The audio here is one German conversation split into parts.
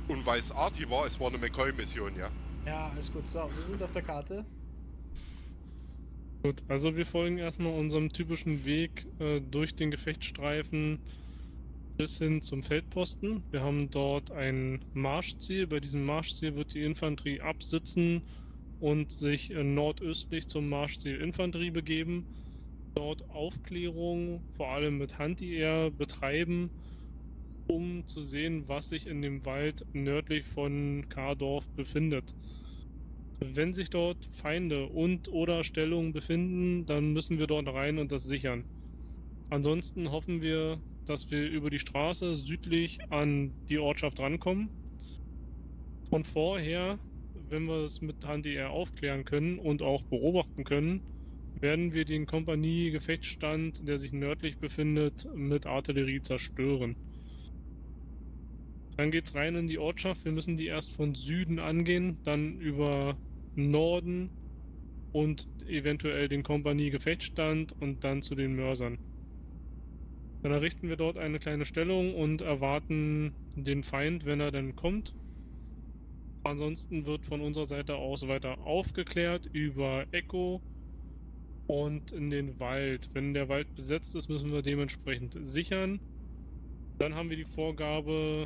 Und weil es Arti war, es war eine McCoy-Mission, ja. Ja, alles gut. So, wir sind auf der Karte. Gut, also wir folgen erstmal unserem typischen Weg durch den Gefechtsstreifen bis hin zum Feldposten. Wir haben dort ein Marschziel. Bei diesem Marschziel wird die Infanterie absitzen und sich nordöstlich zum Marschziel Infanterie begeben. Dort Aufklärung, vor allem mit Anti-Air, betreiben, um zu sehen, was sich in dem Wald nördlich von Kardorf befindet. Wenn sich dort Feinde und/oder Stellungen befinden, dann müssen wir dort rein und das sichern. Ansonsten hoffen wir, dass wir über die Straße südlich an die Ortschaft rankommen. Und vorher, wenn wir es mit Anti-Air aufklären können und auch beobachten können, werden wir den Kompanie-Gefechtsstand, der sich nördlich befindet, mit Artillerie zerstören. Dann geht's rein in die Ortschaft. Wir müssen die erst von Süden angehen, dann über Norden und eventuell den Kompanie-Gefechtsstand und dann zu den Mörsern. Dann errichten wir dort eine kleine Stellung und erwarten den Feind, wenn er dann kommt. Ansonsten wird von unserer Seite aus weiter aufgeklärt über Echo und in den Wald. Wenn der Wald besetzt ist, müssen wir dementsprechend sichern. Dann haben wir die Vorgabe,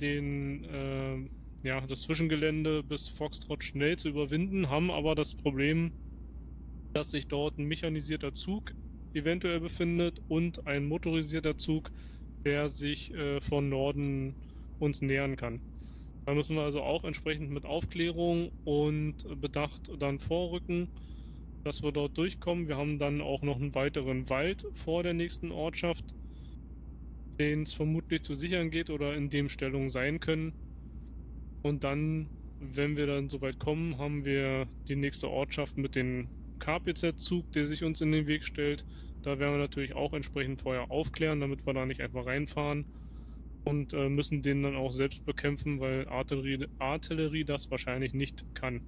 das Zwischengelände bis Foxtrot schnell zu überwinden, haben aber das Problem, dass sich dort ein mechanisierter Zug eventuell befindet und ein motorisierter Zug, der sich von Norden uns nähern kann. Da müssen wir also auch entsprechend mit Aufklärung und Bedacht dann vorrücken, dass wir dort durchkommen. Wir haben dann auch noch einen weiteren Wald vor der nächsten Ortschaft, den es vermutlich zu sichern geht oder in dem Stellungen sein können. Und dann, wenn wir dann soweit kommen, haben wir die nächste Ortschaft mit dem KPZ-Zug, der sich uns in den Weg stellt. Da werden wir natürlich auch entsprechend vorher aufklären, damit wir da nicht einfach reinfahren. Und müssen den dann auch selbst bekämpfen, weil Artillerie das wahrscheinlich nicht kann.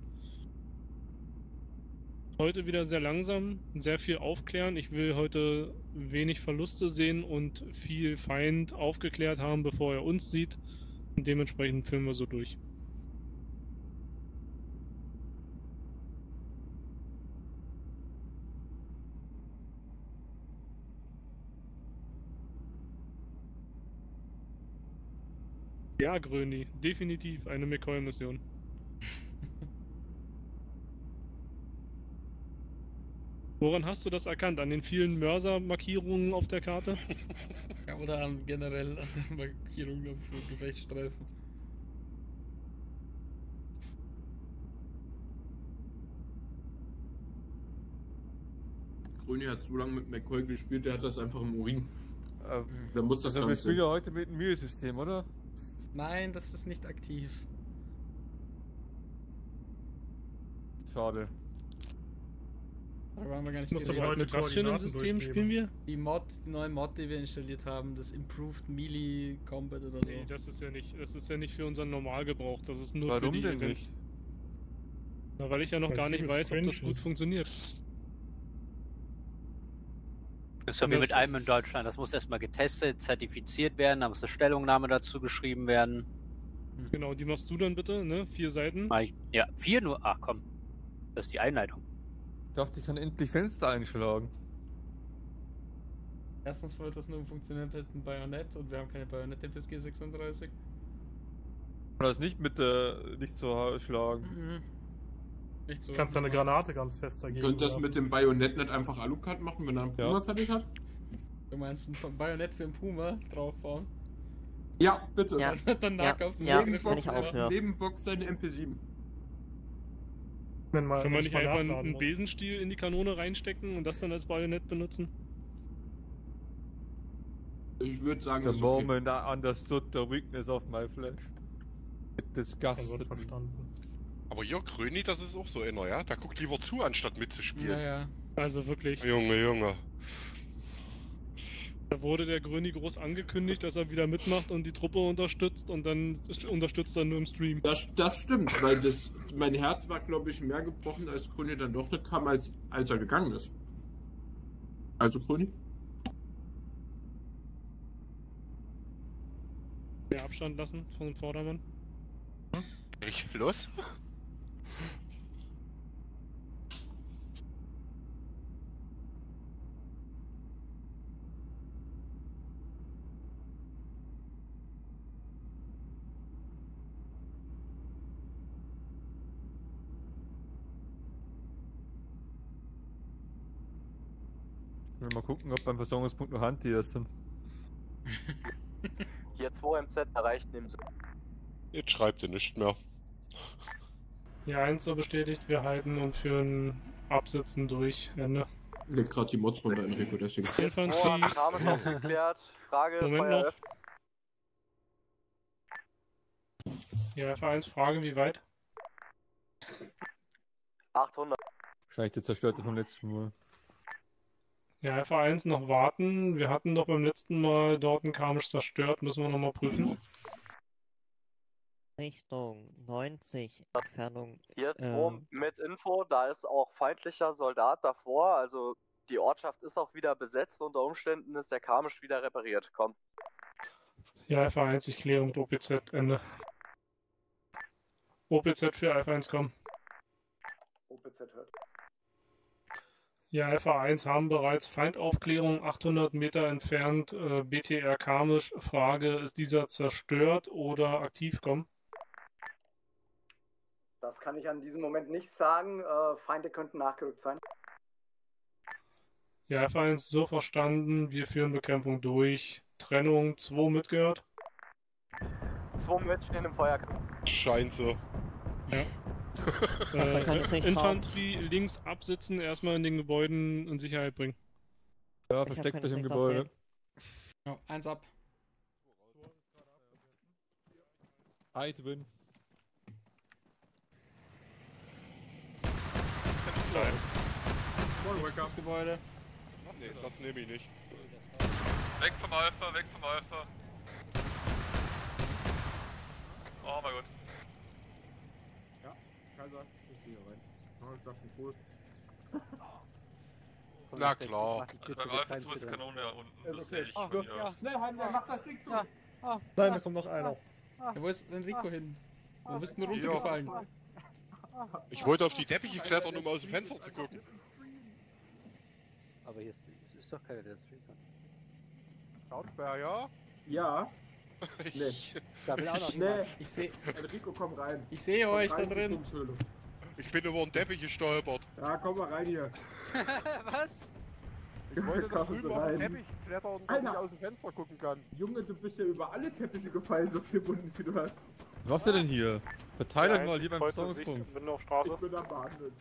Heute wieder sehr langsam, sehr viel aufklären. Ich will heute wenig Verluste sehen und viel Feind aufgeklärt haben, bevor er uns sieht. Und dementsprechend filmen wir so durch. Ja, Gröni, definitiv eine McCoy-Mission. Woran hast du das erkannt? An den vielen Mörser-Markierungen auf der Karte? Ja, oder generell an den Markierungen für Gefechtsstreifen. Grüni hat so lange mit McCoy gespielt, der hat das einfach im Urin. Da muss das Also wir Ganze. spielen ja heute mit dem Mühesystem, oder? Nein, das ist nicht aktiv. Schade. Darüber haben wir gar nicht Was für geredet. ein System spielen wir? Die neue Mod, die wir installiert haben, das Improved Melee Combat oder so. Nee, das ist ja nicht für unseren Normalgebrauch. Das ist nur Warum für die denn Events. nicht? Na, weil ich ja noch gar nicht weiß, ob das gut funktioniert. Das ist ja wie mit allem in Deutschland. Das muss erstmal getestet, zertifiziert werden, da muss eine Stellungnahme dazu geschrieben werden. Genau, die machst du dann bitte, ne? 4 Seiten. Ja, 4 nur. Ach komm, das ist die Einleitung. Ich dachte, ich kann endlich Fenster einschlagen. Erstens wollte das nur funktionieren mit einem Bajonett und wir haben keine Bajonette fürs G36. Und das nicht mit nicht so schlagen. Nicht so. Du kannst eine Granate ganz fest dagegen. Könnt das mit dem Bajonett nicht einfach Alucard machen, wenn er einen Puma fertig hat? Du meinst ein Bajonett für einen Puma draufbauen? Ja, bitte. Ja. Dann Nahkampf Neben Box seine MP7. Können wir nicht einfach einen Besenstiel in die Kanone reinstecken und das dann als Bajonett benutzen? Ich würde sagen, The das ist okay. moment I understood the weakness of my flesh. It disgusted me. Verstanden. Aber Jörg Gröni, das ist auch so einer, ja? Der guckt lieber zu, anstatt mitzuspielen. Ja, ja. Also wirklich. Junge. Da wurde der Gröni groß angekündigt, dass er wieder mitmacht und die Truppe unterstützt und dann unterstützt er nur im Stream. Das stimmt, weil mein Herz war, glaube ich, mehr gebrochen, als Gröni dann doch nicht kam, als er gegangen ist. Also Gröni? Mehr Abstand lassen von dem Vordermann. Los? Mal gucken, ob beim Versorgungspunkt noch Handtiers sind. Hier 2 MZ erreicht neben Jetzt schreibt ihr nicht mehr. Ja, 1 so bestätigt, wir halten und führen Absitzen durch. Ende. Legt gerade die Mods runter, Enrico, deswegen. Infanterie. Rahmen aufgeklärt. Frage, Moment Feuer noch. eröffnet. Ja, F1, Frage, wie weit? 800. Wahrscheinlich der zerstörte vom letzten Mal. Ja, F1 noch warten. Wir hatten doch beim letzten Mal dort einen Karmisch zerstört, müssen wir nochmal prüfen. Richtung 90, Entfernung. Hier 2 mit Info, da ist auch feindlicher Soldat davor, also die Ortschaft ist auch wieder besetzt, unter Umständen ist der Karmisch wieder repariert. Komm. Ja, F1, ich kläre mit OPZ, Ende. OPZ für F1, komm. OPZ hört. Ja, FA1 haben bereits Feindaufklärung 800 Meter entfernt, BTR Karmisch. Frage, ist dieser zerstört oder aktiv, komm? Das kann ich an diesem Moment nicht sagen. Feinde könnten nachgerückt sein. Ja, F1 so verstanden, wir führen Bekämpfung durch. Trennung 2 mitgehört. 2 mit stehen im Feuer. Scheint so. Ja. kann es nicht Infanterie links absitzen, erstmal in den Gebäuden in Sicherheit bringen. Ja, Ich hab versteckt keine euch im Sicht auf Gebäude. Ja, 1 ab. Eidwin. Nächstes Gebäude. Nee, das nehme ich nicht. Weg vom Alpha, weg vom Alpha. Oh mein Gott. Ja, Kaiser, ich gehe rein. Oh, ich dachte, cool. Na klar. Also beim Alpha 2 ist die Kanone ja unten, das sehe ich Oh, von hier aus. Schnell, Heimler, mach das Ding zu! Nein, da kommt noch einer. Ja, wo ist denn Rico hin? Wo bist du denn Ja. runtergefallen? Ich wollte auf die Teppiche klettern, um aus dem Fenster zu gucken. Aber hier ist doch keiner, der streamt. Schautbär, ja? Ja, Ich, Da will auch noch nee, jemand. Ich sehe Enrico, komm rein. ich seh Komm euch da rein, drin. Funkshöhle. ich bin über den Teppich gestolpert. Ja, komm mal rein hier. Was? Ich wollte da Komm drüben rein. auf den Teppich klettern, dass Alter. ich aus dem Fenster gucken kann. Junge, du bist ja über alle Teppiche gefallen, so viel Wunden wie du hast. Was denn hier? Verteilt euch Ja, mal hier beim heute Versorgungspunkt. Sicht, bin auf Straße. Ich bin am Behandeln.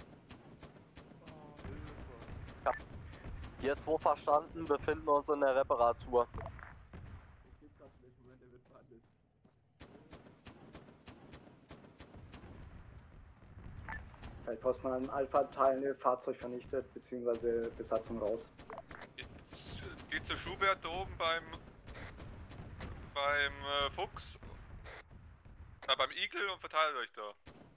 Hier 2 verstanden, befinden uns in der Reparatur. Ich geb grad schlecht, Moment, der wird behandelt. Feldposten an Alpha, Teilnehmer, Fahrzeug vernichtet, beziehungsweise Besatzung raus. Geht zu Schubert da oben beim Fuchs. Beim Igel und verteilt euch da.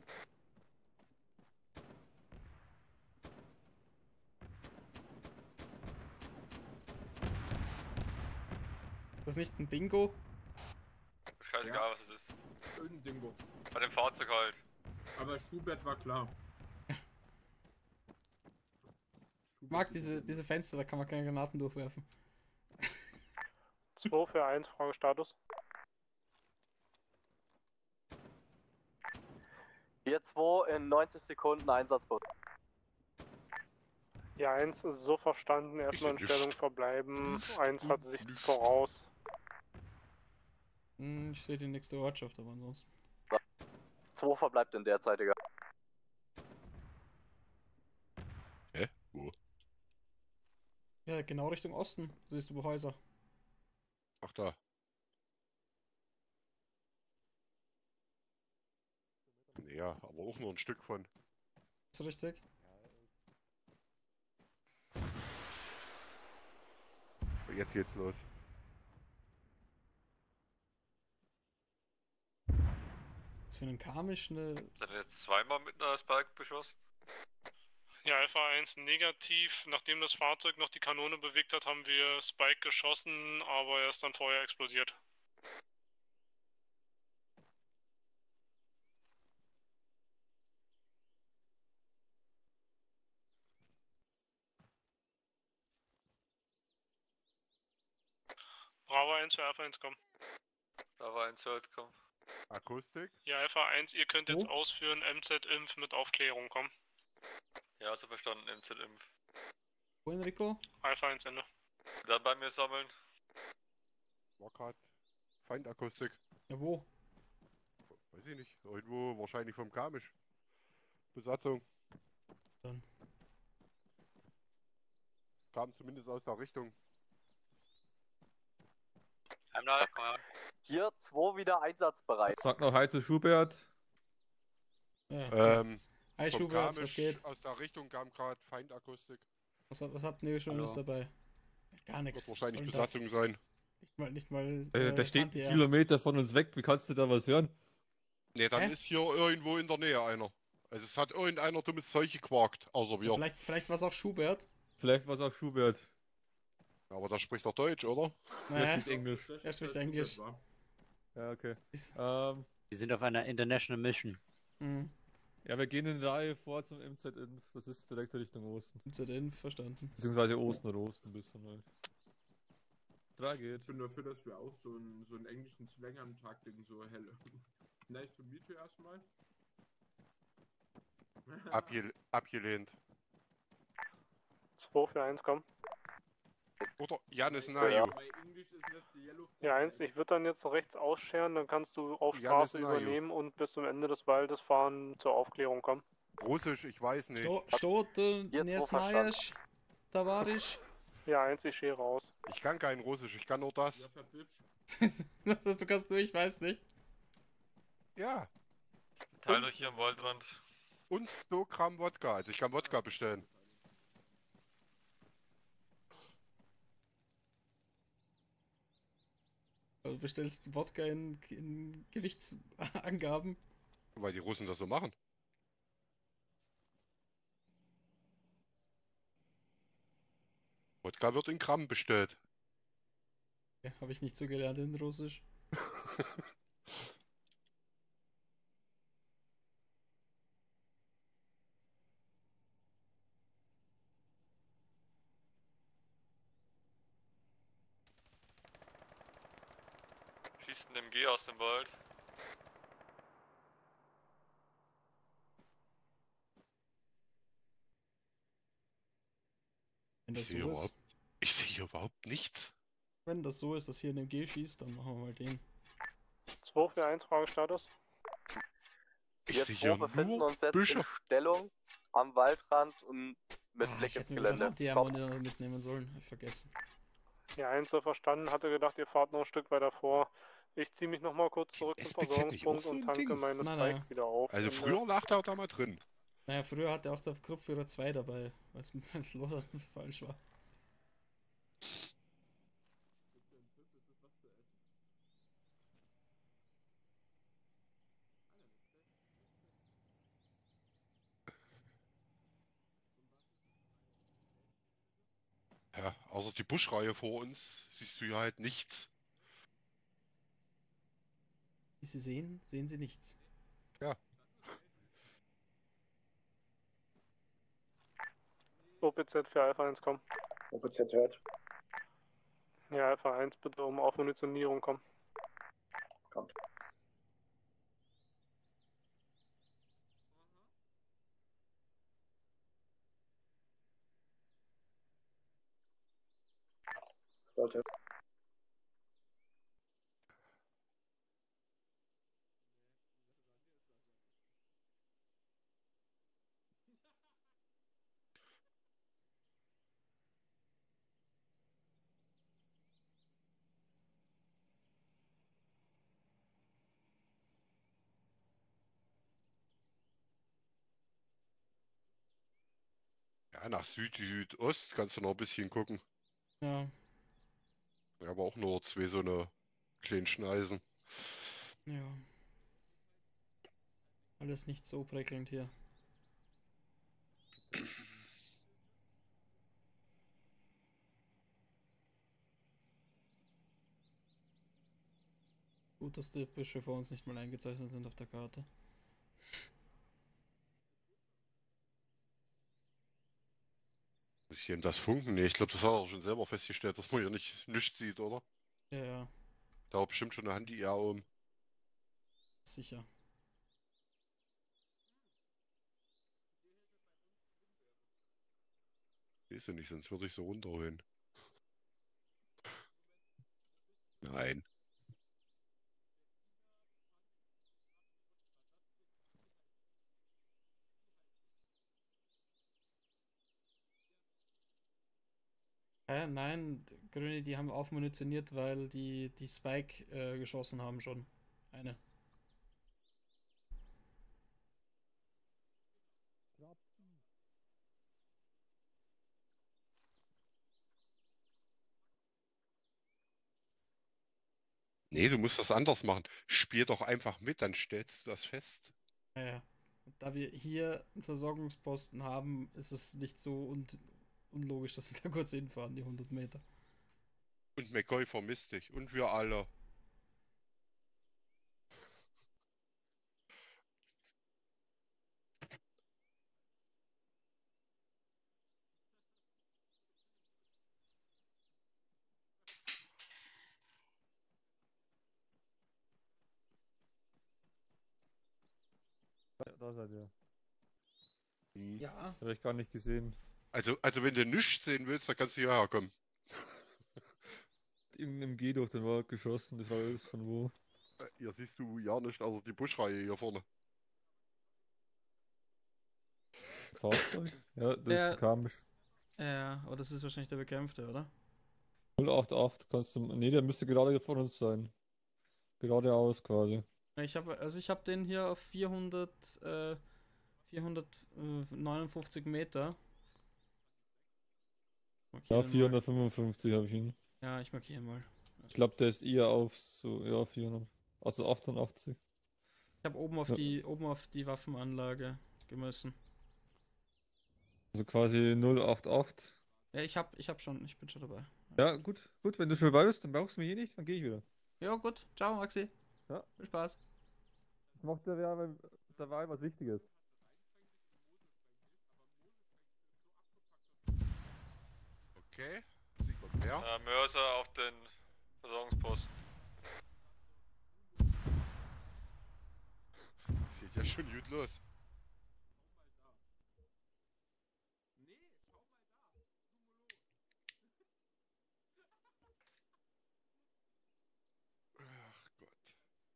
Das ist nicht ein Dingo? Scheißegal, was es ist. Irgendein Dingo. Bei dem Fahrzeug halt. Aber Schubert war klar. Ich mag diese Fenster, da kann man keine Granaten durchwerfen. 2 für 1, Fragestatus. Hier 2 in 90 Sekunden Einsatzbus. Ja, 1 ist so verstanden, erstmal in Ich- Stellung verbleiben. 1 hat Sicht voraus. Ich sehe die nächste Ortschaft, aber ansonsten. 2 verbleibt in derzeitiger. Hä? Wo? Ja, genau Richtung Osten. Siehst du Häuser. Ach da. Ja, aber auch nur ein Stück von. Ist richtig? Jetzt geht's los. Was für einen Karmisch, eine. Seid ihr jetzt zweimal mit einer Spike beschossen? Ja, Alpha 1 negativ. Nachdem das Fahrzeug noch die Kanone bewegt hat, haben wir Spike geschossen, aber er ist dann vorher explodiert. Bravo 1 für Alpha 1, komm. Bravo 1 hört, komm. Akustik? Ja, Alpha 1, ihr könnt jetzt Wo? ausführen, MZ-Inf mit Aufklärung, komm. Ja, so verstanden, MZ-Inf. Wo, Enrico? Alpha 1, Ende. Dann bei mir sammeln. War grad Feindakustik. Ja, wo? Weiß ich nicht. Irgendwo wahrscheinlich vom Kamisch. Besatzung. Dann. Kam zumindest aus der Richtung. Heimler, komm her. Hier 2 wieder einsatzbereit. Sag noch Hi zu Schubert. Ja. Hi Vom Schubert, was Kamisch geht? aus der Richtung kam gerade Feindakustik. Was habt ihr schon alles dabei? Gar nichts. Wird wahrscheinlich Was soll Besatzung sein. Nicht mal. Da steht Anti-Air. ein Kilometer von uns weg, wie kannst du da was hören? Ne, dann Hä? ist hier irgendwo in der Nähe einer. Also es hat irgendeiner dummes Zeug gequakt, außer wir. Vielleicht war es auch Schubert. Vielleicht war es auch Schubert. Aber der spricht doch Deutsch, oder? Der spricht Englisch. Er spricht Englisch. Ja, okay. Wir sind auf einer International Mission. Mhm. Ja, wir gehen in der Reihe vor zum MZ-Inf. Das ist direkt Richtung Osten. MZ-Inf, verstanden. Beziehungsweise Osten oder Osten ein bisschen halt. Da geht. Ich bin dafür, dass wir auch so einen englischen Slang am Tag legen, so helle. Nice to meet you erstmal. Abgelehnt. 2 für 1, komm. Oder Janis Nayu. Ja, 1, ich würde dann jetzt rechts ausscheren, dann kannst du auf Ja, Straße das ist Nayu. übernehmen und bis zum Ende des Waldes fahren zur Aufklärung kommen. Russisch, ich weiß nicht. Что ты не знаешь, товарищ? Ja, 1, ich schere aus. Ich kann kein Russisch, ich kann nur das. Das heißt, du kannst nur, ich weiß nicht. Ja. Teilt euch hier am Waldrand. Und 100 Gramm Wodka, also ich kann Wodka bestellen. Du bestellst Wodka in Gewichtsangaben. Weil die Russen das so machen. Wodka wird in Gramm bestellt. Ja, habe ich nicht so gelernt in Russisch. Schießt ein MG aus dem Wald. Wenn das Ich sehe so ist. Ich sehe hier überhaupt nichts. Wenn das so ist, dass hier ein MG schießt, dann machen wir mal den. 2 für 1, Fragestatus. Ich Wir sehe 2 hier befinden nur uns jetzt Büsche. in Stellung am Waldrand und mit Ah, Blick ich ins hätte mir gesagt, Gelände. Anti-Air-Monitor mitnehmen sollen. Hab ich vergessen. Ja, 1, so verstanden, hatte gedacht, ihr fahrt noch ein Stück weiter vor. Ich ziehe mich nochmal kurz zurück zum SBZ nicht auch Versorgungspunkt so und ein tanke Ding? meine Nein, Spike nein. wieder auf. Also Und, früher lag der da mal drin. Naja, früher hatte auch der Gruppführer 2 dabei, was Lothar falsch war. Ja, außer die Buschreihe vor uns siehst du ja halt nichts. Wie Sie sehen, sehen Sie nichts. Ja. OPZ für Alpha 1, komm. OPZ hört. Ja, Alpha 1, bitte um Aufmunitionierung kommen. Kommt. Sollte. Ja, nach Südost kannst du noch ein bisschen gucken. Ja, Aber auch nur 2 so eine kleinen Schneisen. ja. Alles nicht so prickelnd hier. Gut, dass die Büsche vor uns nicht mal eingezeichnet sind auf der Karte. Ist hier das Funken? Nee, ich glaube, das hat er schon selber festgestellt, dass man hier nichts sieht, oder? Ja, ja, Da war bestimmt schon eine Hand, die eher um. sicher. Ist ja nicht, sonst würde ich so runterholen. Nein. Nein, Grüne, die haben aufmunitioniert, weil die Spike geschossen haben schon. Eine. Nee, du musst das anders machen. Spiel doch einfach mit, dann stellst du das fest. Ja, ja. Und da wir hier einen Versorgungsposten haben, ist es nicht so unlogisch, dass sie da kurz hinfahren, die 100 Meter. Und McCoy vermisst dich. Und wir alle. Da seid ihr. Ja. Habe ich gar nicht gesehen. Also wenn du nichts sehen willst, dann kannst du hierher kommen. Irgendeinem G durch den Wald geschossen, das war alles von wo. Hier siehst du ja nicht, also die Buschreihe hier vorne. Fahrzeug? Ja, das Ja. ist Kamisch. Ja, aber das ist wahrscheinlich der Bekämpfte, oder? 088, kannst du. Ne, der müsste gerade hier von uns sein. Geradeaus quasi. Ich habe den hier auf 459 Meter. Ja, Markieren mal. 455 habe ich ihn. Ja, ich markiere mal. Ich glaube, der ist eher auf so, ja, 400. Also 88. Ich habe oben auf Ja. oben auf die Waffenanlage gemessen. Also quasi 088. Ja, ich bin schon dabei. Ja, gut, wenn du schon dabei bist, dann brauchst du mich hier nicht, dann gehe ich wieder. Ja, gut. Ciao, Maxi. Ja. Viel Spaß. Ich mochte dabei was Wichtiges. Okay. Sieht man mehr. Mörser auf den Versorgungsposten. Sieht ja schon gut los. Ach Gott.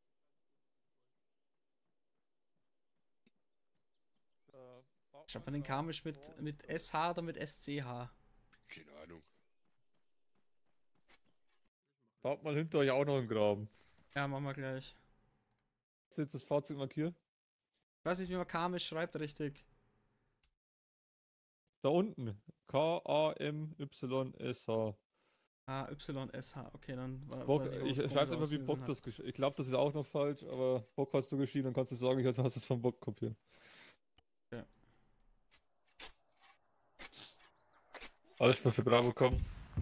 Schreibt man den Kamisch mit SH oder mit SCH? Keine Ahnung. Baut mal hinter euch auch noch einen Graben. Ja, machen wir gleich. Ist jetzt das Fahrzeug markiert? Ich weiß nicht, wie man Kamisch schreibt, richtig. Da unten. K-A-M-Y-S-H. Ah, YSH. Okay, dann Bock, weiß ich was schreibe Grund immer wie ausgelesen Bock hat. das geschrieben. Ich glaube, das ist auch noch falsch, aber Bock hast du geschrieben, dann kannst du sagen, ich hast es von Bock kopiert. Ja. Alles für Bravo kommen.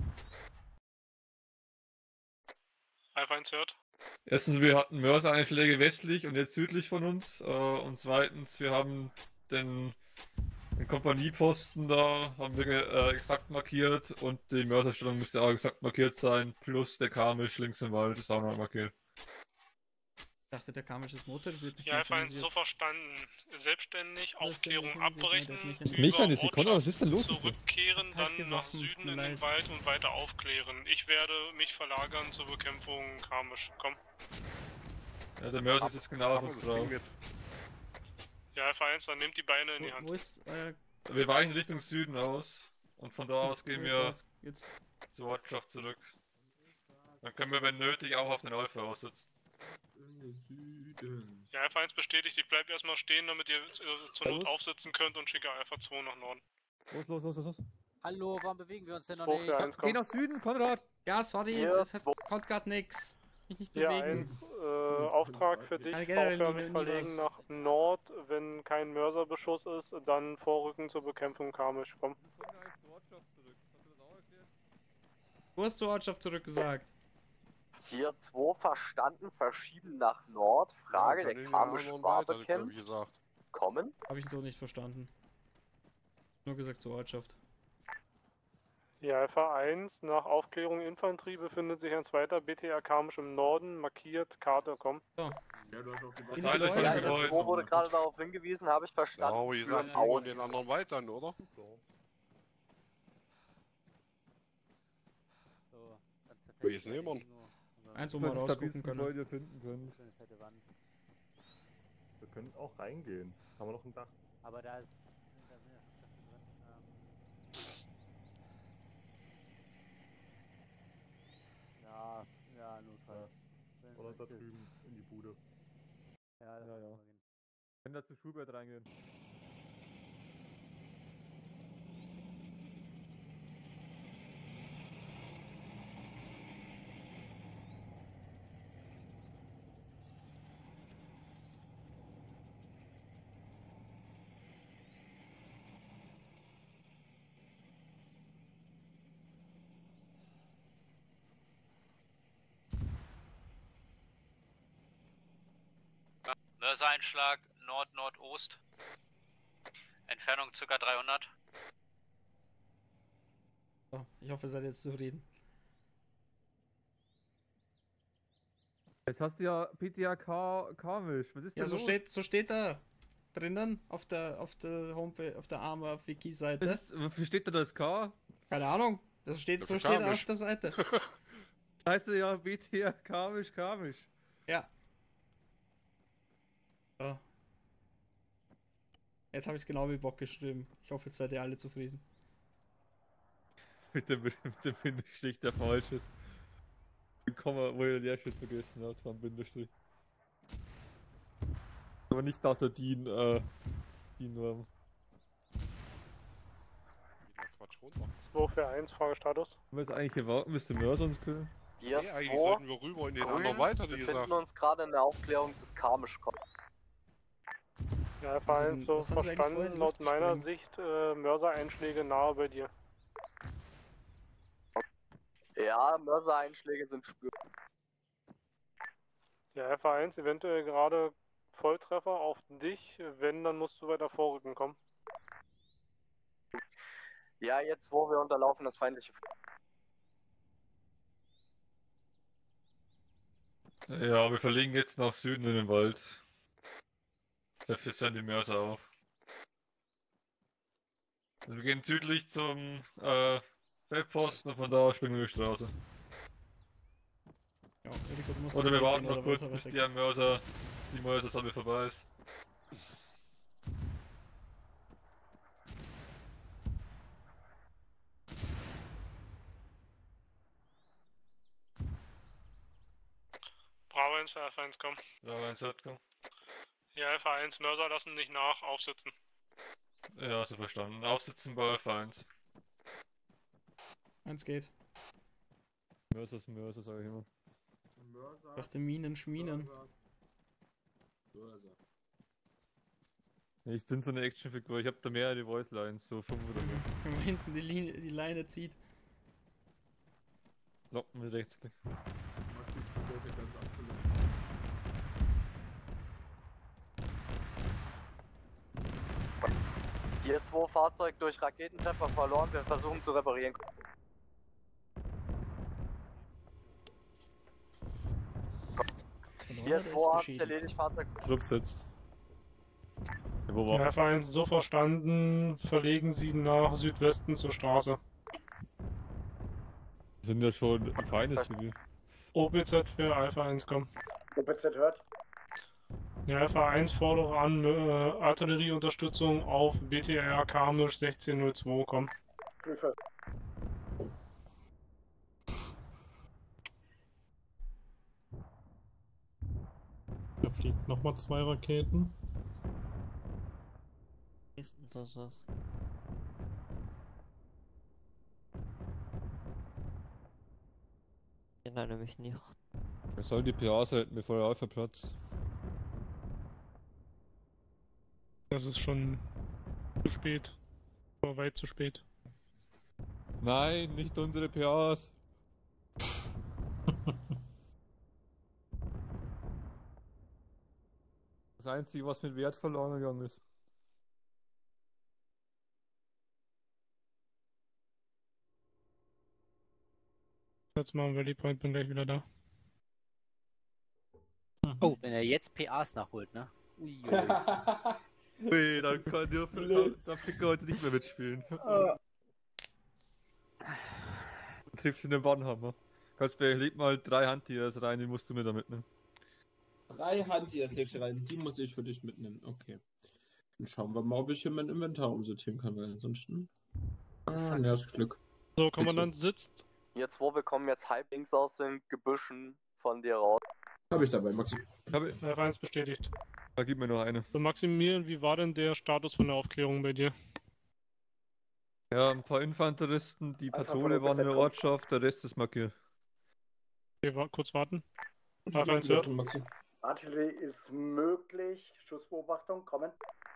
Alpha 1 hört. Erstens, wir hatten Mörsereinschläge westlich und jetzt südlich von uns. Und zweitens, wir haben den Kompanieposten da, haben wir exakt markiert und die Mörserstellung müsste auch exakt markiert sein. Plus der Kamisch links im Wald ist auch noch markiert. Ich dachte, der Kamisch ist motorisiert. Nicht Ja, Alpha 1 mechanisiert. so verstanden. Selbstständig, Aufklärung mechanisiert, abbrechen, das ist Das mechanisiert. Mechanismus, Conor, was ist denn los mit dir? zurückkehren, Hab ich dann gesoffen, nach tut Süden mir in den leid. Wald und weiter aufklären. Ich werde mich verlagern zur Bekämpfung Kamisch. Komm. Ja, der Mörser ist genau auf uns drauf. Ja, Alpha 1, dann nehmt die Beine in die Hand. Wo ist, Wir weichen Richtung Süden aus und von da aus gehen wir jetzt. zur Ortschaft zurück. Dann können wir, wenn nötig, auch auf den Alpha aussitzen. Ja, Alpha 1 bestätigt, ich bleib erstmal stehen, damit ihr zur Not Los. aufsitzen könnt und schicke Alpha 2 nach Norden. Los. Hallo, warum bewegen wir uns denn noch Hoch nicht? für eins Geh kommt. nach Süden, Konrad! Ja, sorry, Hier, es kommt gerade nix. Mich nicht Hier bewegen. Auftrag für dich, Also generell bauförmig nie verlegen was. nach Nord, wenn kein Mörserbeschuss ist, dann vorrücken zur Bekämpfung Kamisch. Komm. Du hast zur Ortschaft zurückgesagt. Hier 2 verstanden, verschieben nach Nord. Frage, Ja, der dann Kamisch in den war anderen weiter, glaub ich, bekämpft. gesagt. Kommen? Habe ich so nicht verstanden. Nur gesagt zur Ortschaft. Ja, Alpha 1, nach Aufklärung Infanterie befindet sich ein zweiter BTR Karmisch im Norden, markiert, Karte, komm. So. Ja, du hast auch die In Teile Gebäude. Ja, jetzt wo wurde gerade darauf hingewiesen, habe ich Ja, verstanden. aber wie gesagt, Führen wir aus. den anderen weitern, oder? So, dann zerteilt Wie ist ihr nehmen? den nur. Eins, wo wir rausgucken können. Gebäude finden können. Schöne fette Wand. Wir können auch reingehen. Haben wir noch ein Dach? Aber da sind ja Schutzkräfte drin. Ja, notfalls. Oder da drüben in die Bude. Ja, Ja, ja. Wenn da zu Schulbett reingehen. Mörsereinschlag Nord-Nordost. Entfernung ca. 300. So, ich hoffe, ihr seid jetzt zufrieden. Jetzt hast du ja PTAK Karmisch. Was ist Ja, denn so los? so steht da drinnen auf der Homepage, auf der Arma-Wiki-Seite. Wofür steht da das K? Keine Ahnung. Das steht, so steht auf der Seite. Heißt ja BTA Karmisch. Ja. So. Jetzt habe ich es genau wie Bock geschrieben. Ich hoffe, jetzt seid ihr alle zufrieden. Mit dem Bindestrich, der falsch ist. Ein Komma, wo ihr Leerschritt vergessen habt, war ein Bindestrich. Aber nicht nach der DIN-Norm. Quatsch runter. 241, Fragestatus. Haben wir jetzt eigentlich hier warten, bis der Mörser uns können? Wir Nee, eigentlich zwei sollten wir rüber in den anderen Grün weiter, wie befinden gesagt. uns gerade in der Aufklärung des Karmisch kommen. Ja, Alpha Also, 1, so was haben sie eigentlich vorher in verstanden, die laut Luft meiner gesprengt? Sicht Mörsereinschläge nahe bei dir. Ja, Mörsereinschläge sind spürbar. Ja, Alpha 1, eventuell gerade Volltreffer auf dich, wenn, dann musst du weiter vorrücken kommen. Ja, jetzt wo wir unterlaufen das feindliche Ja, wir verlegen jetzt nach Süden in den Wald. Dafür sind die Mörser auf. Also wir gehen südlich zum Feldposten und von da aus springen wir die Straße. Ja, Rico, du musst Oder das wir Bild warten gehen, noch oder kurz, was, bis oder? die Mörsersammel vorbei ist. Bravo 1 für Alpha 1, komm. Bravo 1 hat komm. Ja, Alpha 1, Mörser lassen nicht nach, aufsitzen. Ja, hast du verstanden. Aufsitzen bei Alpha 1. Eins geht. Mörser ist Mörser, sag ich immer. Ich dachte Minen, Schminen. Ich bin so eine Actionfigur, ich hab da mehrere Voice Lines, so 5 oder so. Wenn man hinten die Leine zieht. Locken mit Rechtsklick. Hier 2 Fahrzeug durch Raketentreffer verloren, wir versuchen zu reparieren. Hier 2 Arzt erledigt Fahrzeug. Trupp sitzt. Ja, wo Ja, war Alpha 1, so verstanden, verlegen Sie nach Südwesten zur Straße. sind ja schon ein feines Gebiet. OPZ für Alpha 1, komm. OPZ hört. Ja, Alpha 1 fordere an Artillerieunterstützung auf BTR Karmisch 1602, komm. Prüfe. Da fliegt nochmal 2 Raketen. Ist denn das was? Nein, nämlich nicht. Wir sollen die PAs halten, bevor der Alpha platzt. Das ist schon zu spät. Aber weit zu spät. Nein, nicht unsere PAs! Das Einzige, was mit Wert verloren gegangen ist. setze mal einen Rally Point, bin gleich wieder da. Oh, wenn er jetzt PAs nachholt, ne? Ui. Nee, dann kann der Ficker heute nicht mehr mitspielen. Trifft in den Bannhammer. Kasper, leg mal 3 Handtiers rein, die musst du mir da mitnehmen. 3 Handtiers legst du rein, die muss ich für dich mitnehmen. Okay. Dann schauen wir mal, ob ich hier mein Inventar umsortieren kann, weil ansonsten. Ja, ist Glück. So, Kommandant sitzt. Jetzt, wo wir kommen jetzt halb links aus den Gebüschen von dir raus. Habe ich dabei, Maxi. F1 bestätigt. Da gib mir noch eine. So, Maximilian, wie war denn der Status von der Aufklärung bei dir? Ja, ein paar Infanteristen, die Patrone waren in der Ortschaft, der Rest ist markiert. Okay, kurz warten. F1 hört. Artillerie ist möglich. Schussbeobachtung, kommen.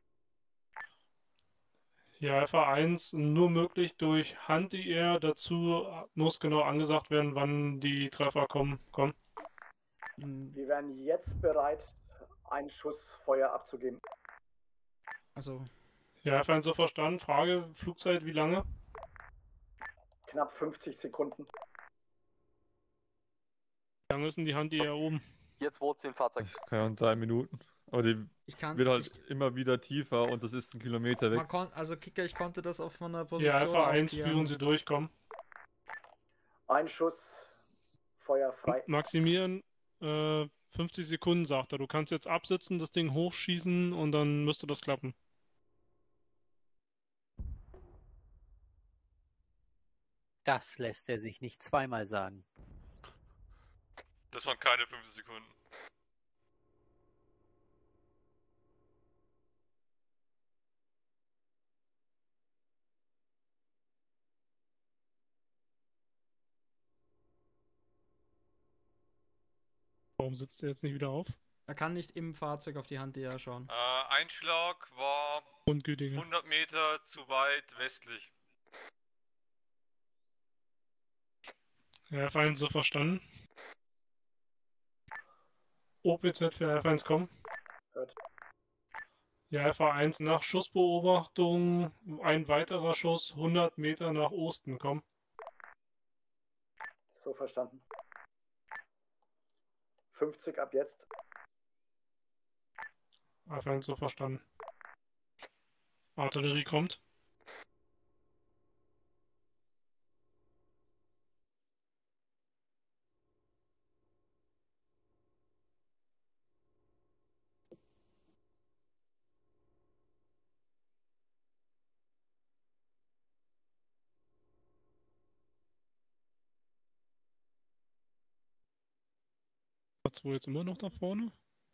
Ja, FA1 nur möglich durch Hand-IR. Dazu muss genau angesagt werden, wann die Treffer kommen. Wir wären jetzt bereit, ein Schussfeuer abzugeben. Also. Ja, F1 so verstanden. Frage, Flugzeit, wie lange? Knapp 50 Sekunden. Wie lange ist denn die Hand-IR oben? Jetzt wo 10 Fahrzeuge. Keine Ahnung, 3 Minuten. Aber die wird halt immer wieder tiefer und das ist ein Kilometer weg. Also Kicker, ich konnte das auf einer Position. Ja, FA1 führen Sie durch, komm. Ein Schuss, Feuer frei. Maximieren, 50 Sekunden sagt er. Du kannst jetzt absitzen, das Ding hochschießen und dann müsste das klappen. Das lässt er sich nicht zweimal sagen. Das waren keine 5 Sekunden. Warum sitzt er jetzt nicht wieder auf? Er kann nicht im Fahrzeug auf die Hand schauen. Einschlag war Ungültiger. 100 Meter zu weit westlich. Ja, F1 so verstanden. OPZ für F1 kommen. Hört. Ja, FA1 nach Schussbeobachtung, ein weiterer Schuss 100 Meter nach Osten kommen. So verstanden. 50 ab jetzt. F1 so verstanden. Artillerie kommt. Hat 2 jetzt immer noch da vorne?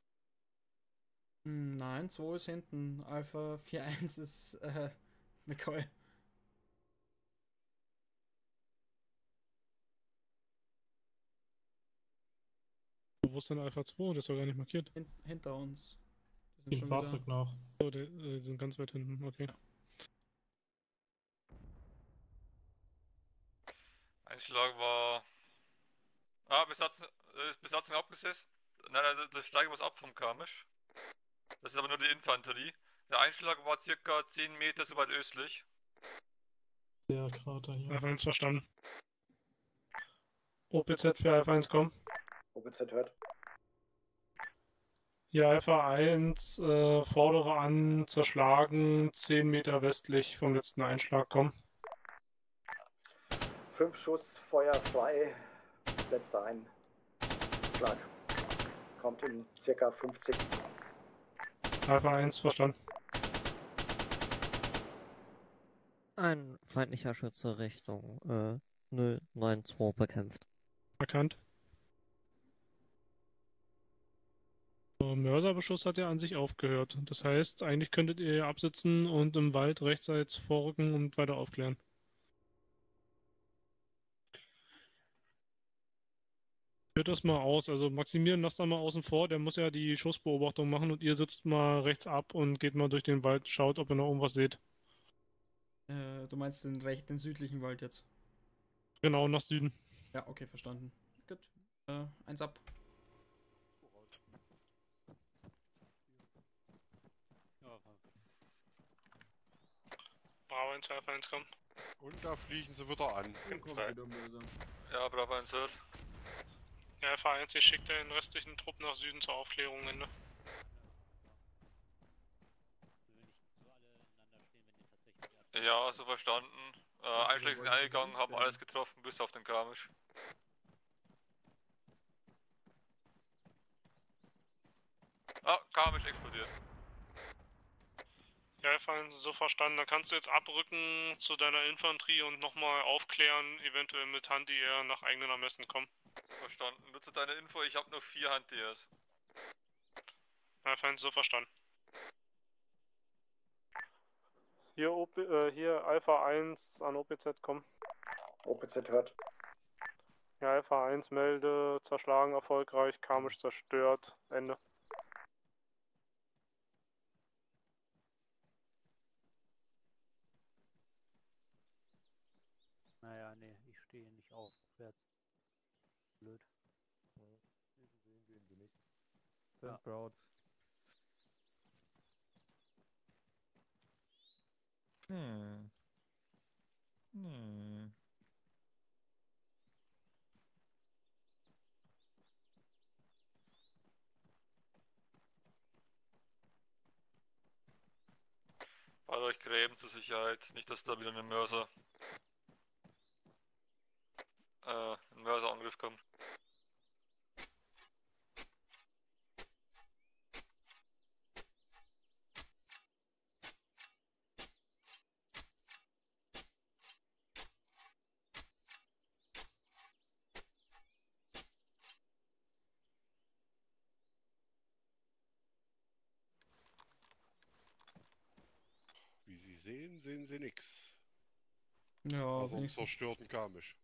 Nein, 2 ist hinten. Alpha 4-1 ist McCoy. Wo ist denn Alpha 2? Das ist doch gar nicht markiert. Hinter uns. Im Fahrzeug noch. Oh, die sind ganz weit hinten, okay. Einschlag war. Besatzung abgesetzt. Nein, das Steigen muss ab vom Karmisch. Das ist aber nur die Infanterie. Der Einschlag war circa 10 Meter so weit östlich. Der Krater hier. F1 verstanden. OPZ für F1 kommen. OPZ hört. Ja, FA1 fordere an, zerschlagen, 10 Meter westlich vom letzten Einschlag kommen. 5 Schuss, Feuer frei. Letzter Einschlag. Kommt in circa 50. Alpha 1 verstanden. Ein feindlicher Schütze Richtung 092 bekämpft. Erkannt. So, Mörserbeschuss hat ja an sich aufgehört. Das heißt, eigentlich könntet ihr absitzen und im Wald rechtsseits vorrücken und weiter aufklären. Führt das mal aus. Also Maximilian lasst da mal außen vor. Der muss ja die Schussbeobachtung machen und ihr sitzt mal rechts ab und geht mal durch den Wald, schaut, ob ihr noch irgendwas seht. Du meinst den südlichen Wald jetzt? Genau, nach Süden. Ja, okay, verstanden. Gut. 1 ab. Bravo 1, 2, 1, komm. Und da fliegen sie wieder an. Ja, Bravo 1 hört. Ja, Alpha 1, ich schicke den restlichen Trupp nach Süden zur Aufklärung, Ende. Ja, so verstanden. Einschläge sind eingegangen, haben alles getroffen, bis auf den Kamisch. Ah, Kamisch explodiert. Ja, Alpha 1, so verstanden. Dann kannst du jetzt abrücken zu deiner Infanterie und nochmal aufklären, eventuell mit Anti-Air nach eigenen Ermessen kommen. Verstanden. Nutze deine Info, ich habe nur 4 Anti-Airs. Alpha 1, so verstanden. Hier Alpha 1 an OPZ kommen. OPZ hört. Ja, Alpha 1 melde, zerschlagen erfolgreich, Kamisch zerstört, Ende. Naja, nee, ich stehe nicht aufwärts. Blöd. Gehen wir nicht. Ja. Proud. Fahrt euch Gräben zur Sicherheit, nicht dass da wieder ein Mörserangriff kommt. Wie Sie sehen, sehen Sie nichts. Ja, Außer einen wenigstens. zerstörten Kamisch.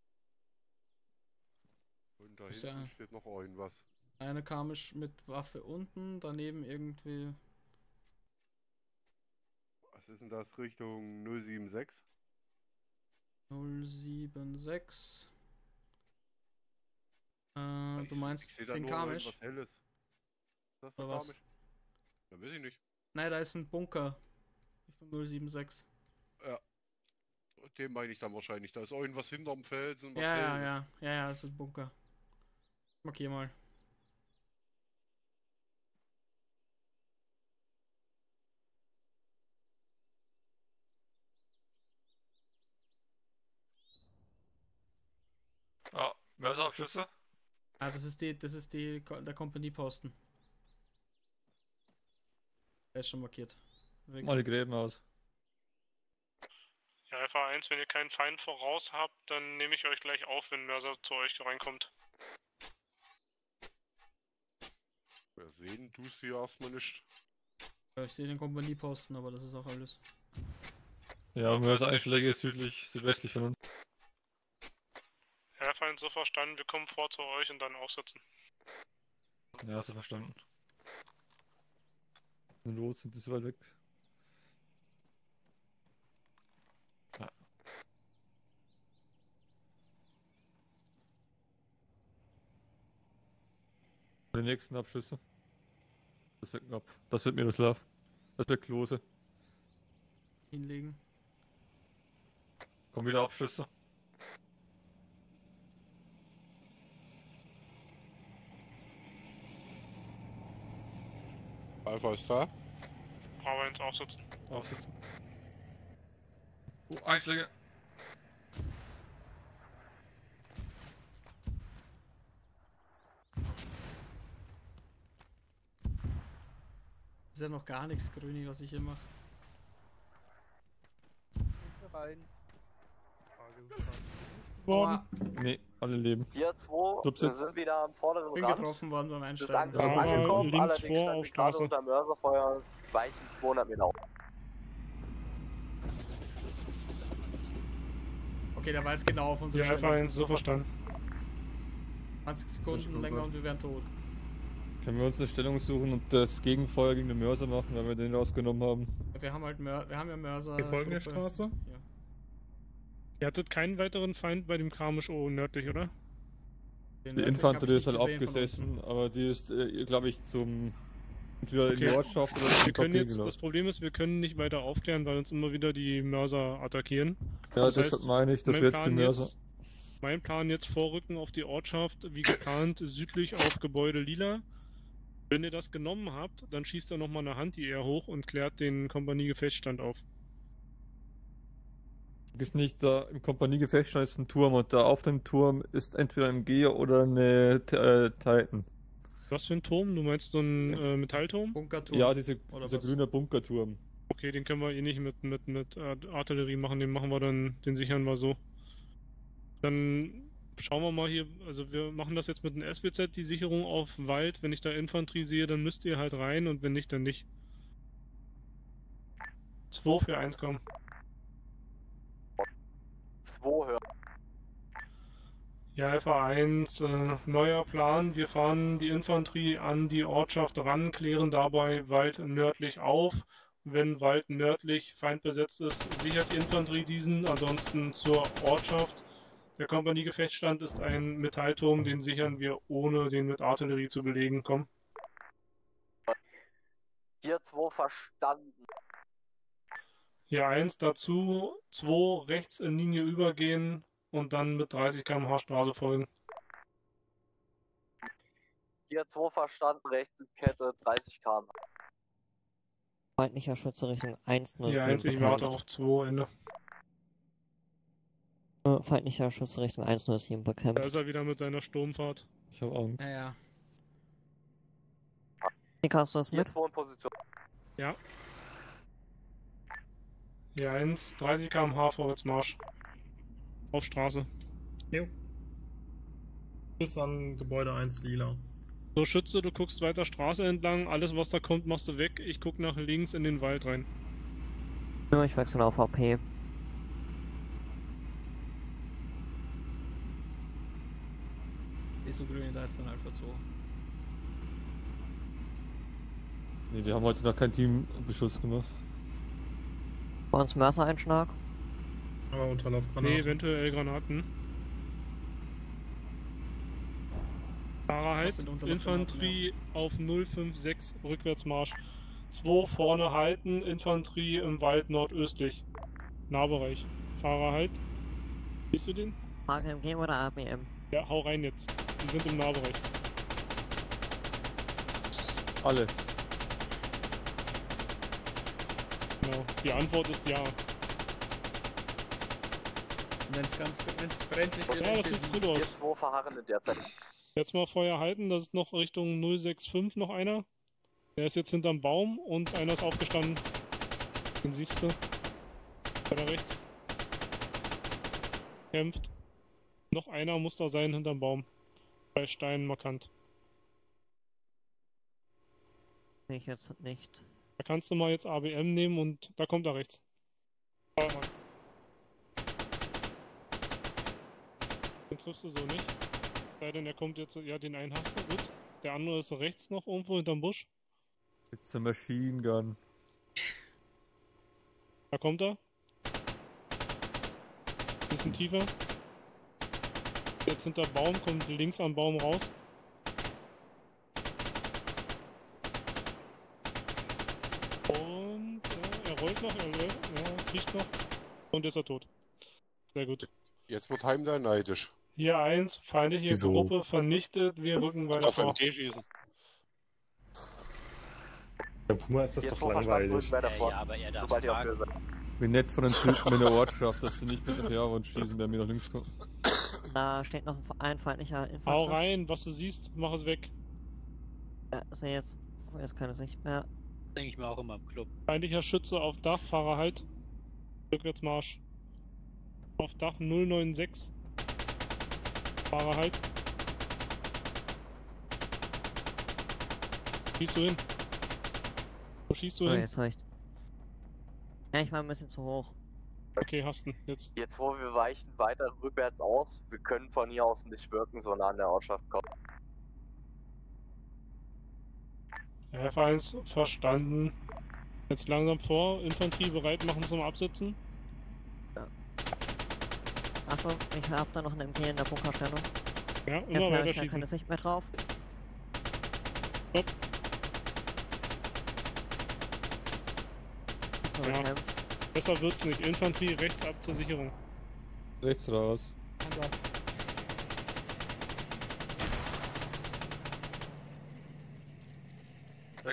Und da Ist hinten ja- steht noch irgendwas. Eine Kamisch mit Waffe unten, daneben irgendwie. Was ist denn das? Richtung 076? 076. Ich Du meinst sehe da den nur Kamisch? irgendwas Helles. Ist das der Oder was? Kamisch? Ja, weiß ich nicht. Nein, da ist ein Bunker. Richtung 076. Ja. Den meine ich dann wahrscheinlich. Da ist irgendwas hinterm Felsen, was Ja, ja, Helles. ja. Ja, ja, das ist ein Bunker. Markier mal. Ah, Mörserabschüsse? Ah, das ist der Kompanieposten. Der ist schon markiert. Weg. Mal die Gräben aus. Ja, Alpha 1, wenn ihr keinen Feind voraus habt, dann nehme ich euch gleich auf, wenn Mörser zu euch reinkommt. Wir sehen, tust du ja erstmal nicht. Ja, ich sehe den Kompanieposten, aber das ist auch alles. Ja, Mörser-Einschläge südwestlich von uns. Ja, Alpha 1, so verstanden, wir kommen vor zu euch und dann aufsetzen. Ja, hast du verstanden. Los, sind die so weit weg? Ja. Die nächsten Abschüsse. Das wird knapp. Das wird Miroslav. Das wird Klose. Hinlegen. Kommen wieder Abschüsse. Alpha ist da. Bravo 1, aufsetzen. Aufsitzen. Einschläge. Ist ja noch gar nichts, Grüni, was ich hier mache. Rein. Boah. Nee, alle leben. Wir 2 Subsitz. sind wieder am vorderen Bin Rand. getroffen worden beim Wir Einsteigen. sind angekommen, links allerdings vor standen auf wir gerade Straße. unter Mörserfeuer, weichen 200 Meter auf. Okay, der war jetzt genau auf unsere Ja, Alpha Stelle. 1, so verstanden. 20 Sekunden länger und wir wären tot. Können wir uns eine Stellung suchen und das Gegenfeuer gegen den Mörser machen, wenn wir den rausgenommen haben? Wir haben halt wir haben ja Mörser. Wir folgen der Gruppe. Straße? Ja. Ihr hattet keinen weiteren Feind bei dem Kamisch nördlich, oder? Den Die nördlichen hab Infanterie ich ist halt nicht gesehen von abgesessen, unten. aber die ist, glaube ich, entweder in die Okay. Ortschaft oder Wir zum können jetzt, Papiergelassen. das Problem ist, wir können nicht weiter aufklären, weil uns immer wieder die Mörser attackieren. Ja, Das deshalb heißt, meine ich, dass mein wir jetzt die Plan Mörser. Mein Plan jetzt vorrücken auf die Ortschaft, wie geplant, südlich auf Gebäude Lila. Wenn ihr das genommen habt, dann schießt er nochmal eine Anti-Air hoch und klärt den Kompanie-Gefechtsstand auf. Ist nicht, da im Kompanie-Gefechtsstand ist ein Turm und da auf dem Turm ist entweder ein G oder eine Titan. Was für ein Turm? Du meinst so einen Metallturm? Bunkerturm. Ja, dieser was? grüne Bunkerturm. Okay, den können wir eh nicht mit Artillerie machen, den sichern wir so. Dann schauen wir mal hier, also wir machen das jetzt mit einem SBZ, die Sicherung auf Wald. Wenn ich da Infanterie sehe, dann müsst ihr halt rein und wenn nicht, dann nicht. 2 für 1 kommen. 2 hören. Ja, Alpha 1, neuer Plan. Wir fahren die Infanterie an die Ortschaft ran, klären dabei Wald nördlich auf. Wenn Wald nördlich feindbesetzt ist, sichert die Infanterie diesen, ansonsten zur Ortschaft. Der Kompanie-Gefechtsstand ist ein Metallturm, den sichern wir, ohne den mit Artillerie zu belegen. Komm. 4-2 verstanden. Hier 1 dazu, 2 rechts in Linie übergehen und dann mit 30 km/h Straße folgen. 4-2 verstanden, rechts in Kette, 30 km/h. Feindlicher Schütze Richtung 107 Hier 1, ich warte auf 2, Ende. Feindlicher Schütze Richtung 107 bekämpft. Da ist er wieder mit seiner Sturmfahrt. Ich habe Angst. Ja. Nick, hast du das mit? 4-2 in Position. Ja. Hier 1, 30 km/h Vorwärtsmarsch. Auf Straße. Jo. Bis an Gebäude 1 Lila. So, Schütze, du guckst weiter Straße entlang. Alles, was da kommt, machst du weg. Ich guck nach links in den Wald rein. Ja, ich wechsle auf HP. Ist so grün, da ist dann Alpha 2. Nee, wir haben heute noch keinen Teambeschuss gemacht. Bei uns Mörser-Einschlag. Aber Unterlaufgranaten. Nee, eventuell Granaten. Fahrer halt, Infanterie auf 056 Rückwärtsmarsch. 2 vorne halten, Infanterie im Wald nordöstlich. Nahbereich. Fahrer halt. Siehst du den? AGMG oder ABM? Ja, hau rein jetzt. Die sind im Nahbereich. Alles. Genau. Die Antwort ist ja. Wenn's brennt sich wieder Ja, das sieht gut aus. 4-2 verharren in der Zeit. Jetzt mal Feuer halten, das ist noch Richtung 065 noch einer. Der ist jetzt hinterm Baum und einer ist aufgestanden. Den siehst du. Da rechts. Kämpft. Noch einer muss da sein hinterm Baum. Bei Steinen markant. Sehe ich jetzt nicht. Da kannst du mal jetzt ABM nehmen und da kommt er rechts. Da, Mann. Den triffst du so nicht. Sei denn, er kommt jetzt. Ja, den einen hast du, gut. Der andere ist rechts noch irgendwo hinterm Busch. It's a machine gun. Da kommt er. Bisschen tiefer. Jetzt hinter Baum, kommt links am Baum raus. Und er rollt noch, kriecht noch. Und ist er tot. Sehr gut. Jetzt wird Heim da neidisch. Hier 1, feindliche Wieso? Gruppe vernichtet, wir rücken weiter Auf vor. MG schießen. Bei Puma ist das Jetzt doch langweilig. Ja, aber er darf Sobald ihr auf tragen. Höhe seid. Wie nett von den Typen in der Ortschaft, dass sie nicht mit dem Fährwand schießen, wenn wir nach links kommen. Da steht noch ein feindlicher Infanterist. Hau rein, was du siehst, mach es weg. Sehe jetzt. Oh, jetzt keine Sicht mehr. Denke ich mir auch immer im Club. Feindlicher Schütze auf Dach, Fahrer halt. Rückwärtsmarsch. Auf Dach 096. Fahrer halt. Schießt du hin? Wo schießt du Oh, hin? jetzt reicht. Ja, ich war ein bisschen zu hoch. Okay, hast ihn jetzt. Jetzt, wo wir weichen weiter rückwärts aus, wir können von hier aus nicht wirken, so nah an der Ortschaft kommen. F1 verstanden. Jetzt langsam vor, Infanterie bereit machen zum Absetzen. Achtung, ich hab da noch eine MG in der Bunkerstellung. Ja, immer Jetzt habe weiter ich ja schießen. keine Sicht mehr drauf. Stopp. So, Ja. Besser wird's nicht. Infanterie rechts ab zur Sicherung. Rechts raus.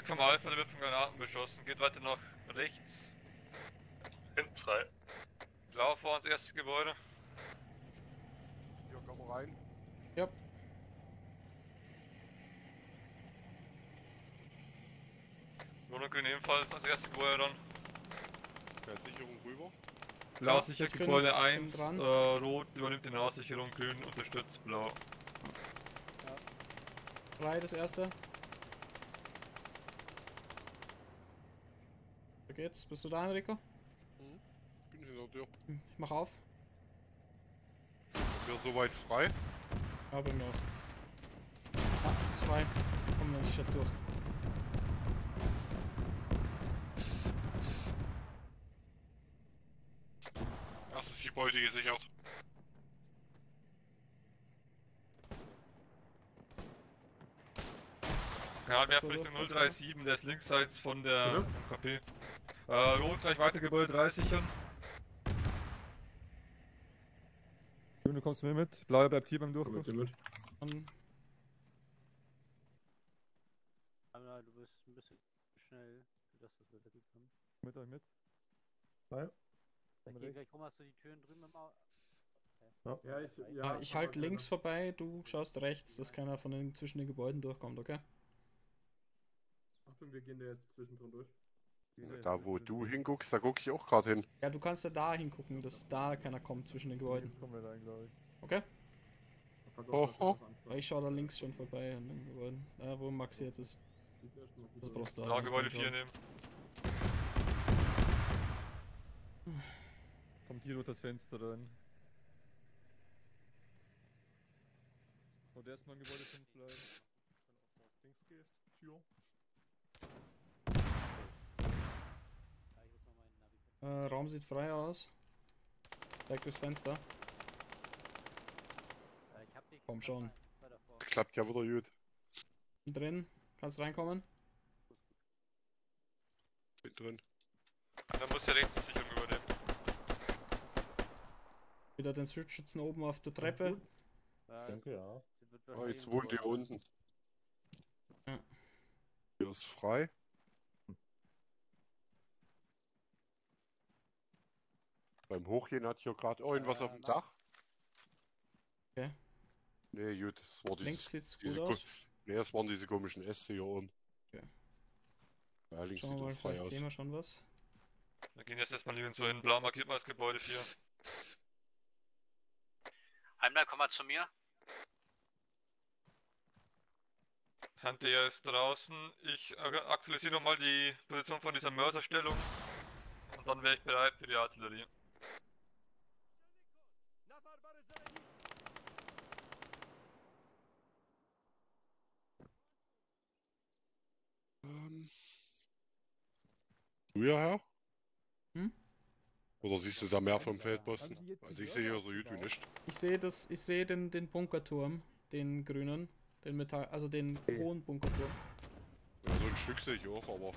vom Alpha, der wird von Granaten beschossen. Geht weiter nach rechts. Hinten frei. Blau vor uns, erstes Gebäude. Hier, komm mal rein. Ja. Grün ebenfalls als erstes Gebäude dann. Sicherung rüber. Blau Ja, sichert ich bin Gebäude 1, dran. Rot übernimmt die Nahsicherung, Grün unterstützt Blau. Frei, das erste. Da geht's. Bist du da, Enrico? Bin hinter dir. Ich mach auf. Wir soweit frei. Ja, bei mir auch. Ah, ist frei. Komm, ich schau durch. Erstes Gebäude gesichert. Ja, wir haben Richtung 037, der ist linksseits von der KP. Rot gleich weiter Gebäude 3 sichern. Du kommst mir mit, Blau bleibt hier beim Durchbruch. Aber du bist ein bisschen schnell, dass das wieder gut kommt. Mit euch mit. Ich geh gleich rum, hast du die Türen drüben im Auto? Ich halte links vorbei, du schaust rechts, dass keiner von den zwischen den Gebäuden durchkommt, okay? Achtung, wir gehen da jetzt zwischendrin durch. Da wo du hinguckst, da gucke ich auch gerade hin. Ja, du kannst ja da hingucken, dass da keiner kommt zwischen den Gebäuden. Kommen wir rein, glaube ich. Okay? Oho. Ich schaue da links schon vorbei an den Gebäuden. Da wo Maxi jetzt ist. Das brauchst du Blau Gebäude 4 nehmen. Kommt hier durch das Fenster rein. Und erstmal ein Gebäude 5 bleiben. Links gehst, Tür. Raum sieht frei aus. Zeig durchs Fenster. Komm schon. Klappt ja wieder gut. Drin. Kannst reinkommen? Bin drin. Dann muss der rechts die Sicherung übernehmen. Wieder den Schützen oben auf der Treppe. Danke, ja. Oh, jetzt wohnt ihr unten. Ja. Hier ist frei. Beim Hochgehen hat hier gerade irgendwas auf dem Dach. Okay. Nee, gut, das war Links sieht's gut diese aus. Nee, das waren diese komischen Äste hier oben. Okay. Ja, links Schauen wir sieht mal, das frei vielleicht aus. sehen wir schon was. Wir gehen jetzt erstmal nirgendwo hin. Blau markiert mal das Gebäude 4. Heimler, komm mal zu mir. Hunter ist draußen. Ich aktualisiere nochmal die Position von dieser Mörserstellung. Und dann wäre ich bereit für die Artillerie. Du ja, Herr? Hm? Oder siehst du da mehr vom Feldposten? Also ich sehe hier so gut wie nicht. Ich sehe den Bunkerturm, den grünen, den Metall, also den hohen Bunkerturm. Ja, so ein Stück sehe ich auch, aber...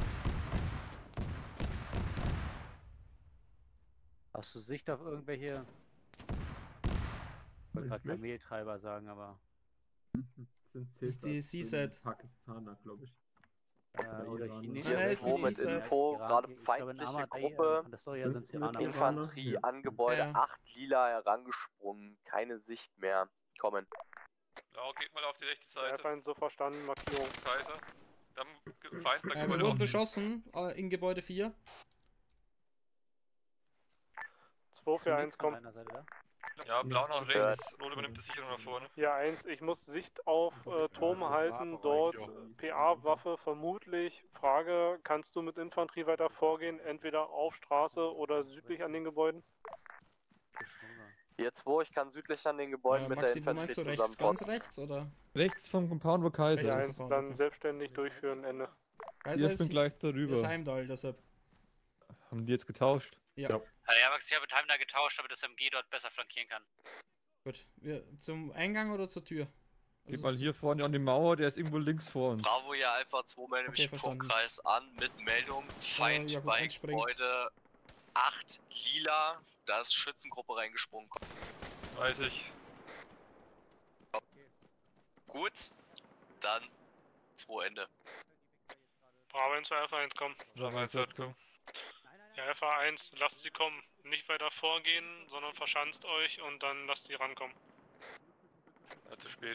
Hast du Sicht auf irgendwelche... Ich wollte gerade Kameltreiber sagen, aber... Das ist die Seaside. Pakistaner, glaube ich. Oder Chinesen. Hier ist mit Info, gerade feindliche Gruppe, Infanterie an Gebäude 8 lila herangesprungen, keine Sicht mehr. Kommen. Blau, geht mal auf die rechte Seite. Feind so verstanden, Markierung. Kaiser. Dann Feind bei Wir Gebäude wurden 8. beschossen in Gebäude 4. 241 kommt. Ja, Blau nach rechts, Rot übernimmt die Sicherung nach vorne. Ja, 1, ich muss Sicht auf Turm halten, dort PA-Waffe vermutlich. Frage, kannst du mit Infanterie weiter vorgehen, entweder auf Straße oder südlich an den Gebäuden? Jetzt wo, ich kann südlich an den Gebäuden mit Maxi, der du meinst Infanterie du rechts, zusammen. ganz rechts, oder? Rechts vom Compound, wo Kaiser Ja, ist. 1, dann selbstständig durchführen, Ende. Ich bin gleich darüber. Ist Heimdall, deshalb. Haben die jetzt getauscht? Ja. Ja, Max, ich habe mit Heimler getauscht, damit das MG dort besser flankieren kann. Gut. Zum Eingang oder zur Tür? Geht mal hier vorne an die Mauer, der ist irgendwo links vor uns. Bravo, ja, Alpha 2 melde mich im Funkkreis an mit Meldung. Feind ja, gut, bei einspringt. Gebäude 8 lila, da ist Schützengruppe reingesprungen. Weiß ich. Gut, dann 2 Ende. sollen zu Alpha 1 kommen. Alpha 1 wird kommen. Ja, Alpha 1, lasst sie kommen. Nicht weiter vorgehen, sondern verschanzt euch und dann lasst sie rankommen. Ja, zu spät.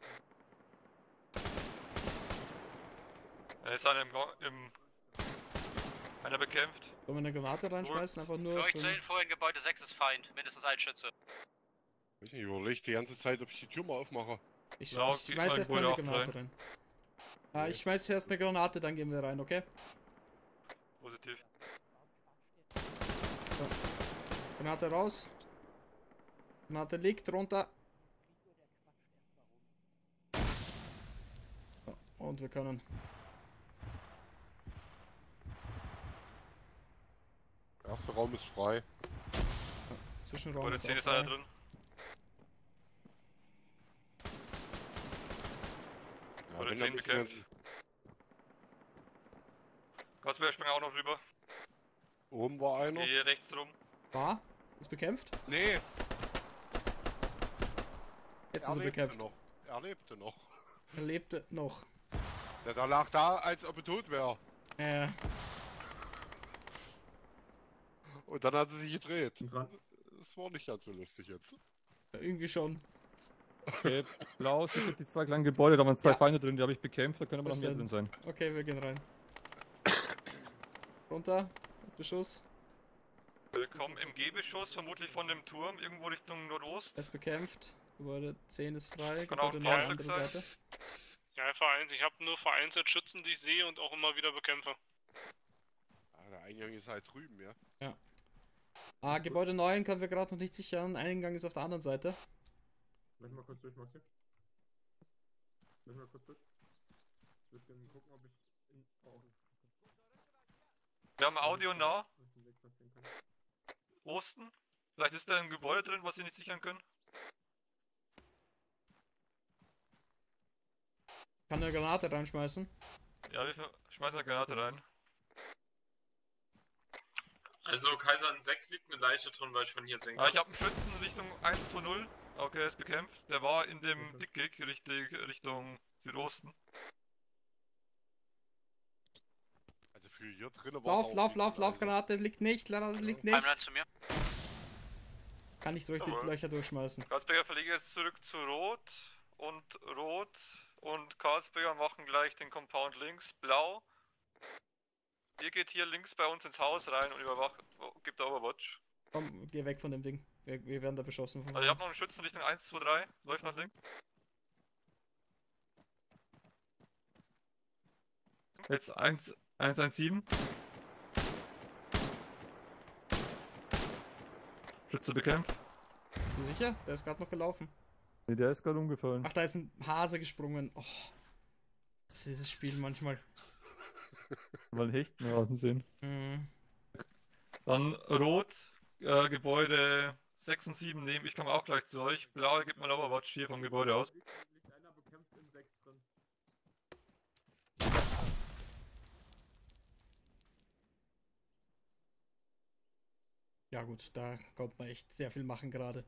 Er ist einer einer bekämpft. Sollen wir eine Granate reinschmeißen? Einfach nur. Für euch zu Info, in Gebäude 6 ist Feind. Mindestens ein Schütze. Ich weiß nicht, überleg die ganze Zeit, ob ich die Tür mal aufmache. Ich schmeiß erst mal eine Granate rein. Ah, ich schmeiß erst eine Granate, dann gehen wir rein, okay? Positiv. So. Granate raus. Granate liegt runter. So, und wir können. Der erste Raum ist frei. Zwischenraum ist auch frei. Drin. Ja, wenn, dann müssen wir jetzt... Kasper, ich springe auch noch rüber. Oben war einer. Hier rechts rum. War? Ist bekämpft? Nee. Jetzt ist er bekämpft. Noch. Er lebte noch. Er lebte noch. Ja, der lag da, als ob er tot wäre. Und dann hat er sich gedreht. Das war nicht ganz so lustig jetzt. Ja, irgendwie schon. Okay, blau, sind die zwei kleinen Gebäude, da waren zwei Feinde drin, die habe ich bekämpft, da können aber noch mehr drin sein. Okay, wir gehen rein. Runter, Beschuss. Wir kommen im G-Beschuss, vermutlich von dem Turm, irgendwo Richtung Nordost. Er ist bekämpft. Gebäude 10 ist frei, Kann Gebäude 9 andere Seite. Ja, Alpha 1, ich habe nur vereinzelt Schützen, die ich sehe und auch immer wieder bekämpfe. Ah, der Eingang ist halt drüben, ja? Ja. Ah, Gebäude 9 können wir gerade noch nicht sichern, Eingang ist auf der anderen Seite. Lass mal kurz durch, Maxi. Lass mal kurz durch. Ein bisschen gucken, ob ich in... Wir haben Audio nah. Osten. Vielleicht ist da ein Gebäude drin, was Sie nicht sichern können. Kann eine Granate reinschmeißen? Ja, wir schmeißen eine Granate rein. Also Kaiser 6 liegt eine Leiche drin, weil ich von hier sehen kann. Ich habe einen Schützen Richtung 120. Okay, er ist bekämpft. Der war in dem Dickick Richtung Südosten. Also für hier drinnen war Lauf, Granate liegt nicht, liegt nicht. Zu mir. Kann ich durch die Löcher durchschmeißen. Karlsberger verlege jetzt zurück zu Rot und Karlsberger machen gleich den Compound links, Blau. Ihr geht hier links bei uns ins Haus rein und gibt da Overwatch. Komm, geh weg von dem Ding. Wir werden da beschossen. Also ich hab noch einen Schützen Richtung 1, 2, 3. Läuft nach links. Jetzt 117. Schütze bekämpft. Bist du sicher? Der ist gerade noch gelaufen. Nee, der ist gerade umgefallen. Ach, da ist ein Hase gesprungen. Oh. Das ist dieses Spiel manchmal. Mal Hechten draußen sehen. Mhm. Dann Rot, Gebäude 6 und 7 nehmen. Ich komme auch gleich zu euch. Blau gibt mal Overwatch hier vom Gebäude aus. Liegt einer bekämpft in 6 drin. Ja gut, da kommt man echt sehr viel machen gerade.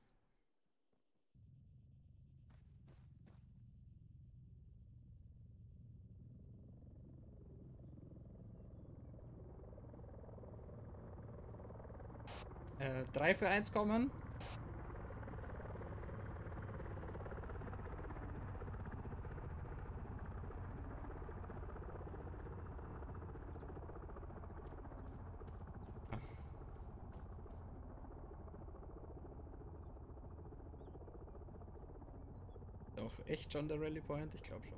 Äh, 3 für 1 kommen. Doch echt schon der Rally Point? Ich glaube schon.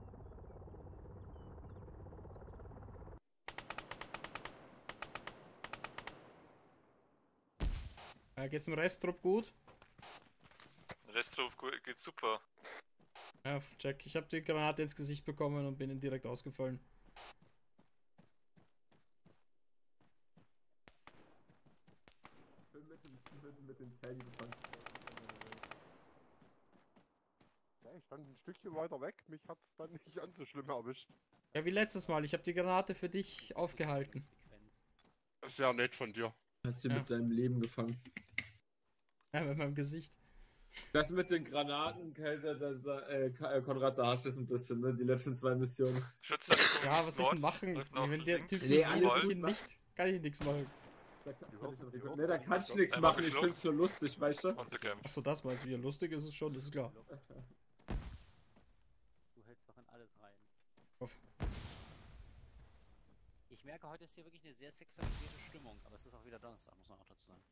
Geht's dem Resttrupp gut? Resttrupp geht super. Ja, check. Ich habe die Granate ins Gesicht bekommen und bin direkt ausgefallen. Mit den Zellen gefangen. Ja, ich stand ein Stückchen weiter weg, mich hat's dann nicht ganz so schlimm erwischt. Ja, wie letztes Mal. Ich habe die Granate für dich aufgehalten. Sehr nett von dir. Hast du mit deinem Leben gefangen? Ja, mit meinem Gesicht. Das mit den Granaten, Kaiser, Konrad, da hast du es ein bisschen, ne? Die letzten 2 Missionen. Schütze. Ja, was soll ich denn machen? Wenn der Typ Nee, nicht alles sieht, gut. nicht, kann ich nichts machen. Da kannst du nichts machen, ich find's nur lustig, weißt du? Achso, das meinst du, wie lustig ist es schon, ist klar. Du hältst doch in alles rein. Hoff. Ich merke, heute ist hier wirklich eine sehr sexualisierte Stimmung, aber es ist auch wieder Donnerstag, muss man auch dazu sagen.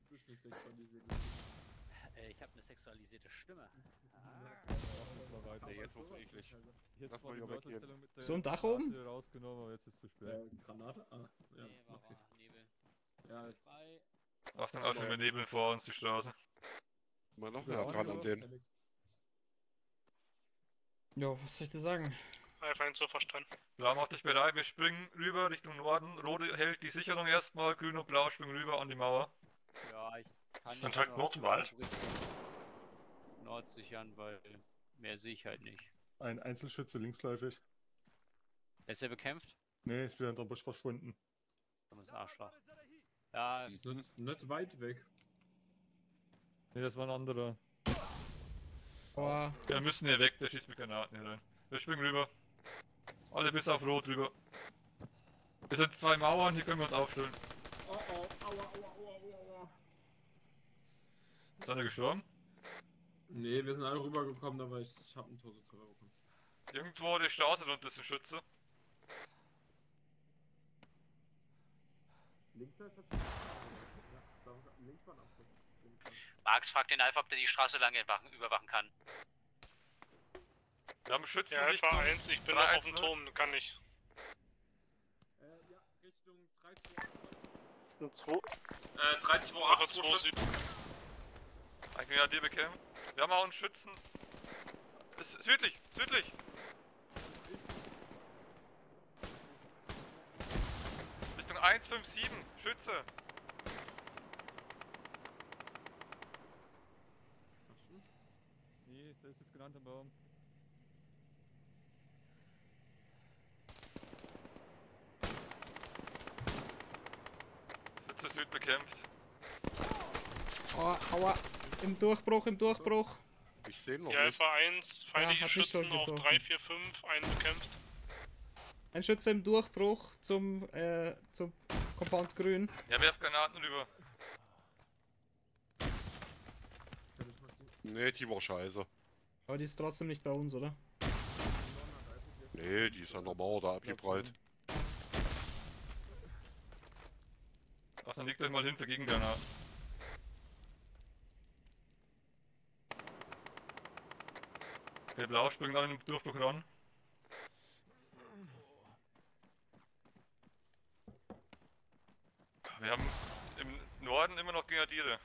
Ich habe eine sexualisierte Stimme. Nee, jetzt wird's eklig. Lass mal hier weggehen. So ein Dach oben? Rausgenommen, aber jetzt ist es zu spät. Granate? Ah, ja. Nee, war Nebel. Ja, frei. Achtung, öffnen wir Nebel vor uns die Straße. Mal noch mehr dran an den. Ja, was soll ich dir sagen? Einfach nicht so verstanden. Blau macht dich bereit, wir springen rüber Richtung Norden. Rot hält die Sicherung erstmal, grün und blau springen rüber an die Mauer. Ja, ich kann Dann halt Nordwald. Nord sichern, weil mehr sehe ich halt nicht. Ein Einzelschütze linksläufig. Ist er bekämpft? Nee, ist wieder in der Busch verschwunden. Das Arschloch. Ja, nicht weit weg. Nee, das war ein anderer. Boah. Wir müssen hier weg, der schießt mit Granaten hier rein. Wir springen rüber. Alle bis auf Rot rüber. Wir sind 2 Mauern, hier können wir uns aufstellen. Oh, aua, aua. Ist einer gestorben? Nee, wir sind alle rübergekommen, aber ich hab einen Tose drüber bekommen. Irgendwo die Straße drunter ist ein Schütze. Links war ein Abschluss. Max fragt den Alpha, ob der die Straße lang überwachen kann. Wir haben Schützen. Ja, Alpha 1, ich bin noch auf dem Turm, kann ich. Ja, Richtung 328 Süd. Ein Grenadier bekämpft. Wir haben auch einen Schützen. Südlich! Richtung 157, Schütze. Nee, der ist jetzt genannt am Baum. Schütze Süd bekämpft. Oh, aua. Im Durchbruch. Ich sehe noch Die nicht. Alpha 1, feindliche hat mich schon Schützen auf getroffen. 3, 4, 5, einen bekämpft. Ein Schütze im Durchbruch zum Compound Grün. Ja, werf Granaten rüber. Nee, die war scheiße. Aber die ist trotzdem nicht bei uns, oder? Nee, die ist an der Mauer da abgeprallt. Ach, dann legt euch mal hin für Gegengranaten. Okay, blau springt an den Durchbruch ran. Wir haben im Norden immer noch Grenadiere.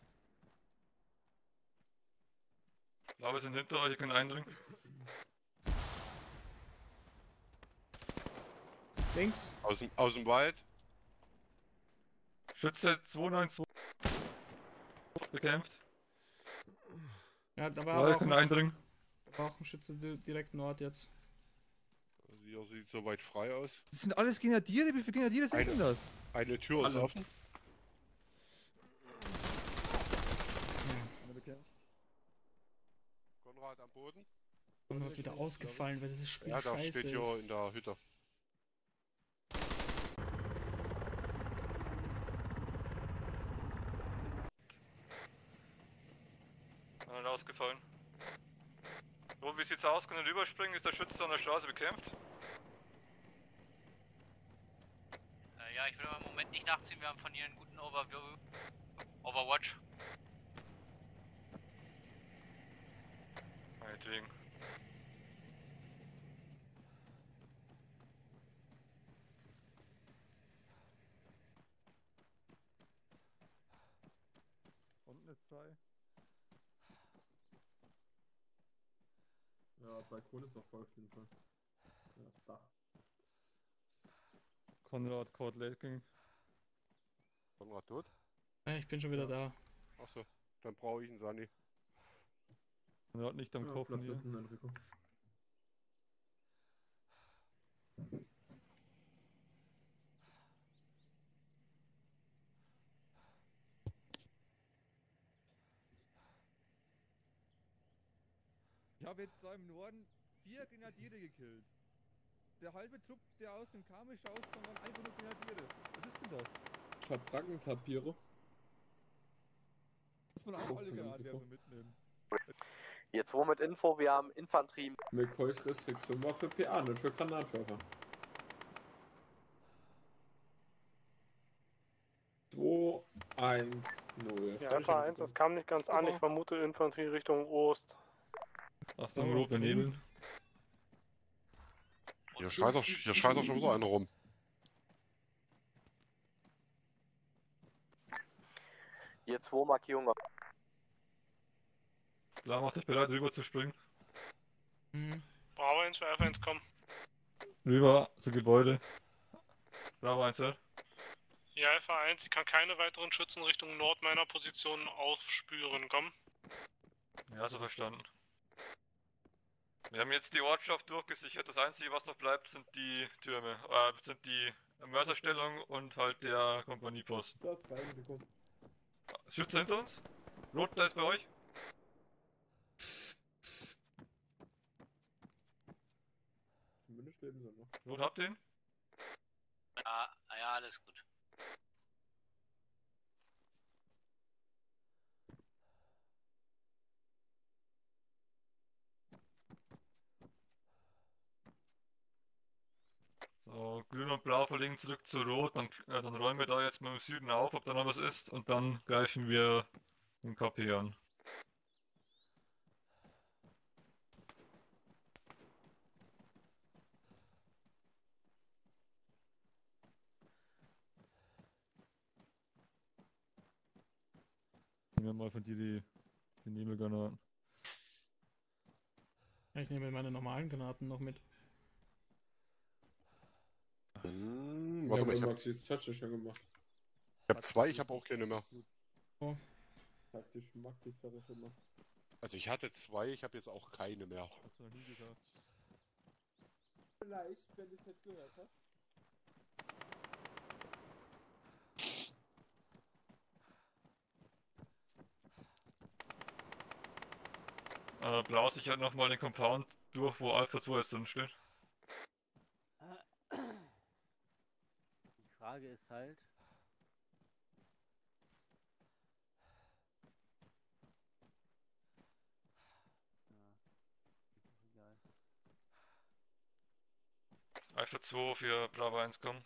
Blaue sind hinter euch, ihr könnt eindringen. Links. Aus dem Wald. Schütze 292 bekämpft. Ja, da Blaue können eindringen. Da war auch ein Schütze direkt Nord jetzt. Hier sieht soweit frei aus. Das sind alles Grenadiere? Wie viele Grenadiere sind denn das? Eine Tür ist offen. Konrad am Boden. Konrad wieder ausgefallen, weil das Spiel Ja, da scheiße steht hier ist. in der Hütte. Ausgefallen. So, wie sieht's aus? Können wir rüberspringen? Ist der Schütze an der Straße bekämpft? Ja, ich will aber im Moment nicht nachziehen, wir haben von hier einen guten Overwatch. Meinetwegen. Unten ist frei. Ja, Balkon ist noch voll auf jeden Fall. Ja, das Dach. Konrad Court Laking. Konrad tot? Ja, ich bin schon wieder da. Achso, dann brauche ich einen Sani. Konrad nicht am Kochen hier. habe jetzt da im Norden 4 Grenadiere gekillt. Der halbe Trupp, der aus dem Kamisch rauskam, waren einfach nur Grenadiere. Was ist denn das? Verbrackenpapiere. Muss man auch alle Granatwerfer mitnehmen. Jetzt wo mit Info, wir haben Infanterie. McCoys Restriktion war für PA, nicht für Granatwerfer. 2, 1, 0. Ja, Alpha 1, das kam nicht ganz an. Ich vermute Infanterie Richtung Ost. Achtung, rote Nebel. Hier schreit doch schon wieder einer rum. Hier 2 Markierungen. Klar, macht dich bereit, rüber zu springen. Bravo 1 für Alpha 1, komm. Rüber zu Gebäude. Bravo 1, ja. Ja, Alpha 1, ich kann keine weiteren Schützen Richtung Nord meiner Position aufspüren, komm. Ja, so verstanden. Wir haben jetzt die Ortschaft durchgesichert. Das Einzige, was noch bleibt, sind die Türme. Sind die Mörserstellung und halt der Kompanieposten. Schütze hinter uns. Rot, da ist bei euch. Zumindest leben sie noch. Rot, habt ihr ihn? Ja, alles gut. So, grün und blau verlegen zurück zu rot, dann räumen wir da jetzt mal im Süden auf, ob da noch was ist, und dann greifen wir den KP an. Nehmen wir mal von dir die Nebelgranaten. Ich nehme meine normalen Granaten noch mit. Warte mal, ich hab 2, ich habe auch keine mehr. Oh. Taktisch mag ich das immer. Also ich hatte 2, ich habe jetzt auch keine mehr. Hast du noch nie gesagt. Vielleicht, wenn du es nicht gehört hast. Blau sichert nochmal den Compound durch, wo Alpha 2 jetzt drin steht. Die Frage ist halt... Alpha 2 für Bravo 1 kommen.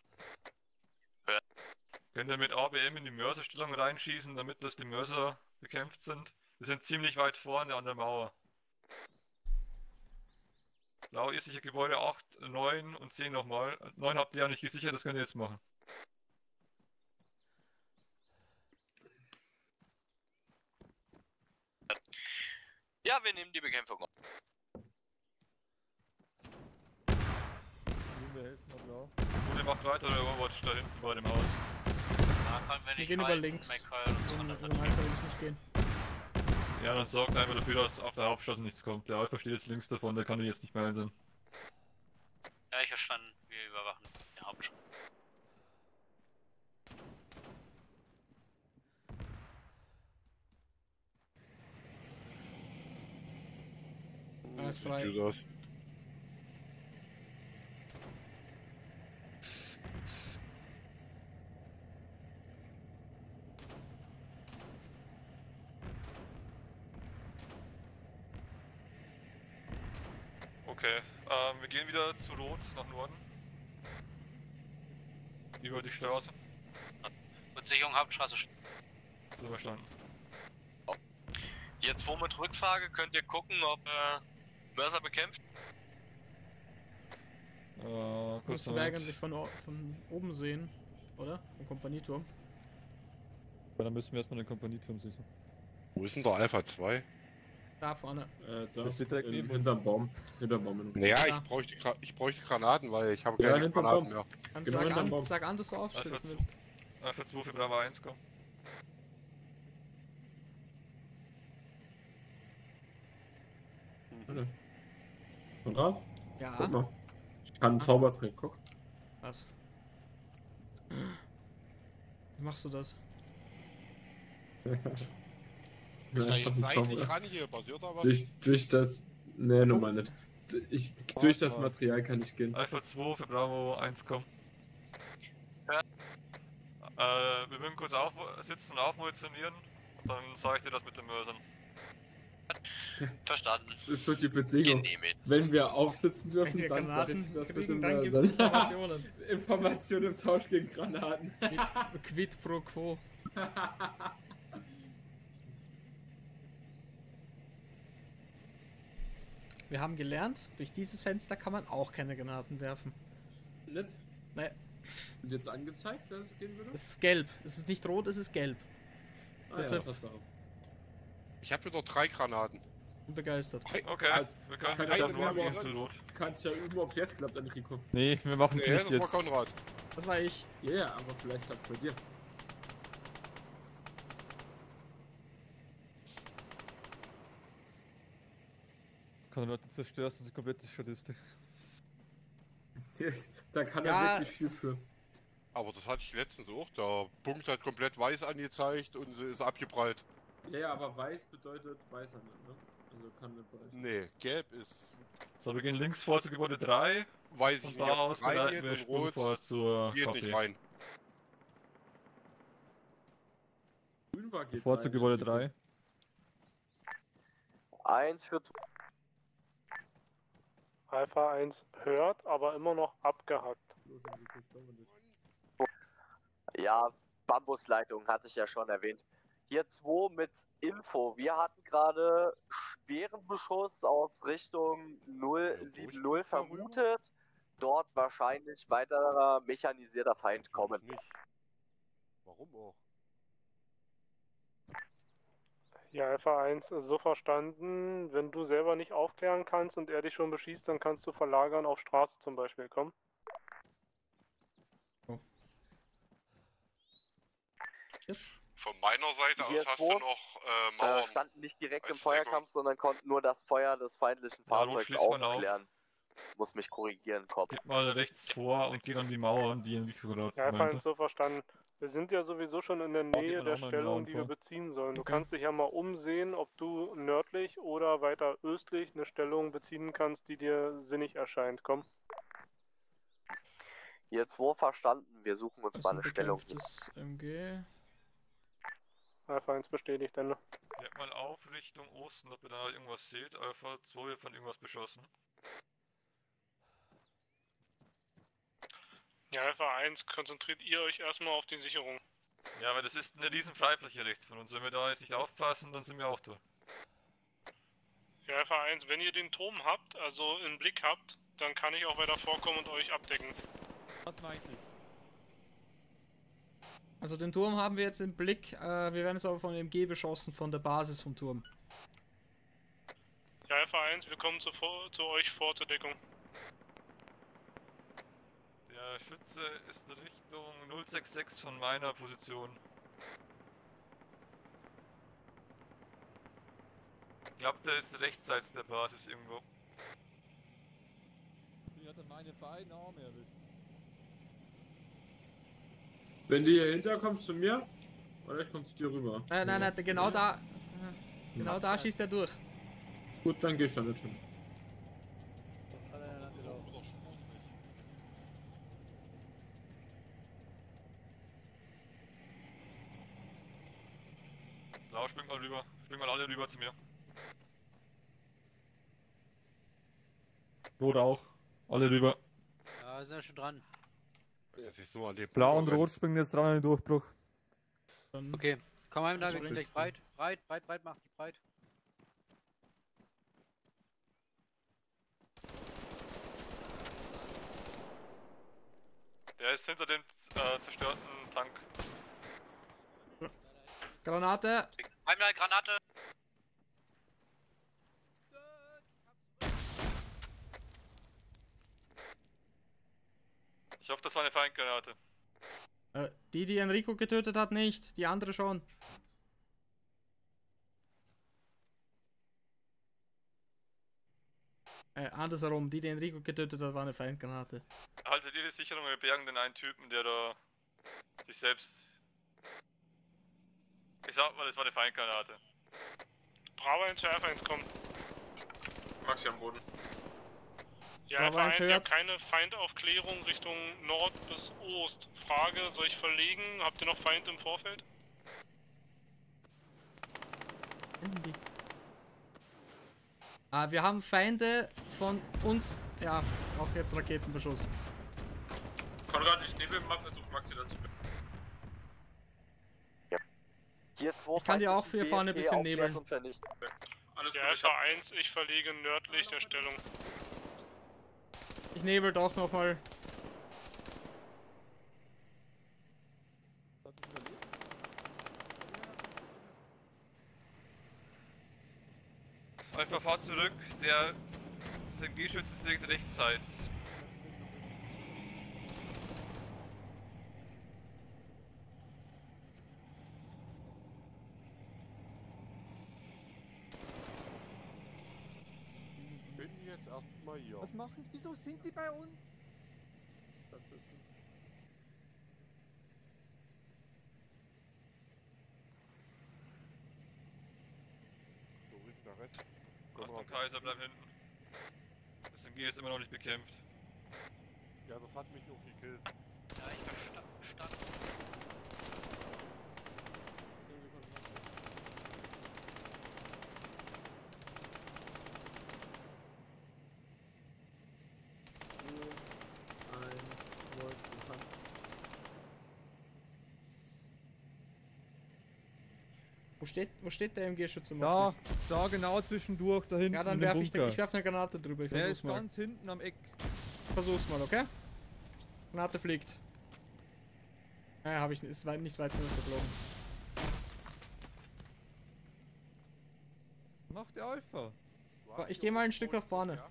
Könnt ihr mit ABM in die Mörserstellung reinschießen, damit das die Mörser bekämpft sind? Wir sind ziemlich weit vorne an der Mauer. Blau, ihr sichert Gebäude 8, 9 und 10 nochmal. 9 habt ihr ja nicht gesichert, das könnt ihr jetzt machen. Ja, wir nehmen die Bekämpfung auf. Wir helfen mal Blau. Und ihr macht weiter der Overwatch da hinten bei dem Haus. Wir gehen über links. So einfach will ich nicht gehen. Ja, dann sorgt einfach dafür, dass auf der Hauptstraße nichts kommt. Der Alpha steht jetzt links davon, der kann die jetzt nicht mehr einsehen. Ja, ich verstanden. Wir überwachen die Hauptstraße. Alles frei. Okay, wir gehen wieder zu Rot, nach Norden. Über die Straße. Mit Sicherung Hauptstraße. So verstanden. Jetzt wo mit Rückfrage könnt ihr gucken, ob Mörser bekämpft. Müssen wir eigentlich von oben sehen, oder? Vom Kompanieturm. Ja, dann müssen wir erstmal den Kompanieturm sichern. Wo ist denn der Alpha 2? Da vorne. Da steht direkt neben hinterm Baum. Hinterm Baum. Naja, ich bräuchte Granaten, weil ich habe keine Granaten mehr. Sag an, dass du aufschützen willst. Alpha 2 für Bravo 1 kommen. Und raus? Ja. Guck mal. Ich kann einen Zaubertrick, guck. Was? Wie machst du das? Seid nicht ran hier, passiert da was? Durch das Nee, nochmal nicht. Durch das Material kann ich gehen. Alpha 2 für Bravo 1 kommen. Wir würden kurz sitzen und aufmunitionieren und dann sage ich dir das mit den Mörsern. Verstanden. Das ist so die Bedingung. Wenn wir aufsitzen dürfen, Wenn wir dann sage ich Granaten das mit kriegen, den dann gibt's Mörsern. Informationen. Informationen im Tausch gegen Granaten. Quid pro quo. Wir haben gelernt, durch dieses Fenster kann man auch keine Granaten werfen. Nicht? Naja. Und jetzt angezeigt, dass es gehen würde? Es ist gelb. Es ist nicht rot, es ist gelb. Ja, das war. Ich habe wieder 3 Granaten. Bin begeistert. Okay, wir können Kann ja ja zur Not. Kannst ja üben, ob es jetzt klappt, Enrico. Nee, wir machen es Nee, nicht das jetzt. war Konrad. Das war ich. Ja, yeah, aber vielleicht klappt es bei dir. Konrad, du zerstörst unsere komplette Statistik. Da kann Ja. er wirklich viel für. Aber das hatte ich letztens auch. Der Punkt hat komplett weiß angezeigt und sie ist abgeprallt. Ja, aber weiß bedeutet weißer nicht, ne? Also kann nicht weiß. Nee, gelb ist. So, wir gehen links vor zu Gebäude 3. Weiß ich Von nicht, da ob aus reingeht bereiten wir und Sprung rot vor zur geht KP. nicht rein. Grün war geht Vor zu rein, Gebäude Enrico. 3. 1 für Alpha 1 hört, aber immer noch abgehackt. Ja, Bambusleitung hatte ich ja schon erwähnt. Hier 2 mit Info. Wir hatten gerade schweren Beschuss aus Richtung 070 vermutet. Dort wahrscheinlich weiterer mechanisierter Feind kommen. Nicht. Warum auch? Ja, Alpha 1 so verstanden, wenn du selber nicht aufklären kannst und er dich schon beschießt, dann kannst du verlagern auf Straße zum Beispiel, komm. Jetzt? Von meiner Seite Hier aus hast zwei, du noch Mauern. standen nicht direkt im als Feuerkampf, sondern konnten nur das Feuer des feindlichen Ja, wo Fahrzeugs schließt man auf? aufklären. Muss mich korrigieren, Kopf. Geht mal rechts vor und geht an die Mauern, die Enrico gerade Ja, Alpha 1 meinte. so verstanden. Wir sind ja sowieso schon in der geht Nähe man der auch mal in Stellung, Raum die vor. wir beziehen sollen. Du Okay. kannst dich ja mal umsehen, ob du nördlich oder weiter östlich eine Stellung beziehen kannst, die dir sinnig erscheint. Komm. Hier 2 verstanden. Wir suchen uns Das mal ist eine ein Stellung. bekämpftes MG. Alpha 1 bestätigt, dann. Geht mal auf Richtung Osten, ob ihr da irgendwas seht. Alpha 2 von irgendwas beschossen. Ja, Alpha 1, konzentriert ihr euch erstmal auf die Sicherung. Ja, aber das ist eine riesen Freifläche rechts von uns. Wenn wir da jetzt nicht aufpassen, dann sind wir auch durch. Ja, Alpha 1, wenn ihr den Turm habt, also im Blick habt, dann kann ich auch weiter vorkommen und euch abdecken. Was meinst du? Also den Turm haben wir jetzt im Blick. Wir werden jetzt aber von dem MG beschossen, von der Basis vom Turm. Ja, Alpha 1, wir kommen zu euch vor zur Deckung. Der Schütze ist Richtung 066 von meiner Position. Ich glaube, der ist rechtsseits der Basis irgendwo. Ich hatte meine beiden Arme erwischt. Wenn du hier hinterkommst zu mir, oder ich komm zu dir rüber. Nein, genau da. Genau da schießt er durch. Gut, dann geh ich da nicht hin. Lau, spring mal rüber. Spring mal alle rüber zu mir. Rot auch. Alle rüber. Ja, sind wir schon dran. Das ist so an dem Blau und Rot springen jetzt dran in den Durchbruch. Okay, komm mal da, wir richtig. gehen gleich breit. Breit, mach dich breit. Der ist hinter dem zerstörten Tank. Granate. Einmal Granate. Ich hoffe, das war eine Feindgranate. Die Enrico getötet hat, nicht. Die andere schon. Andersherum. Die Enrico getötet hat, war eine Feindgranate. Haltet ihr die Sicherung, wir bergen den einen Typen, der da sich selbst... Ich sag mal, das war eine Feindgranate. Bravo 1 für Alpha 1, komm. Maxi am Boden. Ja, Aber Alpha 1, eins wir haben hört. keine Feindaufklärung Richtung Nord bis Ost. Frage, soll ich verlegen? Habt ihr noch Feind im Vorfeld? Wir haben Feinde von uns. Ja, auch jetzt Raketenbeschuss. Konrad, ich Nebel mache, versucht Maxi dazu. Hier 2 Ich kann dir auch hier vorne ein bisschen nebeln. Alles Ja, gut, ich Alpha 1, ich verlege nördlich der Stellung. Ich nebel doch nochmal. Einfach fahr zurück, der SMG-Schütze ist direkt rechtsseits. Ich bin jetzt erstmal hier. Was machen? Wieso sind die bei uns? So, Richter Rett. Achtung, Kaiser, bleib hinten. SMG ist immer noch nicht bekämpft. Ja, das hat mich auch gekillt. Ja, ich verstanden. Wo steht der MG-Schütze? Da genau zwischendurch, da hinten. Ja, dann in dem werfe ich Bunker. werf eine Granate drüber. Ich Der versuch's ist mal. ganz hinten am Eck. Versuch's mal, okay? Granate fliegt. Naja, habe ich ist nicht weit genug geflogen. Macht der Alpha. Ich gehe mal ein Stück nach vorne.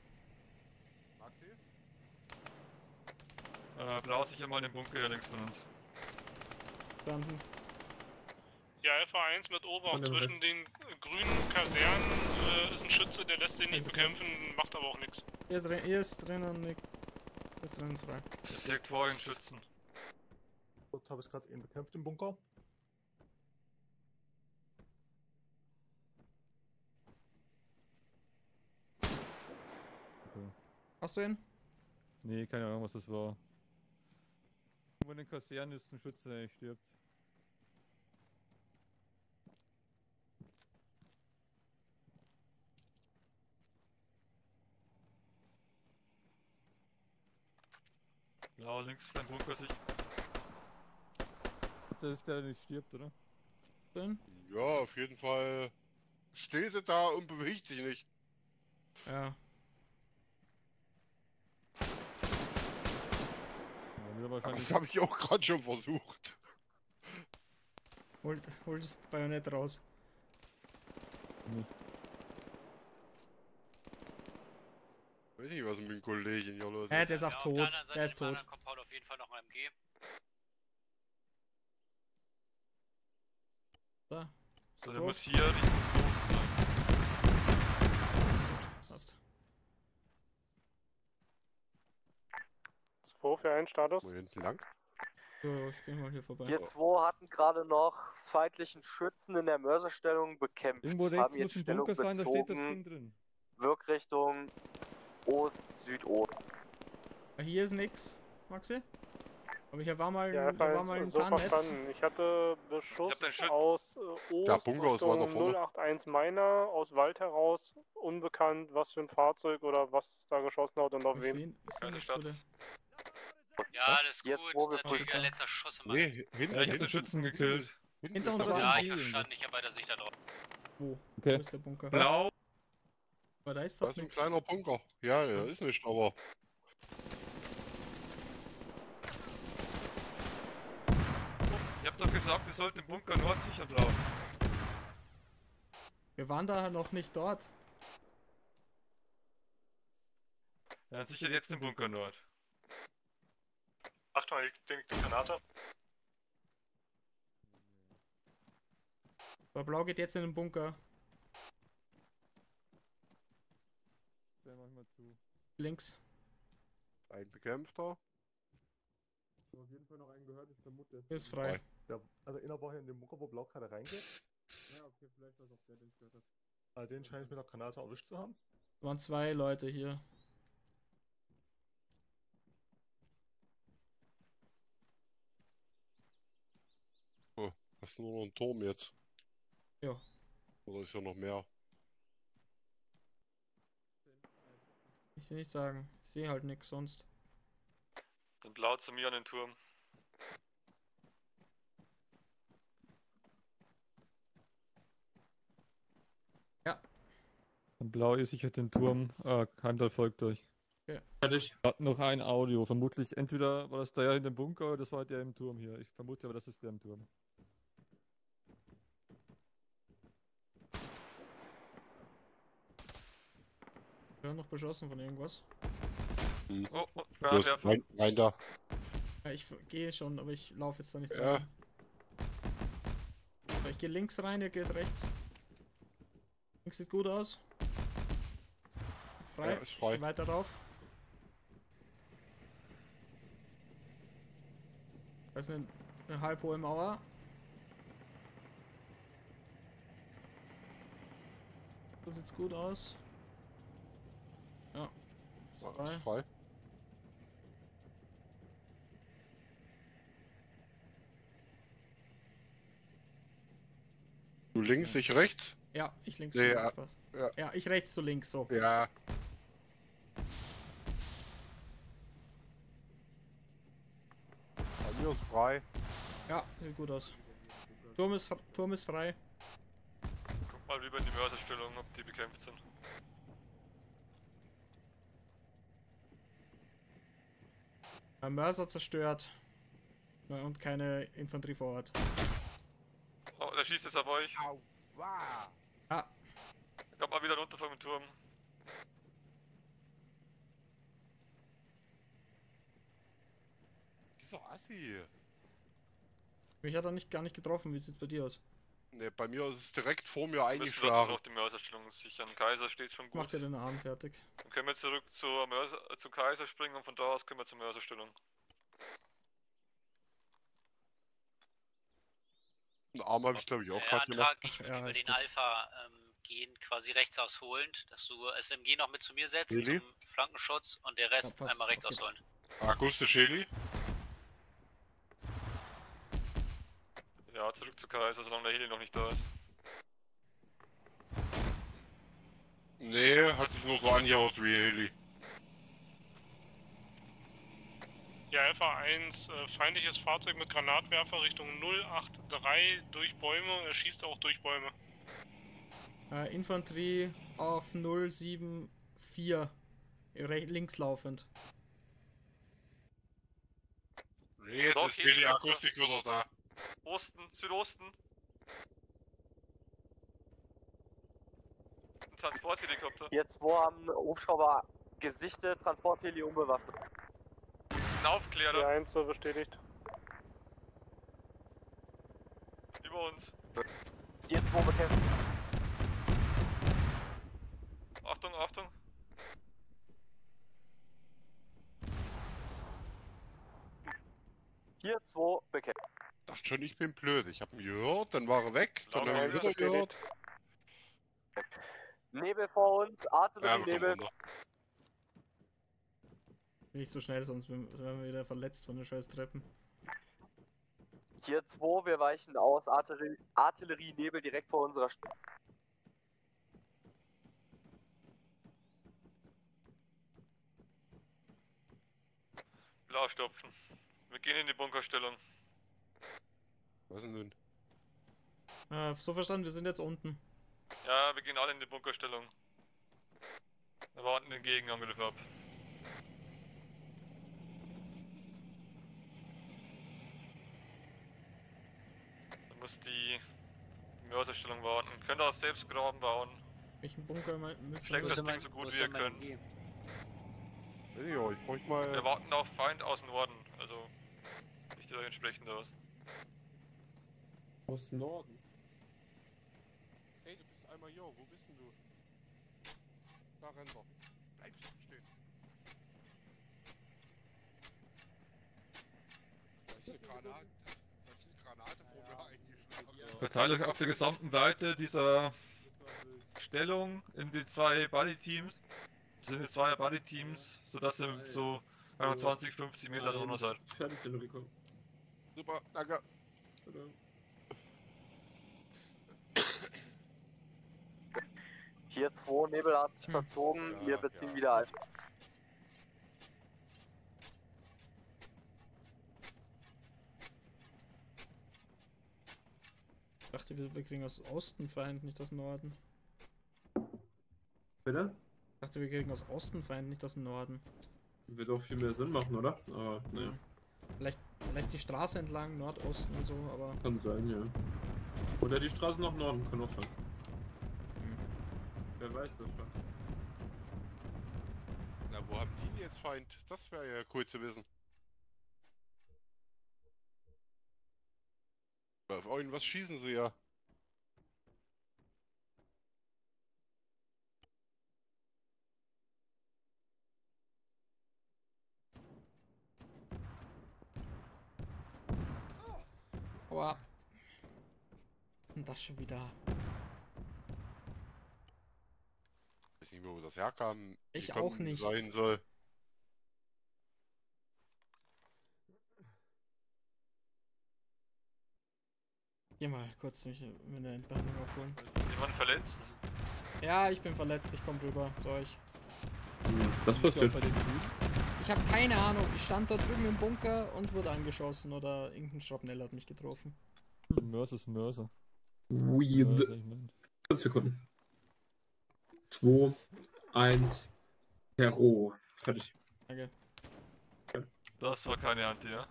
Blau sicher mal den Bunker hier links von uns. Verstanden. Ja, Alpha 1 mit Ober, Von dem zwischen den grünen Kasernen ist ein Schütze, der lässt den nicht bekämpfen, macht aber auch nichts. Hier ist drinnen Nick. Ist drinnen frei. Direkt vor den Schützen. Dort habe ich gerade ihn bekämpft im Bunker. Okay. Hast du ihn? Nee, keine Ahnung, was das war. Irgendwo in den Kasernen ist ein Schütze, der nicht stirbt. Blau links, dein Bunker sich. Das ist der, der nicht stirbt, oder? Ja, auf jeden Fall steht er da und bewegt sich nicht. Ja. Das habe ich auch gerade schon versucht. Hol das Bajonett raus. Nee. Ich weiß nicht, was mit dem Kollegen hier los ist. Der ist auch tot. Der ist tot. Compound auf jeden Fall noch ein MG. So, der muss hier Richtung Osten sein. Passt. 2 für einen Status. Wo hinten lang? So, ich bin mal hier vorbei. Wir 2 hatten gerade noch feindlichen Schützen in der Mörserstellung bekämpft. Irgendwo Haben rechts jetzt muss ein Stellung Bunker sein, da steht das bezogen. Ding drin. Wirkrichtung Ost-Südost. Hier ist nix, Maxi. Aber hier war mal, Ja, hier war mal ein so Tarnnetz. verstanden. Ich hatte Beschuss aus Ost Der Bunker ist weiter Richtung vorne. 081 Miner aus Wald heraus. Unbekannt, was für ein Fahrzeug oder was da geschossen hat und auf wen. Ja, alles gut. Natürlich der letzter Schuss im Nee, hinten. Ja, ich hab den Schützen gekillt. Hinter uns war Ja, ein ich Bild. verstanden, ich habe weiter Sicht da drauf. Wo? Okay. Wo ist der Bunker? Blau. Aber da ist Da doch ist ein nichts. kleiner Bunker. Ja, der ist nicht, aber. Ich hab doch gesagt, wir sollten den Bunker nordsicher blau. Wir waren da noch nicht dort. Ja, sicher jetzt den Bunker nord. Achtung, die Granate. Aber Blau geht jetzt in den Bunker. Der mach ich mal zu. Links. Ein Bekämpfter. Auf jeden Fall noch einen gehört, ich vermute. Ist frei. Ja, also einer war hier in dem Bunker, wo Blau gerade reingeht. Ja, okay, vielleicht was auch der den gehört hat. Den scheine ich mit der Granate erwischt zu haben. Waren 2 Leute hier. Oh, hast du nur noch einen Turm jetzt? Ja. Oder ist ja noch mehr? Ich will nicht sagen. Ich sehe halt nichts sonst. Dann blau zu mir an den Turm. Ja. Und blau ist sichert den Turm. Handel folgt euch. Okay. Fertig. Hat noch ein Audio. Vermutlich entweder war das der in dem Bunker oder das war der im Turm hier. Ich vermute aber, das ist der im Turm. Wir haben noch beschossen von irgendwas. Oh, Du hast rein da. Ja, ich gehe schon, aber ich laufe jetzt da nicht Ja. rein. Ich gehe links rein, ihr geht rechts. Links sieht gut aus. Frei. Ja, ist frei. Geh weiter rauf. Da ist eine halb hohe Mauer. So sieht's gut aus. Ja. Ist Ja, frei. ist frei. Du links, ich rechts? Ja, ich links. Nee, du ja, rechts. ja. Ja, ich rechts, du links, so. Ja. Bei mir ist frei. Ja, sieht gut aus. Turm ist frei. Guck mal rüber in die Mörserstellung, ob die bekämpft sind. Mörser zerstört. Ja, und keine Infanterie vor Ort. Oh, der schießt jetzt auf euch. Ah. Kommt mal wieder runter vom Turm. Dieser Assi. Mich hat er gar nicht getroffen. Wie sieht's bei dir aus? Ne, bei mir ist es direkt vor mir Wir müssen eingeschlagen. noch die Mörserstellung sichern. Kaiser steht schon gut. Mach dir den Arm fertig. Dann können wir zurück zu Kaiser springen und von da aus können wir zur Mörserstellung. Einen Arm habe ich glaube ich auch gerade Antrag, gemacht. ich würde über den Alpha gehen, quasi rechts ausholend, dass du SMG noch mit zu mir setzt Heli? zum Flankenschutz und der Rest Ja, passt. einmal rechts Auf geht's. ausholen. Akustisch Heli? Ja, zurück zu Kaiser, solange der Heli noch nicht da ist. Nee, hat sich nur so angehört wie Heli. Ja, Alpha 1, feindliches Fahrzeug mit Granatwerfer Richtung 083 durch Bäume. Er schießt auch durch Bäume. Infanterie auf 074. Links laufend. Nee, jetzt Doch, ist Heli Akustik wieder da. Osten, Südosten. Ein Transporthelikopter. Jetzt wo haben Hubschrauber gesichtet, Transportheli unbewaffnet. Ein Aufklärer. Die 1 so bestätigt. Über uns. Hier 2 bekämpft. Achtung, Achtung. Hier 2 bekämpft. Dachte schon, ich bin blöd. Ich habe ihn gehört, dann war er weg, dann Laut habe ich ihn wieder bestätigt. gehört. Nebel vor uns, Ja, Artillerie-Nebel. komm runter. Nicht so schnell, sonst werden wir wieder verletzt von den scheiß Treppen. Hier 2, wir weichen aus, Artillerie-Nebel direkt vor unserer Stadt. Blau stopfen. Wir gehen in die Bunkerstellung. Was denn nun? So verstanden, wir sind jetzt unten. Ja, wir gehen alle in die Bunkerstellung. Wir warten den Gegenangriff ab. Dann muss die Mörserstellung warten. Könnt ihr auch selbst Graben bauen. Welchen Bunker müssen Schlägt das wir? Ding so gut wie ihr könnt. Ja, ich bräuchte mal. Wir warten auf Feind aus Norden, also richtet euch entsprechend aus. Aus Norden. Hey, du bist einmal hier. Wo bist denn du? Da rennt er. Bleibst du stehen. Da ist eine Granate. Da ist eine Granate vor mir eingeschlagen. Verteilt euch auf der gesamten Seite dieser Stellung in die 2 Buddy-Teams. Das sind jetzt 2 Buddy-Teams, sodass ihr so 20, 50 Meter drunter seid. Fertig, Enrico. Super, danke. Hier 2, Nebel hat sich verzogen, wir beziehen wieder Alpha. Ich dachte, wir kriegen aus Osten Feind, nicht aus Norden. Bitte? Ich dachte, wir kriegen aus Osten Feind, nicht aus Norden. Wird auch viel mehr Sinn machen, oder? Aber, naja. Vielleicht die Straße entlang, Nordosten und so, aber... Kann sein, ja. Oder die Straße nach Norden, kann auch sein. Wer weiß das schon. Na, wo haben die denn jetzt Feind? Das wäre ja cool zu wissen. Auf irgendwas schießen sie ja. Aua. Und das schon wieder. Ich weiß nicht mehr, wo das herkam. Ich auch gekommen nicht. Sein soll. Geh mal kurz mich mit einer Entbehandlung abholen. Jemand verletzt? Ja, ich bin verletzt, ich komm rüber zu euch. Was passiert? Ich habe keine Ahnung, ich stand da drüben im Bunker und wurde angeschossen oder irgendein Schrapnell hat mich getroffen. Mörser ist Mörser. Weird. 5 Sekunden. 2, 1, Hero. Fertig. Danke. Das war keine Hand hier.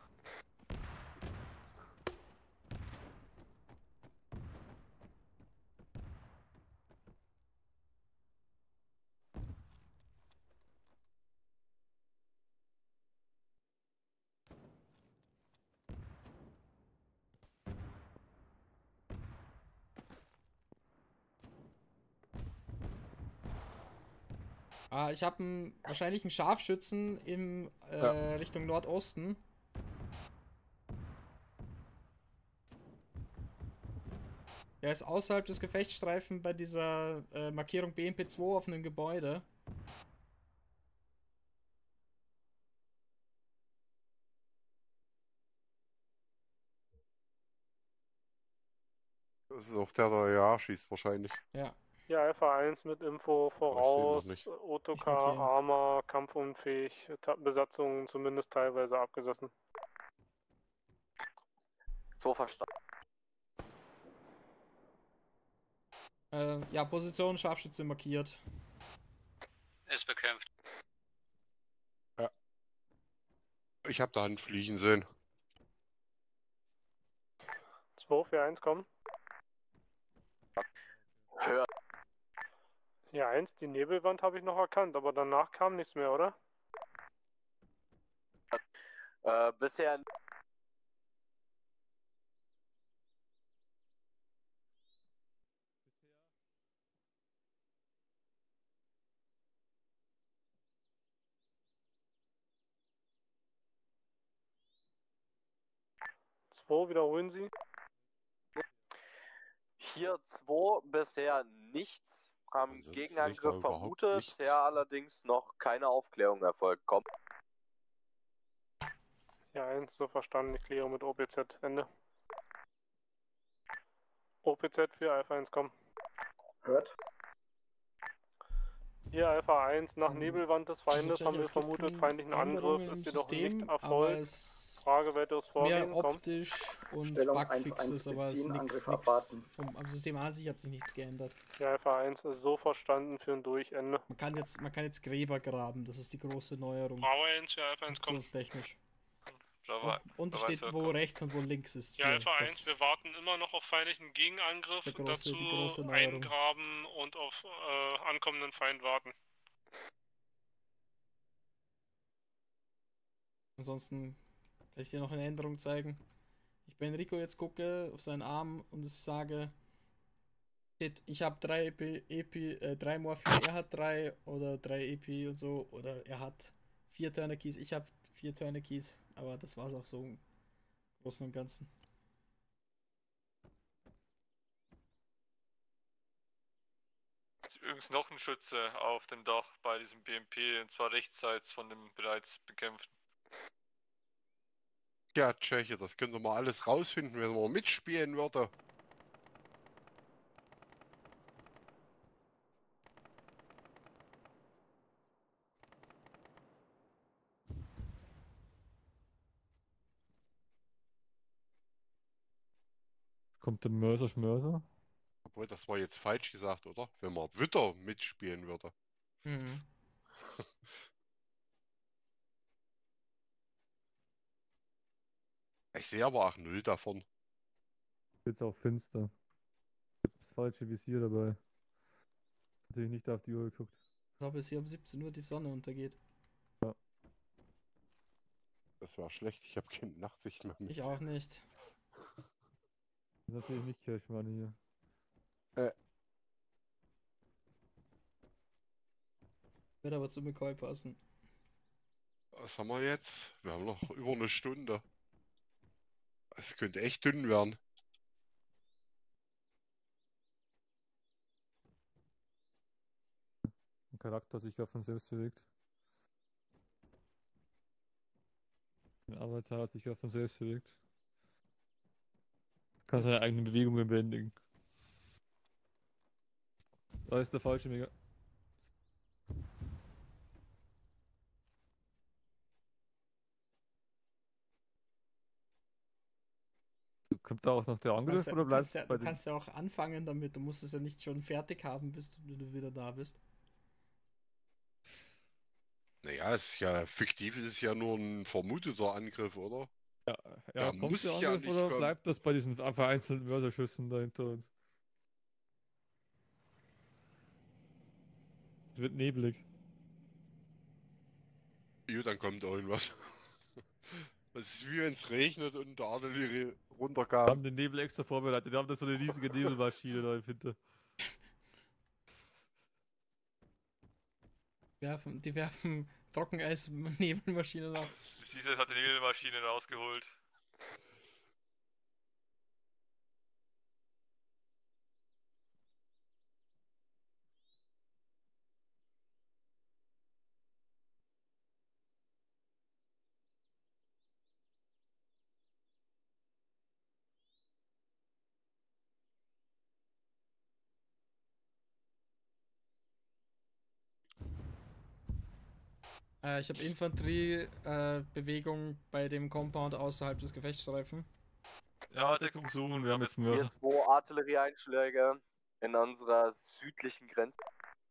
Ich habe wahrscheinlich einen Scharfschützen im Richtung Nordosten. Der ist außerhalb des Gefechtsstreifen bei dieser Markierung BMP2 auf einem Gebäude. Das ist auch der ja schießt wahrscheinlich. Ja. Ja, Alpha 1 mit Info voraus, nicht. Ottokar, Arma, kampfunfähig, Besatzung zumindest teilweise abgesessen. So verstanden. Ja, Position Scharfschütze markiert. Ist bekämpft. Ja. Ich habe da Hand fliegen sehen. 241 kommen. Hör. Ja, 1, die Nebelwand habe ich noch erkannt, aber danach kam nichts mehr, oder? Bisher. Wiederholen Sie. Hier 2 bisher nichts. Haben Ansonsten Gegenangriff sehe ich da überhaupt vermutet, nichts. bisher allerdings noch keine Aufklärung erfolgt. Komm. Ja, 1, so verstanden, ich kläre mit OPZ, Ende. OPZ für Alpha 1, komm. Hört. Hier Alpha 1, nach Nebelwand des Feindes haben wir vermutet feindlichen Angriff, ist jedoch nicht erfolgt. Frage weiteres Vorgehen, mehr optisch und Bugfixes, aber es ist nichts. Am System an sich hat sich nichts geändert. Ja, Alpha 1 ist so verstanden, führen durch, Ende. Man kann jetzt Gräber graben, das ist die große Neuerung. Bravo 1 für Alpha 1, komm. Technisch. Java, Und es steht, wo rechts und wo links ist. Ja, Hier, Alpha 1, wir warten immer noch auf feindlichen Gegenangriff, die große dazu Neuerung. eingraben und auf ankommenden Feind warten. Ansonsten kann ich dir noch eine Änderung zeigen. Ich bei Enrico jetzt gucke auf seinen Arm und ich sage, ich habe 3 Morphin, er hat 3 oder 3 EP und so, oder er hat 4 Turner Keys, ich habe 4 Turner Keys, aber das war es auch so im Großen und Ganzen. übrigens noch ein Schütze auf dem Dach bei diesem BMP, und zwar rechtsseits von dem bereits bekämpften. Ja, Tscheche, das könnte man alles rausfinden, wenn man mitspielen würde. Kommt der Mörser? Obwohl, das war jetzt falsch gesagt, oder? Wenn man wieder mitspielen würde. Mhm. Ich sehe aber auch null davon. Jetzt auch finster. Das falsche Visier dabei. Natürlich nicht auf die Uhr geguckt. Ich glaube, bis hier um 17 Uhr die Sonne untergeht. Ja. Das war schlecht, ich habe keine Nachtsicht mehr mit. Ich auch nicht. Das ist natürlich nicht Kirschmann hier. Wird aber zu McCoy passen. Was haben wir jetzt? Wir haben noch über eine Stunde. Es könnte echt dünn werden. Ein Charakter sich auch von selbst bewegt. Ein Avatar hat sich auch von selbst bewegt. Kann seine eigenen Bewegungen bändigen. Da ist der falsche Mega. Kommt da auch noch der Angriff oder bleibst du kannst ja auch anfangen damit. Du musst es ja nicht schon fertig haben, bis du wieder da bist. Naja, es ist ja fiktiv, es ist ja nur ein vermuteter Angriff, oder? Ja, Da kommt muss der ja Angriff nicht oder kommen. bleibt das bei diesen vereinzelten Mörserschüssen da hinter uns? Es wird neblig. Jo, dann kommt irgendwas. Das ist wie wenn es regnet und der Artillerie Wir runterkam. haben den Nebel extra vorbereitet. Wir haben da so eine riesige Nebelmaschine da im Winter. Die werfen Trockeneis-Nebelmaschinen ab. Dieses hat die Nebelmaschine rausgeholt. Ich habe Infanterie-Bewegung bei dem Compound außerhalb des Gefechtsstreifen. Ja, Deckung suchen, wir haben jetzt Hier Mörser. 2 Artillerieeinschläge in unserer südlichen Grenze.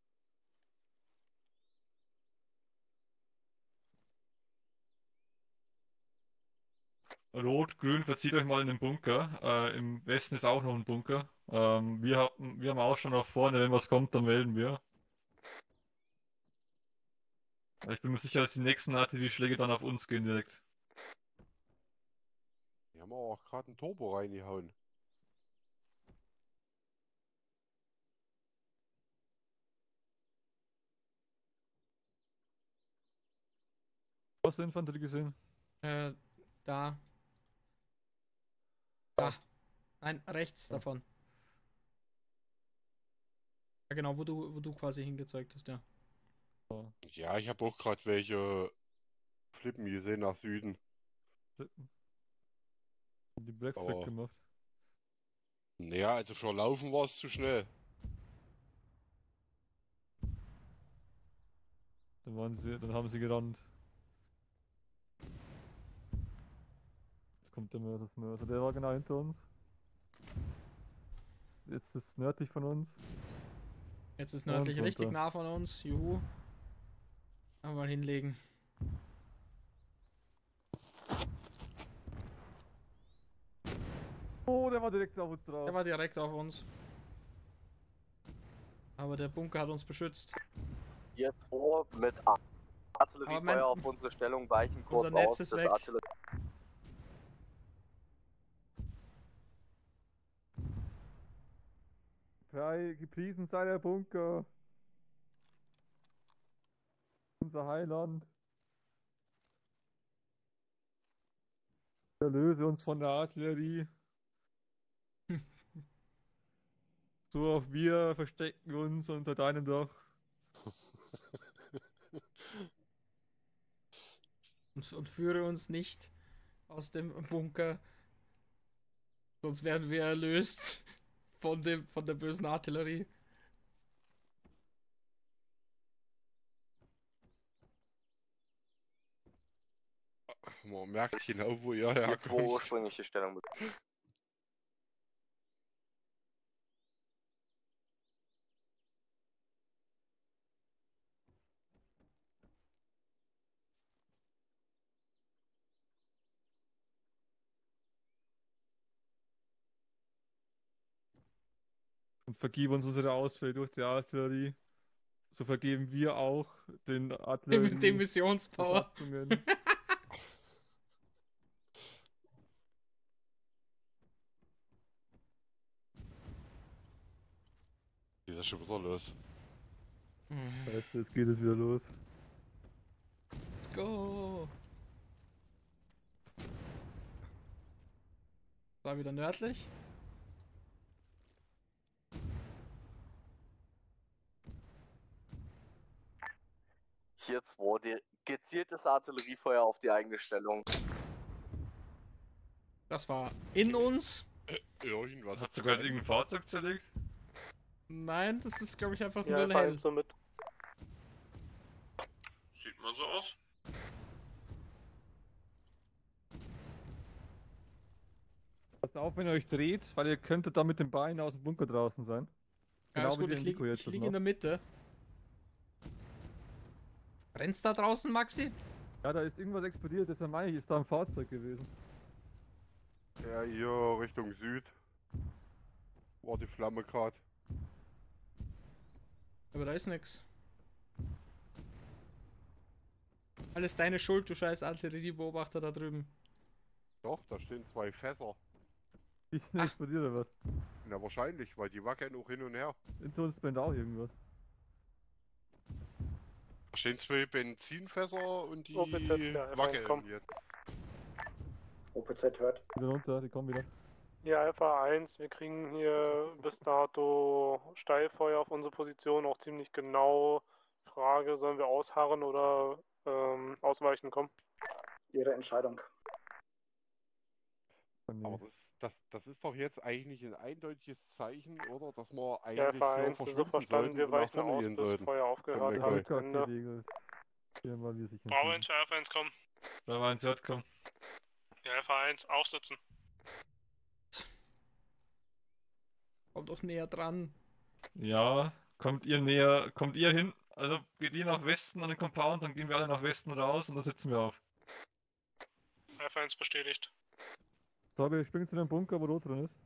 Rot, grün, verzieht euch mal in den Bunker. Im Westen ist auch noch ein Bunker. Wir haben auch schon nach vorne, wenn was kommt, dann melden wir. Ich bin mir sicher, dass die nächsten Artillerieschläge dann auf uns gehen direkt. Die haben auch gerade ein Turbo reingehauen. Hast du Infanterie gesehen? Da. Da. Nein, rechts davon. Ja, genau, wo du quasi hingezeigt hast, ja. Ja, ich habe auch gerade welche flippen gesehen nach Süden. Die Black Flag Aber gemacht. naja, also für Laufen war es zu schnell. Dann haben sie gerannt. Jetzt kommt der Mörser. Der war genau hinter uns. Jetzt ist es nördlich von uns. Jetzt ist nördlich Und richtig runter. nah von uns. Juhu. Mal hinlegen. Oh, der war direkt auf uns drauf. Der war direkt auf uns. Aber der Bunker hat uns beschützt. Hier 2 mit Artilleriefeuer auf unsere Stellung, weichen kurz unser Netz aus. ist Das weg. Frei, gepriesen sei der Bunker. Unser Heiland. Erlöse uns von der Artillerie. So, auch wir verstecken uns unter deinem Dach. Und führe uns nicht aus dem Bunker. Sonst werden wir erlöst von der bösen Artillerie. Man merkt genau, wo ihr Jetzt, wo herkommt. ursprüngliche Stellung bekommen. Und vergib uns unsere Ausfälle durch die Artillerie. So vergeben wir auch den Artillerie. Mit dem Missionspower. Besatzungen. Geht das schon wieder los? Jetzt geht es wieder los. Let's go. War wieder nördlich. Hier 2, gezieltes Artilleriefeuer auf die eigene Stellung. Das war in uns. Irgendwas. Hast du gerade irgendein Fahrzeug zerlegt? Nein, das ist, glaube ich, einfach Ja, nur hell. somit. Sieht mal so aus. Passt auf, wenn ihr euch dreht, weil ihr könntet da mit den Beinen aus dem Bunker draußen sein. Ja, Genau ist wie gut, der ich Nico liege jetzt lieg noch. in der Mitte. Rennst da draußen, Maxi? Ja, da ist irgendwas explodiert, deshalb meine ich, ist da ein Fahrzeug gewesen. Ja, hier Richtung Süd. War die Flamme gerade. Aber da ist nix. Alles deine Schuld, du scheiß Artilleriebeobachter da drüben. Doch, da stehen 2 Fässer. Ist denn explodiert oder was? Na wahrscheinlich, weil die wackeln auch hin und her. Hinter uns brennt auch irgendwas. Da stehen 2 Benzinfässer und die OPZ, ja, wackeln komm. jetzt. OPZ hört. Wieder runter, die kommen wieder. Ja, Alpha 1, wir kriegen hier bis dato Steilfeuer auf unsere Position, auch ziemlich genau. Frage, sollen wir ausharren oder ausweichen kommen? Ihre Entscheidung. Aber das ist doch jetzt eigentlich ein eindeutiges Zeichen, oder? Dass wir eigentlich Ja, Verein, so verschwinden verstanden, sollten wir und nach weichen vorne aus, gehen bis sollten. Feuer aufgehört Von hat. McCoy. Ende. Regel. Hier mal wir sich Bravo 1 für Alpha 1 kommen. Bravo 1 hört, komm. Ja, Alpha 1 aufsitzen. Kommt doch näher dran. Ja, kommt ihr hin? Also geht ihr nach Westen an den Compound, dann gehen wir alle nach Westen raus und dann sitzen wir auf. Alpha 1 bestätigt. So, wir springen zu dem Bunker, wo rot drin ist.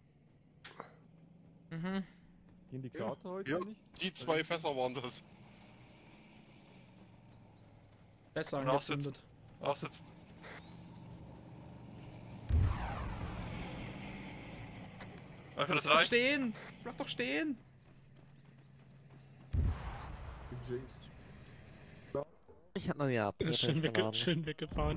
Mhm. Gehen die Krater heute Ja, nicht? die 2 Fässer waren das. Besser Und angezündet. Aufsitzen. Einfach das Bleib reicht. stehen! Bleib doch stehen! Ich hab mal wieder ab. Schön weggefahren.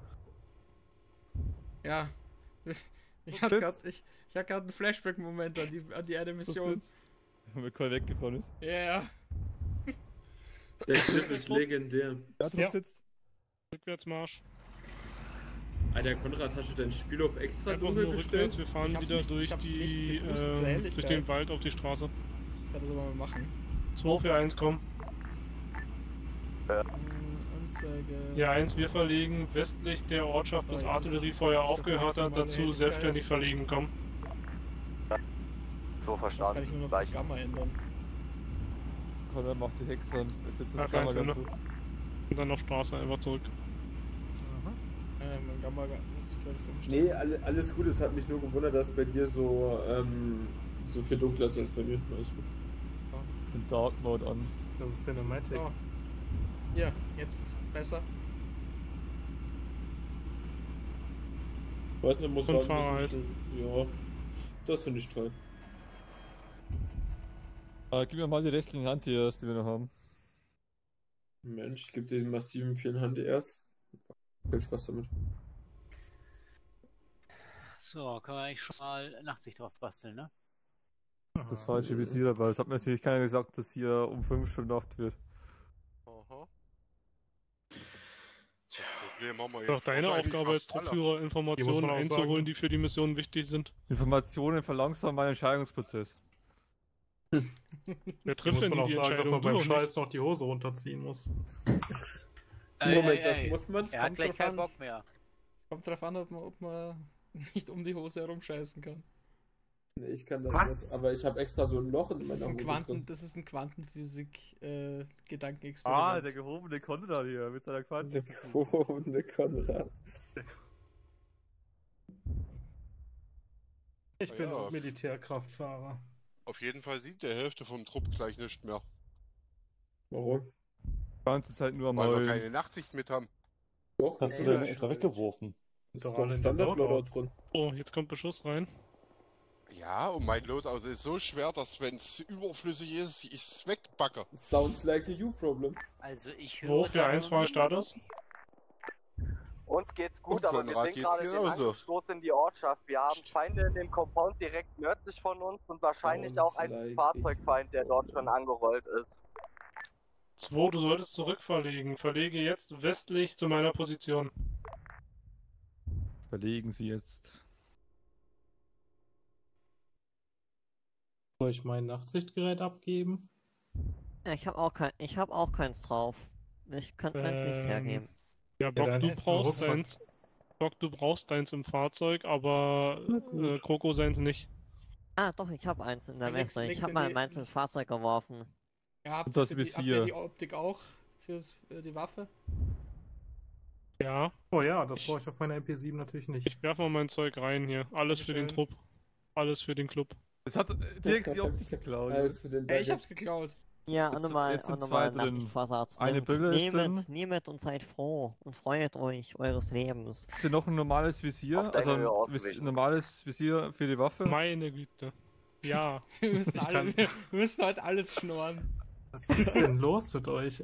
Ja. Ich hatte gerade einen Flashback-Moment an die eine Mission. Wenn McCoy weggefahren ist. Ja, ja. Der Clip ist legendär. Ja, Trupp sitzt. Rückwärtsmarsch. Alter, Konrad, hast du dein Spiel auf extra Einfach dunkel nur gestellt? rückwärts, wir fahren wieder durch durch den Wald auf die Straße. Ich werde das aber mal machen. 2 für 1 kommen. Anzeige. Ja, 1, wir verlegen westlich der Ortschaft, bis Oh, jetzt Artilleriefeuer ist auf aufgehört hat, maximale dazu Helligkeit. selbstständig verlegen kommen. So Das verstanden. kann ich nur noch das Gamma ändern. Konrad macht die Hexe an. Ist jetzt das Alpha 1 Kamera Ende. dazu. Und dann auf Straße einfach zurück. Mein Gamma ist gleich umstellen. Nee, alles gut. Es hat mich nur gewundert, dass bei dir so viel dunkler ist als bei mir. Alles gut. Den Dark Mode an. Das ist Cinematic. So. Ja, jetzt besser. Weiß nicht, muss Und sagen, Fahrrad. das ist schon- ja, das finde ich toll. Gib mir mal die restlichen Handtiers, die wir noch haben. Mensch, ich gebe dir den massiven 4 Hand erst. Viel Spaß damit. So, kann man eigentlich schon mal Nachtsicht drauf basteln, ne? das falsche Visier dabei. Es hat mir natürlich keiner gesagt, dass hier um 5 schon Nacht wird. Aha. Das Problem haben wir Doch jetzt deine wahrscheinlich Aufgabe als fast alle. Truppführer, Informationen einzuholen, die für die Mission wichtig sind. Informationen verlangsamen meinen Entscheidungsprozess. Wer trifft denn man auch die sagen, dass Entscheidung? man beim Du doch Scheiß noch die Hose runterziehen muss. Moment, das muss man. Er hat gleich keinen Bock mehr. Es kommt drauf an, ob man nicht um die Hose herumscheißen kann. Nee, ich kann das Was? nicht, aber ich habe extra so ein Loch in Das meiner ist ein, Hose drin. Das ist ein Quantenphysik-Gedankenexperiment. Ah, der gehobene Konrad hier mit seiner Quanten. Der gehobene Konrad. Ich bin Ja. auch Militärkraftfahrer. Auf jeden Fall sieht der Hälfte vom Trupp gleich nicht mehr. Warum? Die ganze Zeit nur am Weil wir Heulen. keine Nachtsicht mit haben. Doch, Hast du den etwa weggeworfen? ist doch ein Standardloader drin. Oh, jetzt kommt Beschuss rein. Ja, und mein Loadout ist so schwer, dass wenn es überflüssig ist, ich es wegbacke. Sounds like a you problem. Also ich 241 war Status. Uns geht's gut, Und aber wir Konrad sind geht's gerade den genauso. Anstoß in die Ortschaft. Wir haben Feinde in dem Compound direkt nördlich von uns und wahrscheinlich Sounds auch einen like Fahrzeugfeind, der dort schon angerollt ist. 2, du solltest zurückverlegen. Verlege jetzt westlich zu meiner Position. Verlegen Sie jetzt. Soll ich mein Nachtsichtgerät abgeben? Ja, ich habe auch keins drauf. Ich kann meins nicht hergeben. Ja, Bock, dann du hätten wir brauchst Rucksack. deins. Bock, du brauchst deins im Fahrzeug, aber Kroko seins nicht. Ah, doch, ich habe eins in der Links- Weste. Ich links habe in mal die- meins ins Fahrzeug geworfen. Ja, habt Und ihr, das habt ihr Visier. die Optik auch für die Waffe? Ja. Oh ja, das brauche ich auf meiner MP7 natürlich nicht. Ich werf mal mein Zeug rein hier. Alles für den Dankeschön. Trupp. Alles für den Club. Es hat direkt die Optik geklaut. Alles für den Ey, ich Dagger. hab's geklaut. Ja, Jetzt- auch nochmal jetzt sind zwei drin. Nachtsichtvorsatz. Eine Brille ist drin. Nehmet und seid froh und freut euch eures Lebens. Hast du noch ein normales Visier? Auf deine Also Höhe ein ausgewichen. normales Visier für die Waffe? Meine Güte. Ja. Wir müssen, Ich alle, kann- wir müssen heute alles schnorren. Was ist denn los mit euch, ey?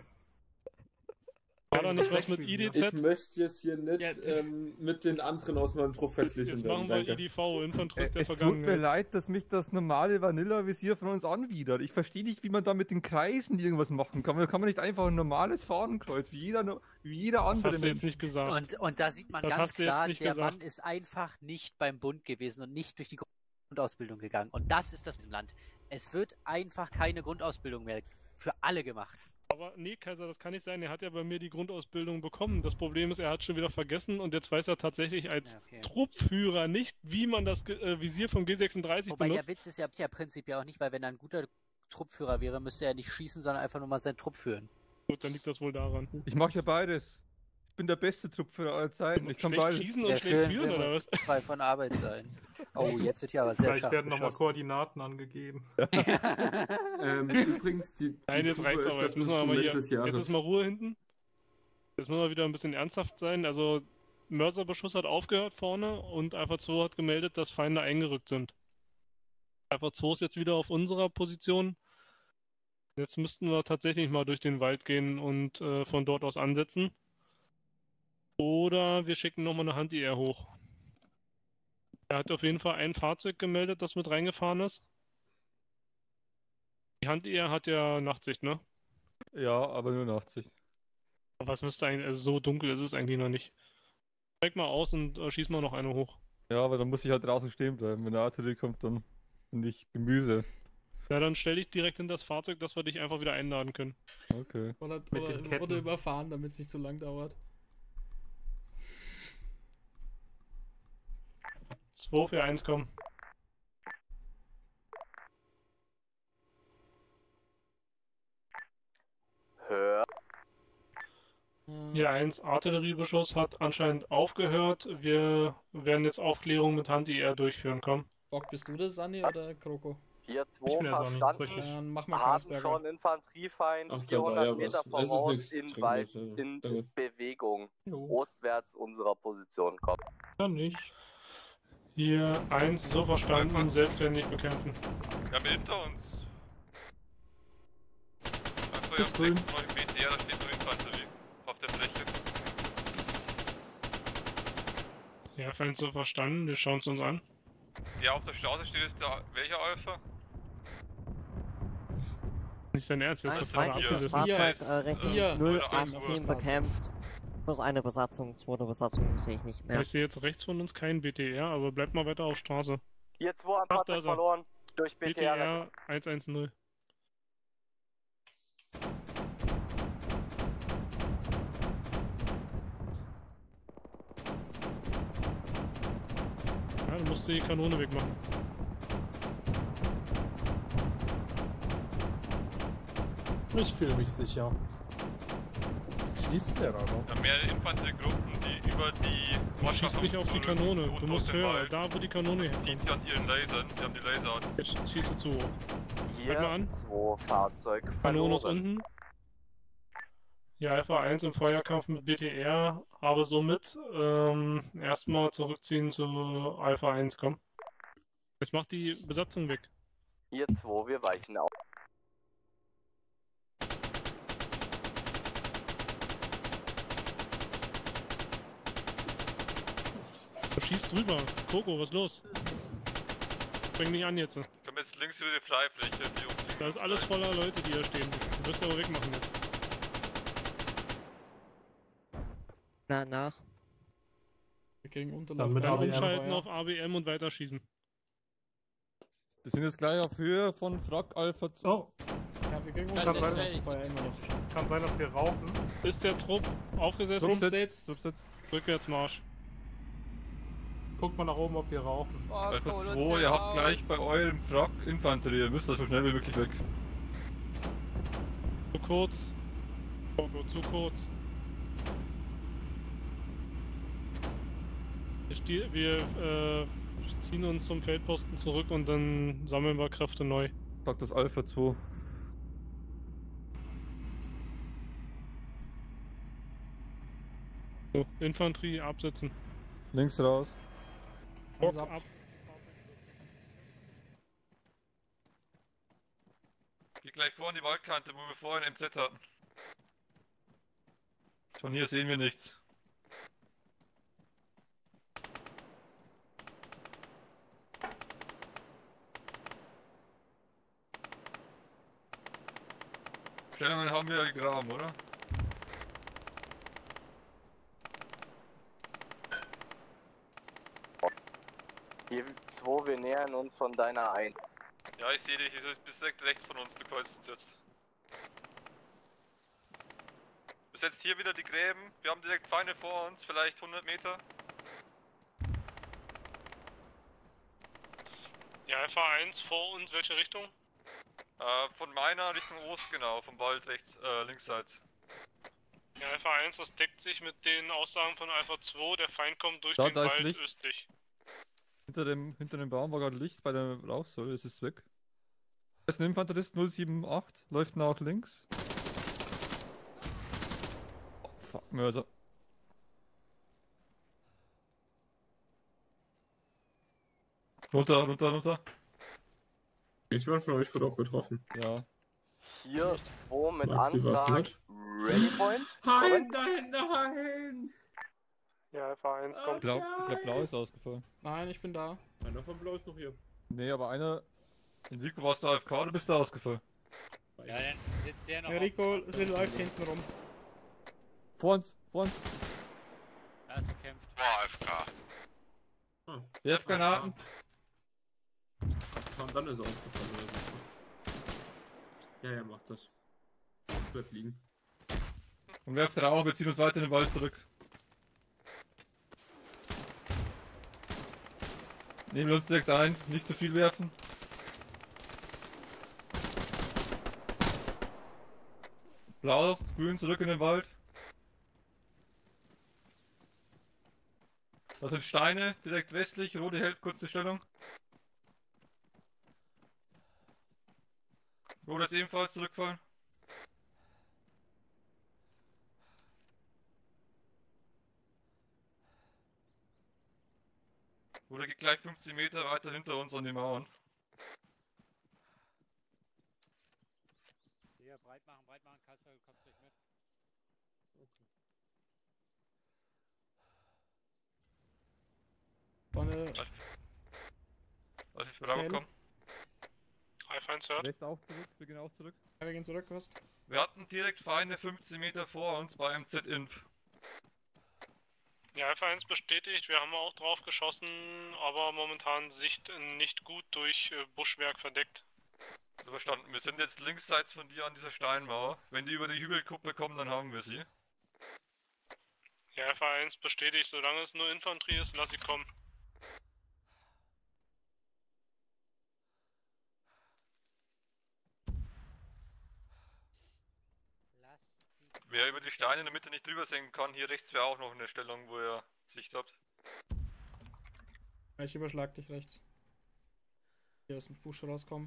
War da nicht was mit Ich IDZ? möchte jetzt hier nicht Ja, mit den anderen aus meinem Trupp verglichen Jetzt werden. machen wir Danke. IDV, Infanterist der Es tut mir Vergangenheit. leid, dass mich das normale Vanilla-Visier von uns anwidert. Ich verstehe nicht, wie man da mit den Kreisen irgendwas machen kann. Kann man nicht einfach ein normales Fahnenkreuz, wie jeder Das andere hast du jetzt nicht gesagt. Und da sieht man Das ganz hast du jetzt klar, nicht der gesagt. Mann ist einfach nicht beim Bund gewesen und nicht durch die Grundausbildung gegangen. Und das ist das in diesem Land. Es wird einfach keine Grundausbildung mehr für alle gemacht. Aber nee, Kaiser, das kann nicht sein. Er hat ja bei mir die Grundausbildung bekommen. Das Problem ist, er hat schon wieder vergessen und jetzt weiß er tatsächlich als Ja, okay. Truppführer nicht, wie man das Visier vom G36 Wobei der benutzt. Witz ist ja prinzipiell auch nicht, weil wenn er ein guter Truppführer wäre, müsste er nicht schießen, sondern einfach nur mal seinen Trupp führen. Gut, dann liegt das wohl daran. Ich mache ja beides. Ich bin der beste Truppführer aller Zeiten. Ich kann Schlecht beides. schießen und Der schlecht Film führen, will oder was? frei von Arbeit sein. Oh, jetzt wird hier aber sehr Vielleicht scharf werden nochmal geschossen. Koordinaten angegeben. Übrigens, die Nein, jetzt Truppe reicht's ist aber. das Jetzt müssen wir mal hier. Instrument des Jetzt Jahres. ist mal Ruhe hinten. Jetzt müssen wir wieder ein bisschen ernsthaft sein. Also, Mörserbeschuss hat aufgehört vorne und Alpha 2 hat gemeldet, dass Feinde eingerückt sind. Alpha 2 ist jetzt wieder auf unserer Position. Jetzt müssten wir tatsächlich mal durch den Wald gehen und von dort aus ansetzen. Oder wir schicken nochmal eine Hand-IR hoch. Er hat auf jeden Fall ein Fahrzeug gemeldet, das mit reingefahren ist. Die Hand-IR hat ja Nachtsicht, ne? Ja, aber nur Nachtsicht. Aber es müsste eigentlich, also so dunkel ist es eigentlich noch nicht. Steig mal aus und schieß mal noch eine hoch. Ja, aber dann muss ich halt draußen stehen bleiben. Wenn der Artillerie kommt, dann bin ich Gemüse. Ja, dann stell dich direkt in das Fahrzeug, dass wir dich einfach wieder einladen können. Okay. Oder überfahren, damit es nicht zu lang dauert. 241, komm. Hör. Hier 1, Artilleriebeschuss hat anscheinend aufgehört. Wir werden jetzt Aufklärung mit Hand-IR durchführen, komm. Bock, bist du das, Sanni oder Kroko? Hier Ich 2 bin der Sonny. verstanden. Dann mach mal Haben Kreisberger. schon Infanteriefeind Ach, da war 400 ja Meter was. vom Es ist Haus nichts in Dringendes, Wald ja. in Danke. Bewegung. Jo. Ostwärts unserer Position kommt. Dann nicht. Hier 1, so verstanden, selbstständig bekämpfen. Wir haben hinter uns. Achso, Ist ihr grün. habt 9 Meter, ja, da steht nur Infanterie. Auf der Fläche. Ja, Feind so verstanden, wir schauen es uns an. Ja, auf der Straße steht jetzt der, welcher Alpha? Nicht dein Ernst, jetzt Ein hast du gerade feindliches abgesessen. Fahrzeug Richtung 018 bekämpft. Plus eine Besatzung, zweite Besatzung sehe ich nicht mehr. Ich sehe jetzt rechts von uns keinen BTR, aber bleib mal weiter auf Straße. Hier 2 am Ach, da Fahrzeug ist er. verloren. Durch BTR. BTR 110. Ja, du musst die Kanone wegmachen. Ich fühle mich sicher. Schießt der da noch? Ja, mehrere Infanteriegruppen, die über die Du schießt mich auf die Kanone. Du musst höher, da wo die Kanone Zieht herkommt. sie an ihren Lasern, die haben die Laser. Jetzt schieße zu hoch. Hier Halt mal an. 2 Fahrzeug Kanone ist verloren. unten. Ja, Alpha 1 im Feuerkampf mit BTR, habe somit erstmal zurückziehen zu Alpha 1, komm. Jetzt macht die Besatzung weg. Hier 2, wir weichen auf. Du schießt drüber. Coco, was ist los? Bring mich an jetzt. Komm jetzt links über die Freifläche, die umziehen. Da ist alles voller Leute, die hier stehen. Du wirst aber wegmachen jetzt. Nach. Wir kriegen Unterlauf. Dann umschalten auf ABM und weiterschießen. Wir sind jetzt gleich auf Höhe von Frack Alpha 2. Oh. Ja, wir kriegen Kann Unterlauf. sein, Feuer immer noch. kann sein, dass wir rauchen. Ist der Trupp aufgesessen? Trupp sitzt. Rückwärtsmarsch. Guckt mal nach oben, ob wir rauchen. Alpha 2, ihr habt gleich bei eurem Frack Infanterie. Ihr müsst da so schnell wie möglich weg. Zu kurz. Coco, zu kurz. Wir ziehen uns zum Feldposten zurück und dann sammeln wir Kräfte neu. Sagt das Alpha 2. So, Infanterie absetzen. Links raus. Hands ab. Geh gleich vor an die Waldkante, wo wir vorhin MZ hatten. Von hier sehen wir nichts. Stellungen haben wir ja gegraben, oder? Hier 2, wir nähern uns von deiner ein. Ja, ich sehe dich, du bist direkt rechts von uns, du kreuzt jetzt. Du bist jetzt hier wieder die Gräben, wir haben direkt Feinde vor uns, vielleicht 100 Meter. Ja, Alpha 1 vor uns, welche Richtung? Von meiner Richtung Ost genau, vom Wald rechts, linksseits. Ja, Alpha 1, das deckt sich mit den Aussagen von Alpha 2, der Feind kommt durch Da, den da ist Wald Licht. östlich. Hinter dem Baum war gerade Licht bei der Rauchsäule, ist es weg. Da ist ein Infanterist 078, läuft nach links. Oh, fuck, Mörser. Runter. Jemand von euch wurde auch getroffen. Ja. Hier 2 mit Maxi, was Antrag mit? Ready Point. Hein, dahinter, Hein! Ja, Alpha 1 kommt. Ich glaub, Blau ist ausgefallen. Nein, ich bin da. Einer von Blau ist noch hier. Nee, aber einer. Enrico, warst du AFK, du bist da ausgefallen. Ja, dann sitzt der noch. Enrico läuft hinten rum. Vor uns. Da ist bekämpft. Boah, AFK. Werf Granaten. Und dann ist er ausgefallen oder so. Ja, macht das. Bleibt liegen. Und werft Rauch, wir ziehen uns weiter in den Wald zurück. Nehmen wir uns direkt ein, nicht zu viel werfen. Blau, grün zurück in den Wald. Das sind Steine, direkt westlich, rote hält kurz die Stellung. Rote ist ebenfalls zurückfallen. Rote geht gleich 15 Meter weiter hinter uns an die Mauern. Ja, breit machen, Kasper, du kommst gleich mit. Vorne. Lass ich Bravo kommen. Alpha 1 hört. Rechts auch zurück, wir gehen auch zurück. Ja, wir gehen zurück, was? Wir hatten direkt Feinde 15 Meter vor uns bei MZ-Inf. Ja, Alpha 1 bestätigt, wir haben auch drauf geschossen, aber momentan Sicht nicht gut durch Buschwerk verdeckt. So verstanden, wir sind jetzt linksseits von dir an dieser Steinmauer. Wenn die über die Hügelkuppe kommen, dann haben wir sie. Ja, Alpha 1 bestätigt, solange es nur Infanterie ist, lass sie kommen. Wer über die Steine in der Mitte nicht drüber sehen kann, hier rechts wäre auch noch eine Stellung, wo ihr Sicht habt. Ich überschlag dich rechts. Hier aus dem Busch rauskommen.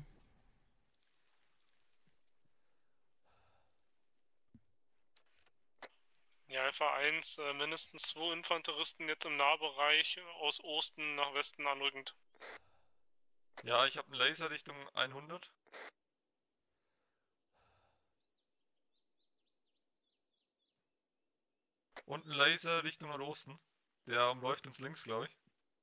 Ja, Alpha 1, mindestens 2 Infanteristen jetzt im Nahbereich aus Osten nach Westen anrückend. Ja, ich habe einen Laser Richtung 100. Und einen Laser Richtung Osten. Der läuft uns links, glaube ich.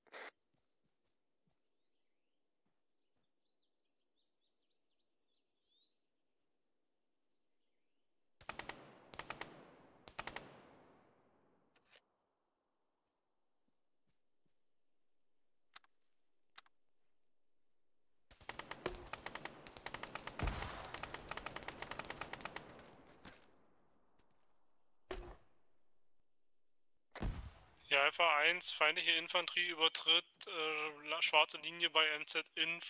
Ja, Alpha 1, feindliche Infanterie übertritt schwarze Linie bei MZ-Inf.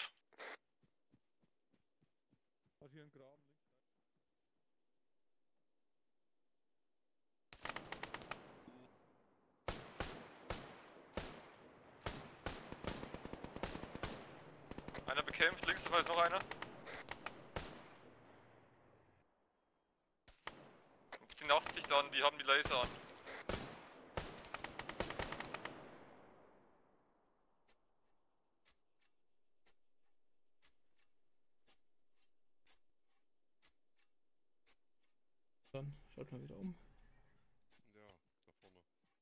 Hier ein Graben. Einer bekämpft, links dabei ist noch einer. Die Nachtsicht an, die haben die Laser an. Dann schaut mal wieder um. Ja, da vorne.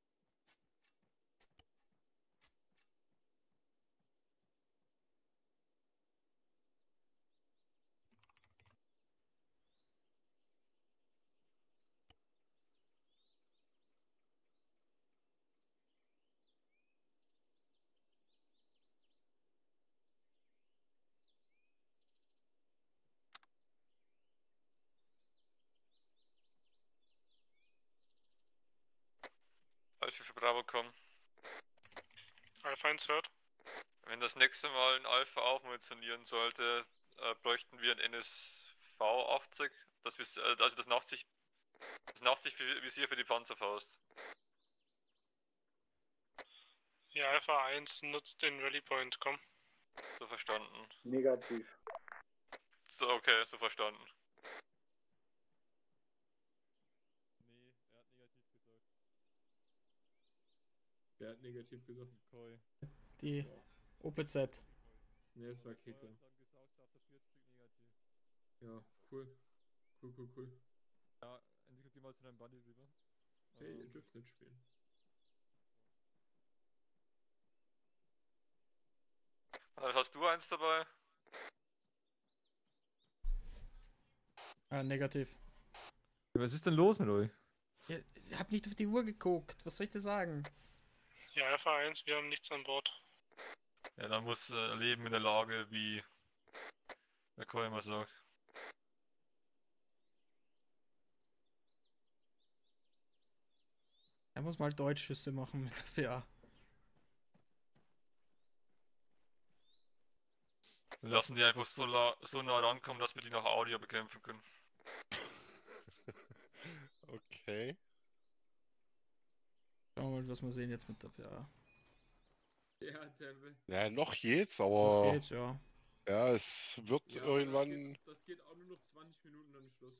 Als wir für Bravo kommen. Alpha 1 hört. Wenn das nächste Mal ein Alpha auch munitionieren sollte, bräuchten wir ein NSV 80, also das Nachtsichtvisier für die Panzerfaust. Ja, Alpha 1 nutzt den Rally Point, komm. So verstanden. Negativ. So, okay, so verstanden. Nee, er hat negativ gesagt. Wer hat negativ gesagt? Koi. Die OPZ. Ne, es war Kicker. Ja, cool. Cool. Ja, endlich geh mal zu deinem Buddy rüber. Hey, ihr dürft nicht spielen. Hast du eins dabei? Negativ. Was ist denn los mit euch? Ich hab nicht auf die Uhr geguckt. Was soll ich dir sagen? Ja, Alpha 1, wir haben nichts an Bord. Ja, dann muss Leben in der Lage, wie der Koi immer sagt. Er muss mal Deutschschüsse machen mit der FA. Wir lassen die einfach so nah rankommen, dass wir die nach Audio bekämpfen können. Okay. Schauen wir mal, was wir sehen jetzt mit der PA. Ja, Tempel. Ja, noch geht's, aber. Das geht, ja. Ja, es wird Ja, irgendwann. Das geht auch nur noch 20 Minuten dann Schluss.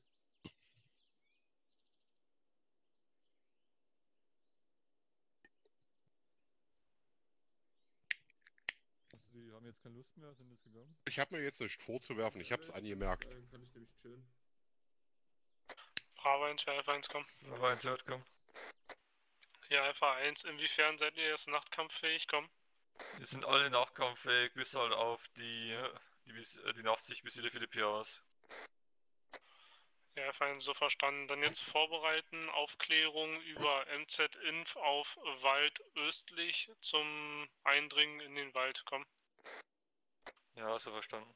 Also die haben jetzt keine Lust mehr, sind jetzt gegangen. Ich habe mir jetzt nicht vorzuwerfen, ich hab's angemerkt. Dann kann ich nämlich chillen. Bravo 1 für Alpha 1, komm. Bravo 1 hört, komm. Ja, Alpha 1, inwiefern seid ihr jetzt nachtkampffähig, komm? Wir sind alle nachkampffähig, bis halt auf die die Nachtsichtvisiere für die PAs. Ja, fein, so verstanden. Dann jetzt vorbereiten, Aufklärung über MZ-Inf auf Wald östlich zum Eindringen in den Wald kommen. Ja, so verstanden.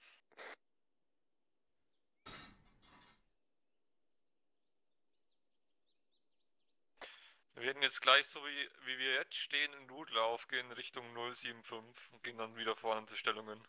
Wir werden jetzt gleich, so wie wir jetzt stehen, in Notlauf gehen Richtung 075 und gehen dann wieder vorne zu Stellungen.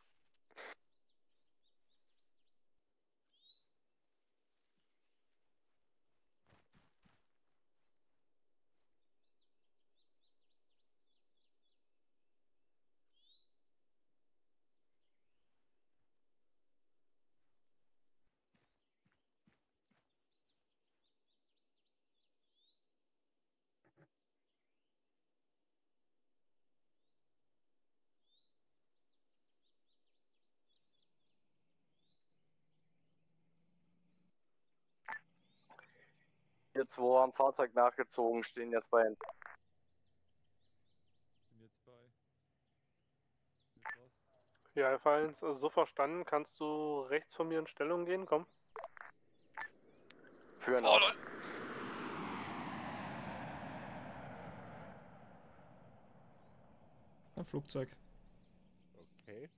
Hier 2 am Fahrzeug nachgezogen, stehen jetzt bei. Ja, F1, so verstanden. Kannst du rechts von mir in Stellung gehen? Komm. Führen auf. Ein Flugzeug. Okay.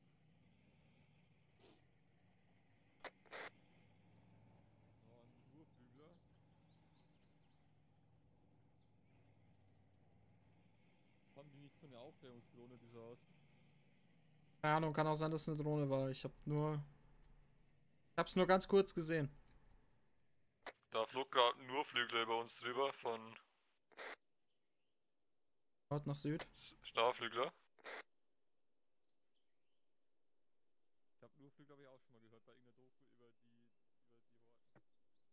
Haben die nicht so eine Aufklärungsdrohne, die so aus? Keine Ahnung, kann auch sein, dass es eine Drohne war. Ich hab's nur ganz kurz gesehen. Da flog gerade nur Flügel über uns drüber von Nord nach Süd. Starflügler. Ich hab nur Flügel, habe ich auch schon mal gehört, bei irgendeiner Doku über die Horten.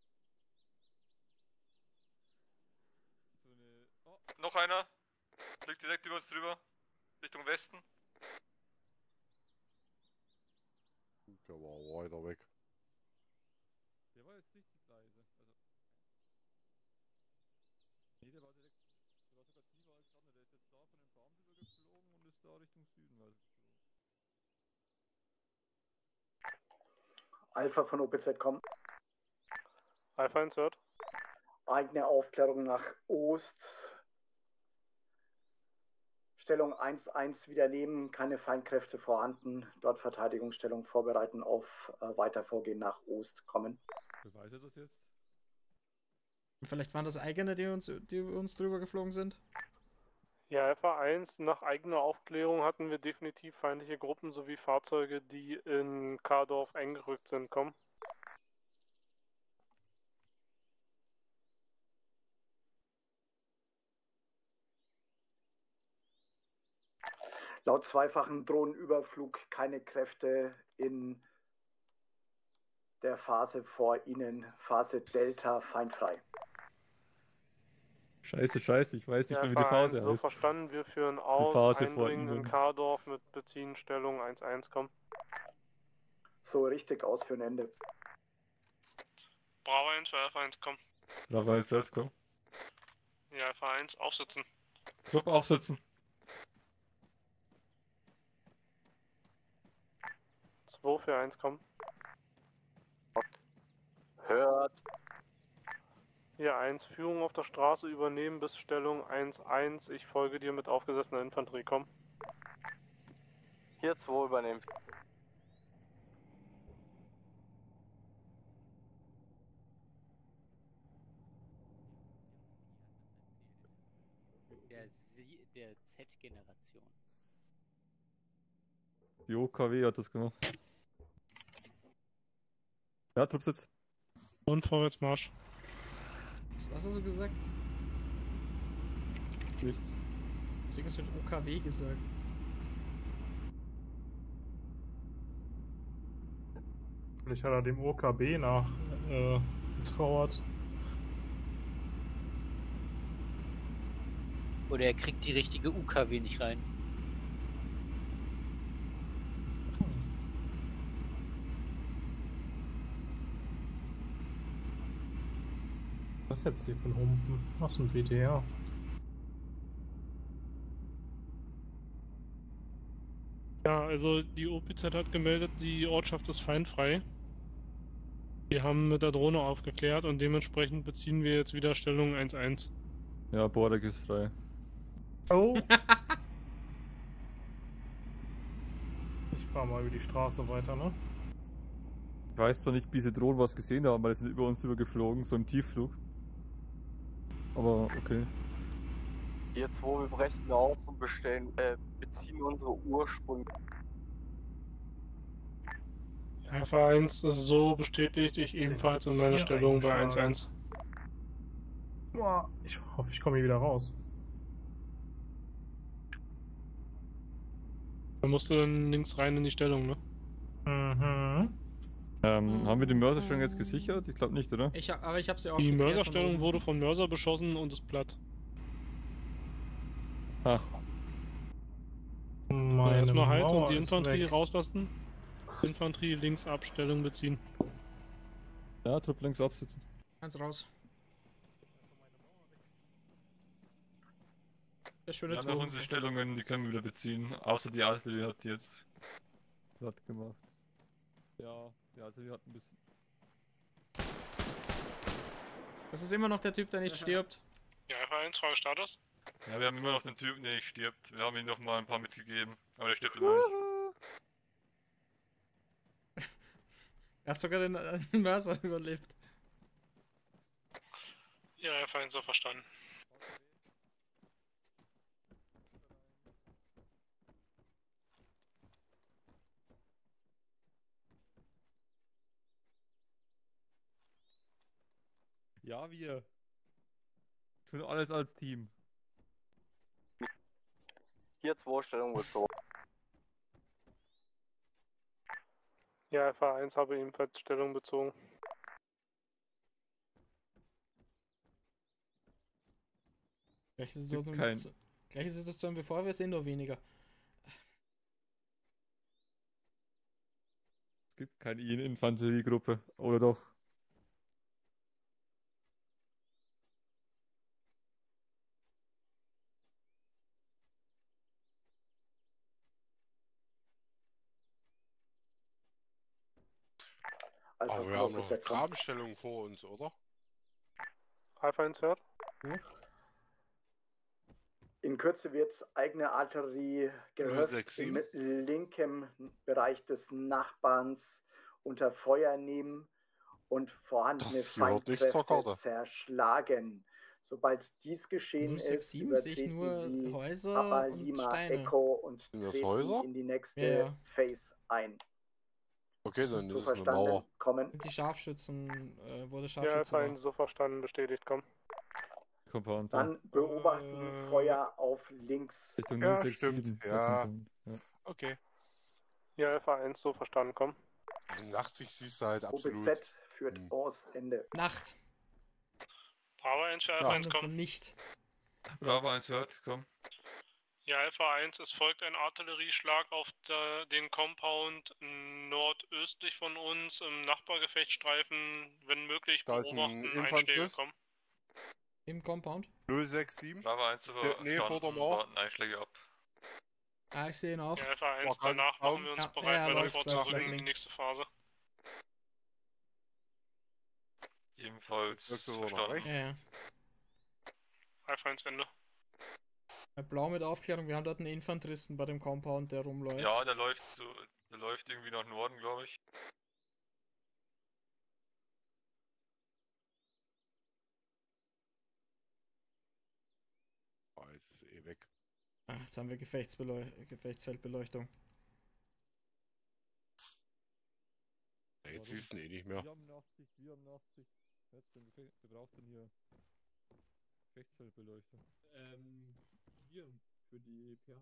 So eine... Oh, noch einer. Fliegt direkt über uns drüber. Richtung Westen. Der war weiter weg. Der war jetzt richtig leise. Also... Nee, der war direkt... Der war sogar tiefer als gerade. Der ist jetzt da von den Baum drüber geflogen und ist da Richtung Süden weiter geflogen. Alpha von OPZ kommen. Alpha 1 hört. Eigene Aufklärung nach Ost. Stellung 1-1 wieder nehmen, keine Feindkräfte vorhanden. Dort Verteidigungsstellung vorbereiten, auf Weitervorgehen nach Ost kommen. Beweise das jetzt? Vielleicht waren das eigene, die uns drüber geflogen sind? Ja, Alpha 1, nach eigener Aufklärung hatten wir definitiv feindliche Gruppen sowie Fahrzeuge, die in Kardorf eingerückt sind. Komm. Laut zweifachen Drohnenüberflug keine Kräfte in der Phase vor Ihnen. Phase Delta feindfrei. Scheiße, ich weiß nicht Ja, mehr, wie die Phase so heißt. verstanden, wir führen aus, Phase Eindringen vor in Ihnen. Kardorf mit Beziehen Stellung 1-1, komm. So richtig ausführen, Ende. Bravo 1 für Alpha 1, komm. Da war jetzt selbst, komm. Ja, Alpha 1, aufsitzen. Club aufsitzen. 2 für 1, komm. Hört. Hier 1, Führung auf der Straße übernehmen bis Stellung 1-1. Ich folge dir mit aufgesessener Infanterie, komm. Hier 2 übernehmen. Der Z-Generation. Die OKW hat das gemacht. Ja, Trupsitz. Und Vorwärtsmarsch. Was hast du gesagt? Nichts. Ich denke, es wird OKW gesagt. Vielleicht hat er dem OKB nach getrauert. Oder er kriegt die richtige UKW nicht rein. Was ist jetzt hier für ein Humpen? Was ein WDR? Ja, also die OPZ hat gemeldet, die Ortschaft ist feindfrei. Wir haben mit der Drohne aufgeklärt und dementsprechend beziehen wir jetzt wieder Stellung 1-1. Ja, Bordeck ist frei. Oh! Ich fahr mal über die Straße weiter, ne? Ich weiß zwar nicht, wie diese Drohnen was gesehen haben, weil sie sind über uns übergeflogen, so im Tiefflug. Aber okay. Jetzt, wo wir brechen aus und beziehen unsere Ursprung. Alpha 1 ist so bestätigt, ich ebenfalls in meiner Stellung bei 1-1. Boah, ich hoffe, ich komme hier wieder raus. Da musst du dann links rein in die Stellung, ne? Mhm. Haben wir die Mörserstellung jetzt gesichert? Ich glaube nicht, oder? Aber ich habe sie auch. Die Mörserstellung wurde von Mörser beschossen und ist platt. Ah. Erstmal halt und die Mauer ist Infanterie weg. rauslassen. Infanterie links ab, Stellung beziehen. Ja, Trupp links absitzen. Eins raus. Der schöne Ja, noch unsere Stellungen, die können wir wieder beziehen. Außer die alte, die hat jetzt platt gemacht. Ja, die alte, die hat ein bisschen. Das ist immer noch der Typ, der nicht stirbt. Ja, Alpha 1, Frage Status. Ja, wir haben immer noch den Typen, der nicht stirbt. Wir haben ihm noch mal ein paar mitgegeben, aber der stirbt immer nicht. Er hat sogar den Mörser überlebt. Ja, Alpha 1, so verstanden. Ja, wir tun alles als Team. Hier 2 Stellung bezogen. Ja, Alpha 1 habe ebenfalls Stellung bezogen. Gleiche kein- Situation bevor wir sind, nur weniger. Es gibt keine Infanteriegruppe, oder doch? Also Aber wir haben noch eine Grabenstellung vor uns, oder? Alpha 1 hört. In Kürze wird eigene Artillerie gehöft im linken Bereich des Nachbarns unter Feuer nehmen und vorhandene Das hört nicht zur Feindkräfte Karte. zerschlagen. Sobald dies geschehen 067 ist, sehe ich übertreten nur Sie Häuser Papa und Lima Steine. Echo und Sind das treten Häuser? in die nächste Ja, ja. Phase ein. Okay, dann ist So es eine verstanden, Mauer. kommen. Die Scharfschützen, wurde Ja, Scharfschütze Alpha war. 1 so verstanden, bestätigt, komm. Compound. Dann beobachten Feuer auf links. Richtung Ja, 067. stimmt, ja. Ja. Okay. Ja, Alpha 1 so verstanden, komm. Also Nachtsicht siehst du halt absolut. OBZ führt aus Ende. Nacht. Bravo 1 für Alpha 1, Von komm. nicht. Bravo 1 hört, komm. Ja, Alpha 1, es folgt ein Artillerieschlag auf den Compound nordöstlich von uns im Nachbargefechtsstreifen. Wenn möglich, Da ist ein beobachten, Einschläge, Infanterist. komm. Im Compound. 067. Bravo 1 zu Nee, vor der Mauer. warten Einschläge ab. Ah, ich sehe ihn auch. Ja, Alpha 1, War kein danach Raum. machen wir uns Ja, bereit, ja, weiter läuft vorzurücken in die links. nächste Phase. Ebenfalls Läuft aber nach verstanden. rechts. Ja, ja. Alpha 1 Ende. Blau mit Aufklärung, wir haben dort einen Infanteristen bei dem Compound, der rumläuft. Ja, der läuft irgendwie nach Norden, glaube ich. Oh, jetzt ist eh weg. Ah, jetzt haben wir Gefechtsfeldbeleuchtung. Ja, jetzt siehst du ihn eh nicht mehr. Wir haben Nachtsicht. Wer braucht denn hier Rechtsfeldbeleuchtung? Wir für die EPA.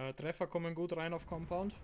Treffer kommen gut rein auf Compound.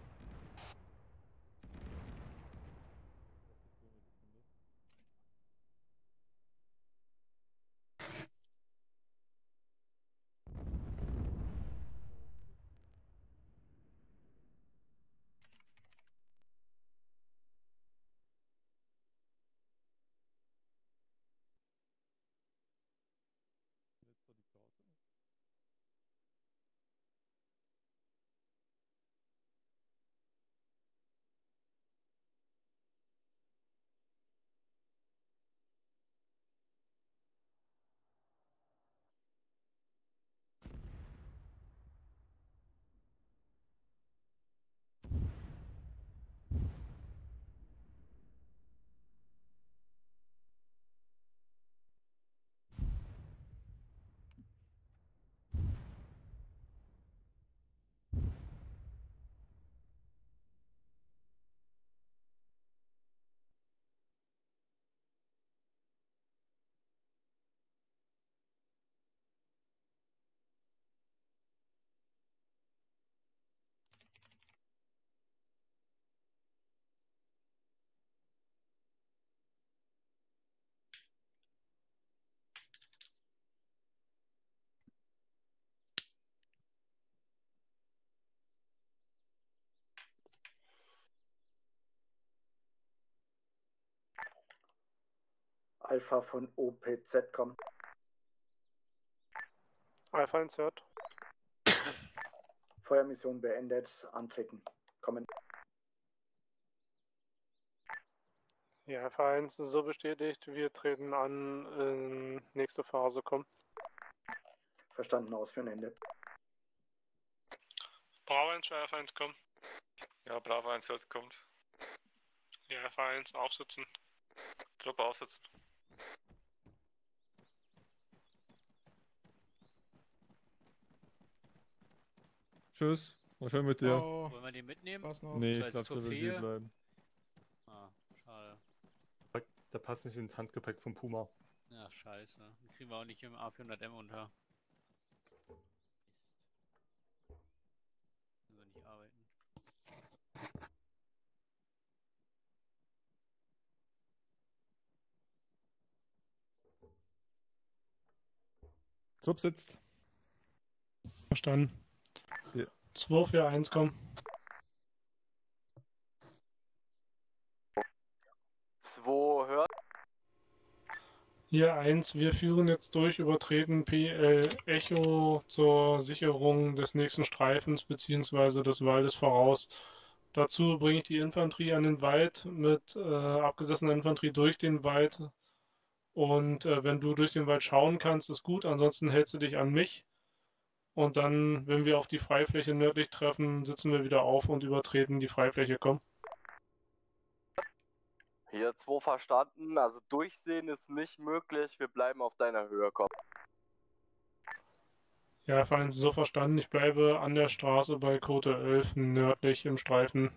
Alpha von OPZ kommen. Alpha 1 hört. Feuermission beendet. Antreten. Kommen. Ja, Alpha 1 so bestätigt. Wir treten an. Nächste Phase kommen. Verstanden, ausführen, Ende. Bravo 1 für Alpha 1 kommen. Ja, Bravo 1 jetzt kommt. Ja, Alpha 1 aufsitzen. Truppe aufsitzen. Tschüss, war schön mit dir. Oh. Wollen wir den mitnehmen? Was noch? Nee, so ich glaube, wir hier bleiben. Ah, schade. Der passt nicht ins Handgepäck vom Puma. Ja, scheiße. Den kriegen wir auch nicht im A400M unter. Können wir nicht arbeiten. Trupp sitzt. Verstanden. Ja. 241 kommen. 2 hört. Hier 1, wir führen jetzt durch, übertreten PL Echo zur Sicherung des nächsten Streifens bzw. des Waldes voraus. Dazu bringe ich die Infanterie an den Wald mit abgesessener Infanterie durch den Wald. Und wenn du durch den Wald schauen kannst, ist gut, ansonsten hältst du dich an mich. Und dann, wenn wir auf die Freifläche nördlich treffen, sitzen wir wieder auf und übertreten die Freifläche. Komm. Hier 2 verstanden, also durchsehen ist nicht möglich, wir bleiben auf deiner Höhe, komm. Ja, fein, so verstanden. Ich bleibe an der Straße bei Kote 11 nördlich im Streifen.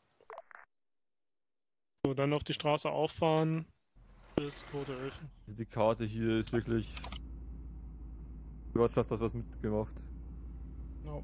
So, dann auf die Straße auffahren bis Kote 11. Die Karte hier ist wirklich... Die Ortschaft hat was mitgemacht. No.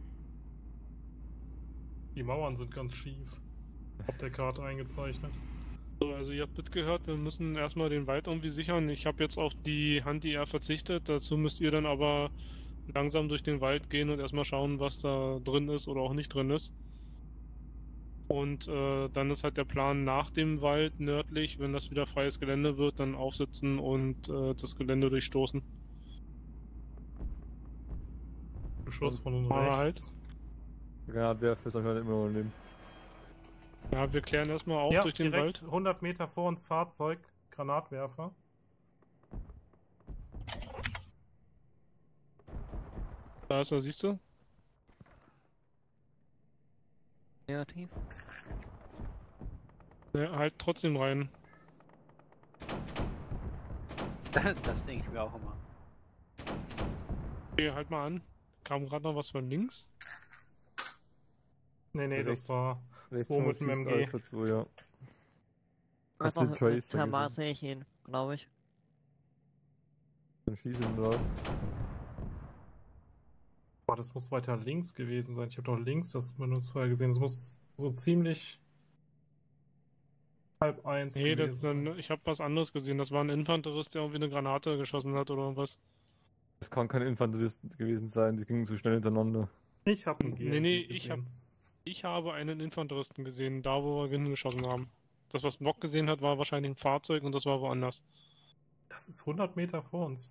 Die Mauern sind ganz schief. Auf der Karte eingezeichnet. So, also ihr habt mitgehört, wir müssen erstmal den Wald irgendwie sichern. Ich habe jetzt auf die Hand-IR verzichtet. Dazu müsst ihr dann aber langsam durch den Wald gehen und erstmal schauen, was da drin ist oder auch nicht drin ist. Und dann ist halt der Plan nach dem Wald nördlich, wenn das wieder freies Gelände wird, dann aufsitzen und das Gelände durchstoßen. Beschuss von uns rechts. Granatwerfer ist anscheinend immer noch neben. Ja, wir klären erstmal auf ja, durch den direkt Wald. 100 Meter vor uns Fahrzeug, Granatwerfer. Da ist er, siehst du? Negativ. Ja, halt trotzdem rein. Das denke ich mir auch immer. Okay, halt mal an. Kam gerade noch was von links? Nee, das war 2 mit dem MG. Alpha 2, ja. Also mit Thermal sehe ich ihn, glaube ich. Dann schieße ihn raus. Boah, das muss weiter links gewesen sein. Ich habe doch links das Mündungsfeuer gesehen. Das muss so ziemlich 12:30 Nee, gewesen sein. ich habe was anderes gesehen. Das war ein Infanterist, der irgendwie eine Granate geschossen hat oder was. Das kann kein Infanterist gewesen sein, die gingen zu schnell hintereinander. Ich habe einen Nee, ich habe einen Infanteristen gesehen, da wo wir hingeschossen haben. Das, was Mock gesehen hat, war wahrscheinlich ein Fahrzeug und das war woanders. Das ist 100 Meter vor uns.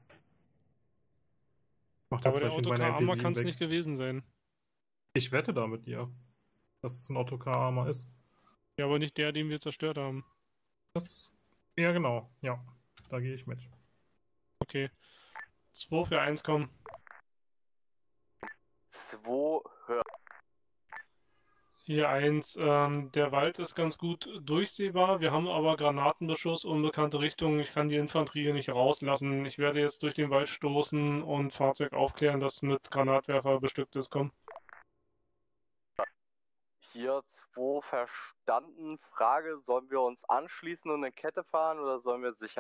Mach Aber der gleich in meiner Autocar-Armer MP7 kann es weg. nicht gewesen sein. Ich wette da mit dir, dass es ein Autocar-Armer ist. Ja, aber nicht der, den wir zerstört haben. Ja, genau. Ja, da gehe ich mit. Okay. 2 für 1 kommen. 2 hör. Hier 1. Der Wald ist ganz gut durchsehbar. Wir haben aber Granatenbeschuss, unbekannte Richtung. Ich kann die Infanterie hier nicht rauslassen. Ich werde jetzt durch den Wald stoßen und Fahrzeug aufklären, das mit Granatwerfer bestückt ist. Komm. Hier 2 verstanden. Frage, sollen wir uns anschließen und in Kette fahren oder sollen wir sichern?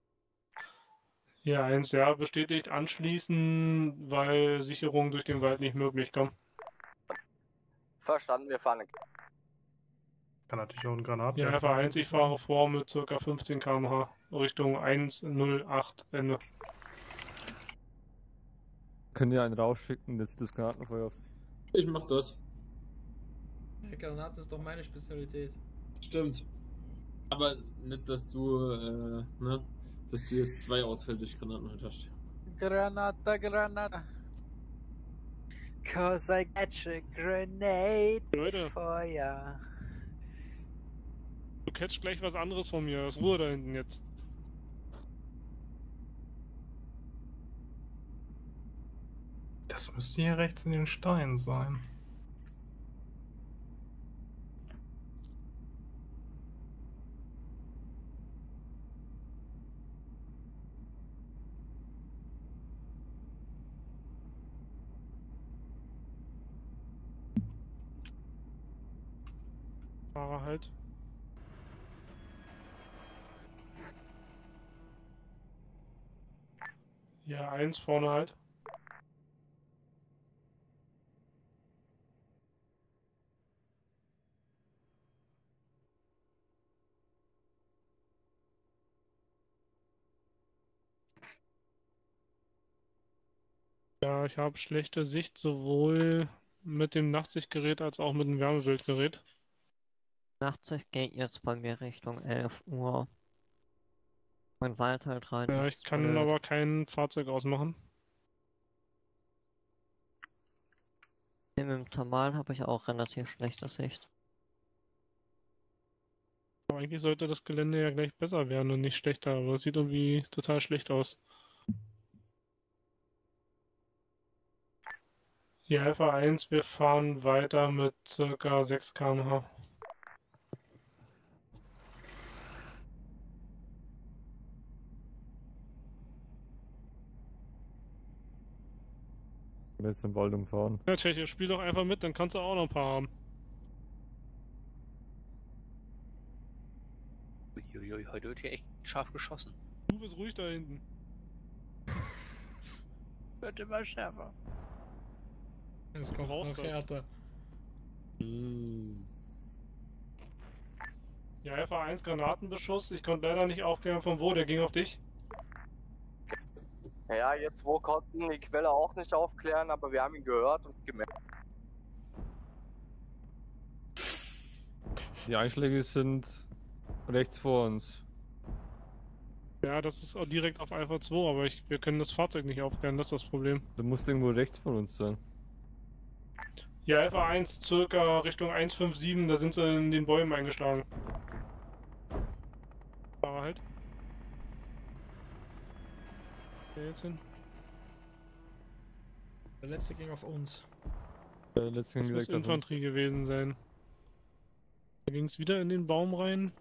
Hier 1, ja, bestätigt anschließen, weil Sicherung durch den Wald nicht möglich. Komm. Verstanden, wir fahren in Kette. Kann natürlich auch ein Granaten. Ja, F1, ich fahre vor mit ca. 15 km/h Richtung 108 Ende. Können ja einen rausschicken, jetzt das Granatenfeuer auf. Ich mach das. Ja, Granate ist doch meine Spezialität. Stimmt. Aber nicht, dass du, dass du jetzt 2 Ausfälle durch Granaten halt hast. Granata. Cause I got a grenade. Leute. Feuer. Du catchst gleich was anderes von mir. Das ist Ruhe da hinten jetzt. Das müsste hier rechts in den Steinen sein. Fahrer halt. Ja, 1 vorne halt. Ja, ich habe schlechte Sicht sowohl mit dem Nachtsichtgerät als auch mit dem Wärmebildgerät. Nachtsicht geht jetzt bei mir Richtung 11 Uhr. Mein Wald halt rein. Ja, ich kann aber kein Fahrzeug ausmachen. Mit dem Thermal habe ich auch relativ schlechte Sicht. Aber eigentlich sollte das Gelände ja gleich besser werden und nicht schlechter, aber es sieht irgendwie total schlecht aus. Hier Alpha 1, wir fahren weiter mit ca. 6 km/h. Jetzt im Wald umfahren. Ja, Tscheche, spiel doch einfach mit, dann kannst du auch noch ein paar haben. Uiuiui, heute wird hier echt scharf geschossen. Du bist ruhig da hinten. Wird immer schärfer. Es kommt Raus noch das. härter. Ja, Alpha 1 Granatenbeschuss. Ich konnte leider nicht aufklären von wo, der ging auf dich. Ja, jetzt wo konnten die Quelle auch nicht aufklären, aber wir haben ihn gehört und gemerkt. Die Einschläge sind rechts vor uns. Ja, das ist auch direkt auf Alpha 2, aber wir können das Fahrzeug nicht aufklären, das ist das Problem. Da muss irgendwo rechts von uns sein. Ja, Alpha 1 circa Richtung 157, da sind sie in den Bäumen eingeschlagen. Fahrer halt. Der jetzt hin. Der letzte ging auf uns. Der letzte Das ging muss direkt auf uns. Infanterie gewesen sein. Da ging es wieder in den Baum rein.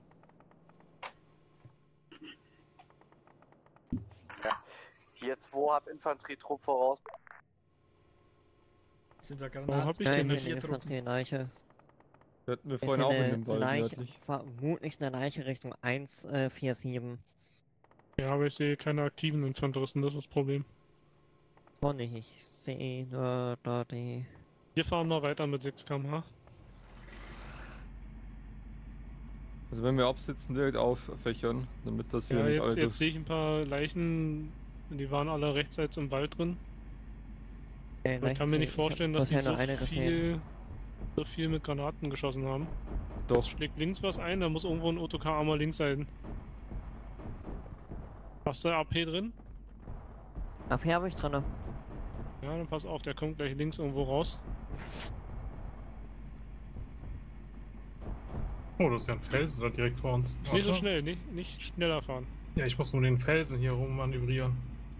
Hier 2 hab Infanterietrupp voraus. Sind da Warum Granaten? hab ich Ja, denn ist nicht? eine Infanterie-Leiche. Wir hatten wir Ist vorhin auch in eine dem Wald Leiche, nördlich. vermutlich eine Leiche Richtung 147. Ja, aber ich sehe keine aktiven Infanteristen, das ist das Problem. Oh nicht, ich sehe nur da die... Wir fahren mal weiter mit 6 km/h. Also wenn wir absitzen, direkt auffächern, damit das hier Ja, nicht alle jetzt sehe ich ein paar Leichen, die waren alle rechtsseits im Wald drin. Man kann mir nicht vorstellen, dass die so viel mit Granaten geschossen haben. Doch. Es schlägt links was ein, da muss irgendwo ein OTK-Armer links sein. Hast du AP drin? AP habe ich drin. Ja, dann pass auf, der kommt gleich links irgendwo raus. Oh, das ist ja ein Felsen da direkt vor uns. Nicht so schnell, nicht schneller fahren. Ja, ich muss um den Felsen hier rum manövrieren.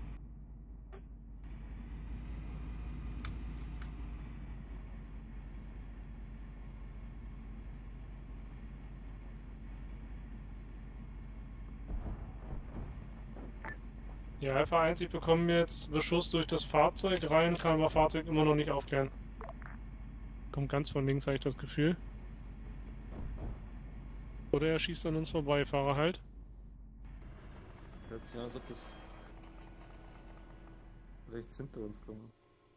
Ja, Alpha 1, ich bekomme jetzt Beschuss durch das Fahrzeug rein, kann aber Fahrzeug immer noch nicht aufklären. Kommt ganz von links, habe ich das Gefühl. Oder er schießt an uns vorbei, Fahrer halt. Das hört sich an, als ob das rechts hinter uns kommt.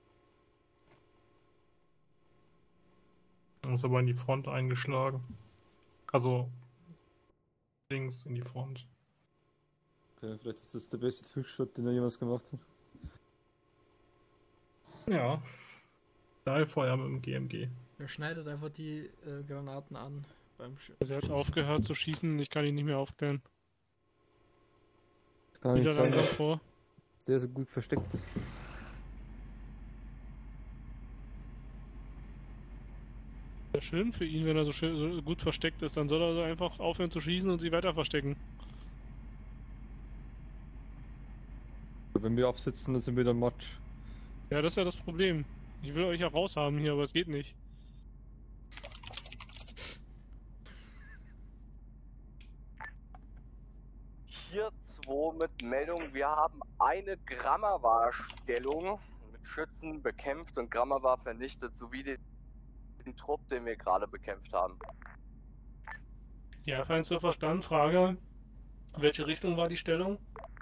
Er ist aber in die Front eingeschlagen. Also links in die Front. Okay, vielleicht ist das der beste Trickshot, den er jemals gemacht hat. Ja. Feuer mit dem GMG. Er schneidet einfach die Granaten an beim Also er hat aufgehört zu schießen, ich kann ihn nicht mehr aufklären. Kann nicht Wieder sein, langsam vor. dass der so gut versteckt ist. Wäre schön für ihn, wenn er so gut versteckt ist, dann soll er so einfach aufhören zu schießen und sie weiter verstecken. Wenn wir absitzen, dann sind wir dann Matsch. Ja, das ist ja das Problem. Ich will euch ja raushaben hier, aber es geht nicht. Hier 2 mit Meldung. Wir haben eine Grammawa-Stellung mit Schützen bekämpft und Grammawa vernichtet, sowie den Trupp, den wir gerade bekämpft haben. Ja, fein zu verstanden. Frage: Welche Richtung war die Stellung?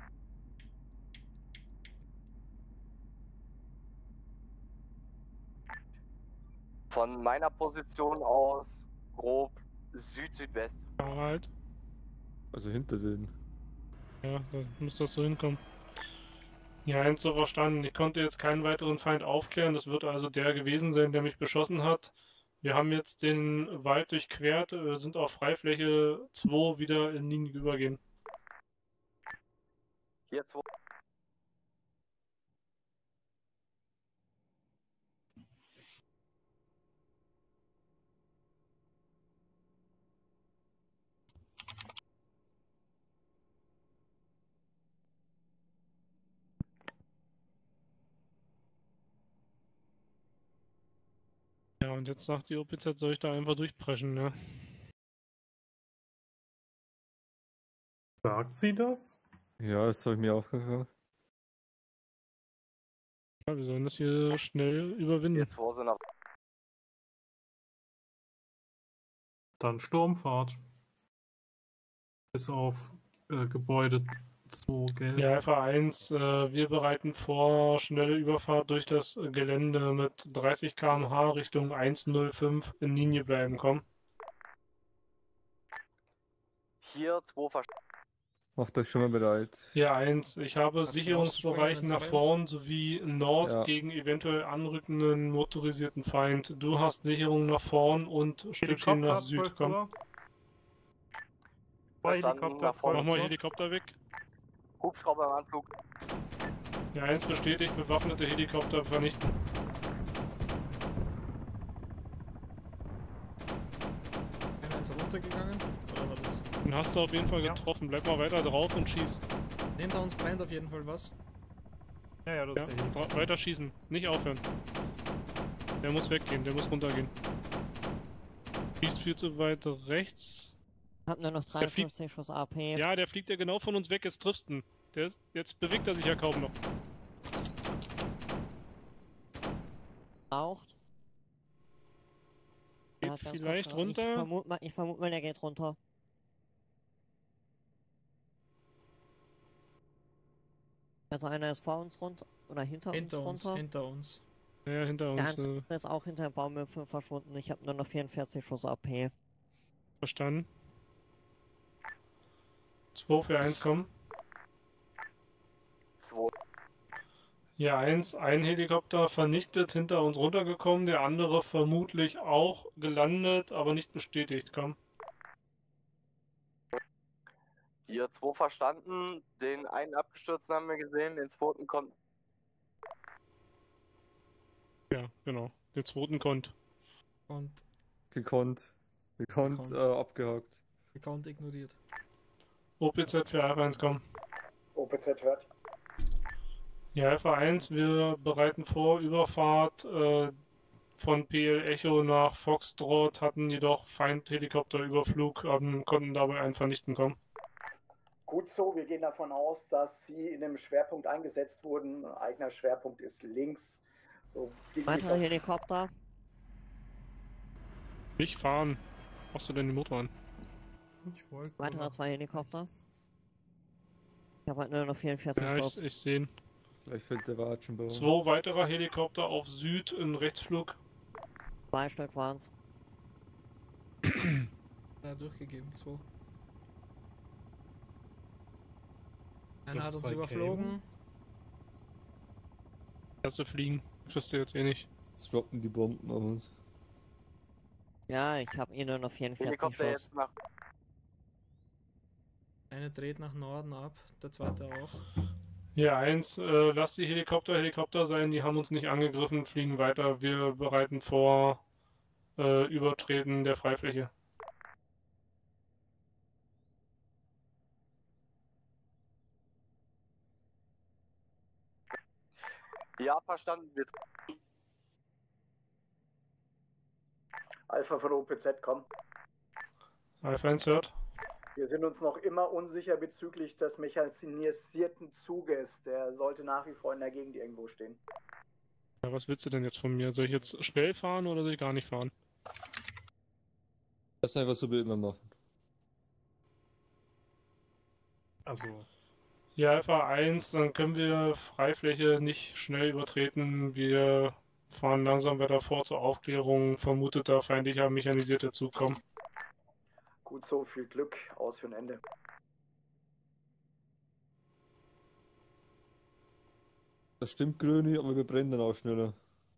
Von meiner Position aus grob Süd-Südwest. Halt. Also hinter denen. Ja, da muss das so hinkommen. Ja, eins so verstanden. Ich konnte jetzt keinen weiteren Feind aufklären. Das wird also der gewesen sein, der mich beschossen hat. Wir haben jetzt den Wald durchquert, sind auf Freifläche 2 wieder in Linie übergehen. Hier 2. Ja, und jetzt sagt die OPZ, soll ich da einfach durchpreschen, ja. Sagt sie das? Ja, das habe ich mir auch gefragt. Ja, wir sollen das hier schnell überwinden. Jetzt wo sind wir? Dann Sturmfahrt. Bis auf Gebäude 2 gelb. Ja, Alpha 1, wir bereiten vor, schnelle Überfahrt durch das Gelände mit 30 km/h Richtung 105 in Linie bleiben, komm. Hier 2 verstanden. Macht euch schon mal bereit. Hier 1, ich habe Sicherungsbereich nach vorn sowie Nord gegen eventuell anrückenden motorisierten Feind. Du hast Sicherung nach vorn und Stückchen nach Süd, komm. Helikopter, Mach mal Helikopter weg. Hubschrauber im Anflug. Ja, 1 bestätigt, bewaffnete Helikopter vernichten. Einer ist runtergegangen, oder war das? Den hast du auf jeden Fall getroffen. Bleib mal weiter drauf und schieß. Hinter uns brennt auf jeden Fall was. Ja, das ist der weiter schießen. Nicht aufhören. Der muss weggehen, der muss runtergehen. Schießt viel zu weit rechts. Hab nur noch 53 Schuss AP. Ja, der fliegt ja genau von uns weg, jetzt triffst du ihn. Jetzt bewegt er sich ja kaum noch. Auch. Geht vielleicht runter. Ich vermute mal, der geht runter. Also einer ist vor uns runter oder hinter uns runter. Hinter uns. Ja, hinter Der uns. andere ist auch hinter dem Baumwipfel verschwunden. Ich habe nur noch 44 Schuss AP. Verstanden. 2 für 1 kommen. 2. Hier 1, ein Helikopter vernichtet, hinter uns runtergekommen, der andere vermutlich auch gelandet, aber nicht bestätigt. Komm. Hier 2 verstanden, den einen abgestürzt haben wir gesehen, den zweiten kommt. Ja, genau. Den zweiten Gekonnt. Gekonnt, abgehakt. Gekonnt ignoriert. OPZ für Alpha 1 kommen. OPZ hört. Ja, Alpha 1, wir bereiten vor, Überfahrt von PL Echo nach Foxtrot, hatten jedoch Feindhelikopterüberflug, konnten dabei einen vernichten kommen. Gut so, wir gehen davon aus, dass sie in einem Schwerpunkt eingesetzt wurden. Ein eigener Schwerpunkt ist links. So, Weitere Helikopter. Nicht fahren. Machst du denn die Motor an? Weitere 2 Helikopter. Ich habe halt nur noch 44 Ja, Schuss. ich sehe ihn. Gleich fällt der Watschenbau. 2 weiterer Helikopter auf Süd in Rechtsflug. 2 Stück waren's. Ja, durchgegeben, 2. Einer hat uns überflogen. Erste fliegen. Kriegst du jetzt eh nicht. Jetzt droppen die Bomben auf uns. Ja, ich habe nur noch 44 Helikopter Schuss. jetzt nach. Eine dreht nach Norden ab, der zweite auch. Hier 1, lass die Helikopter sein, die haben uns nicht angegriffen, fliegen weiter. Wir bereiten vor Übertreten der Freifläche. Ja, verstanden. Wir Alpha von OPZ, komm. Alpha 1 hört. Wir sind uns noch immer unsicher bezüglich des mechanisierten Zuges. Der sollte nach wie vor in der Gegend irgendwo stehen. Ja, was willst du denn jetzt von mir? Soll ich jetzt schnell fahren oder soll ich gar nicht fahren? Das ist einfach so, wie immer machen. Also. Ja, Alpha 1, dann können wir Freifläche nicht schnell übertreten. Wir fahren langsam weiter vor zur Aufklärung. Vermuteter feindlicher mechanisierter Zug kommen. Gut so, viel Glück. Aus für ein Ende. Das stimmt, Gröni, aber wir brennen dann auch schneller.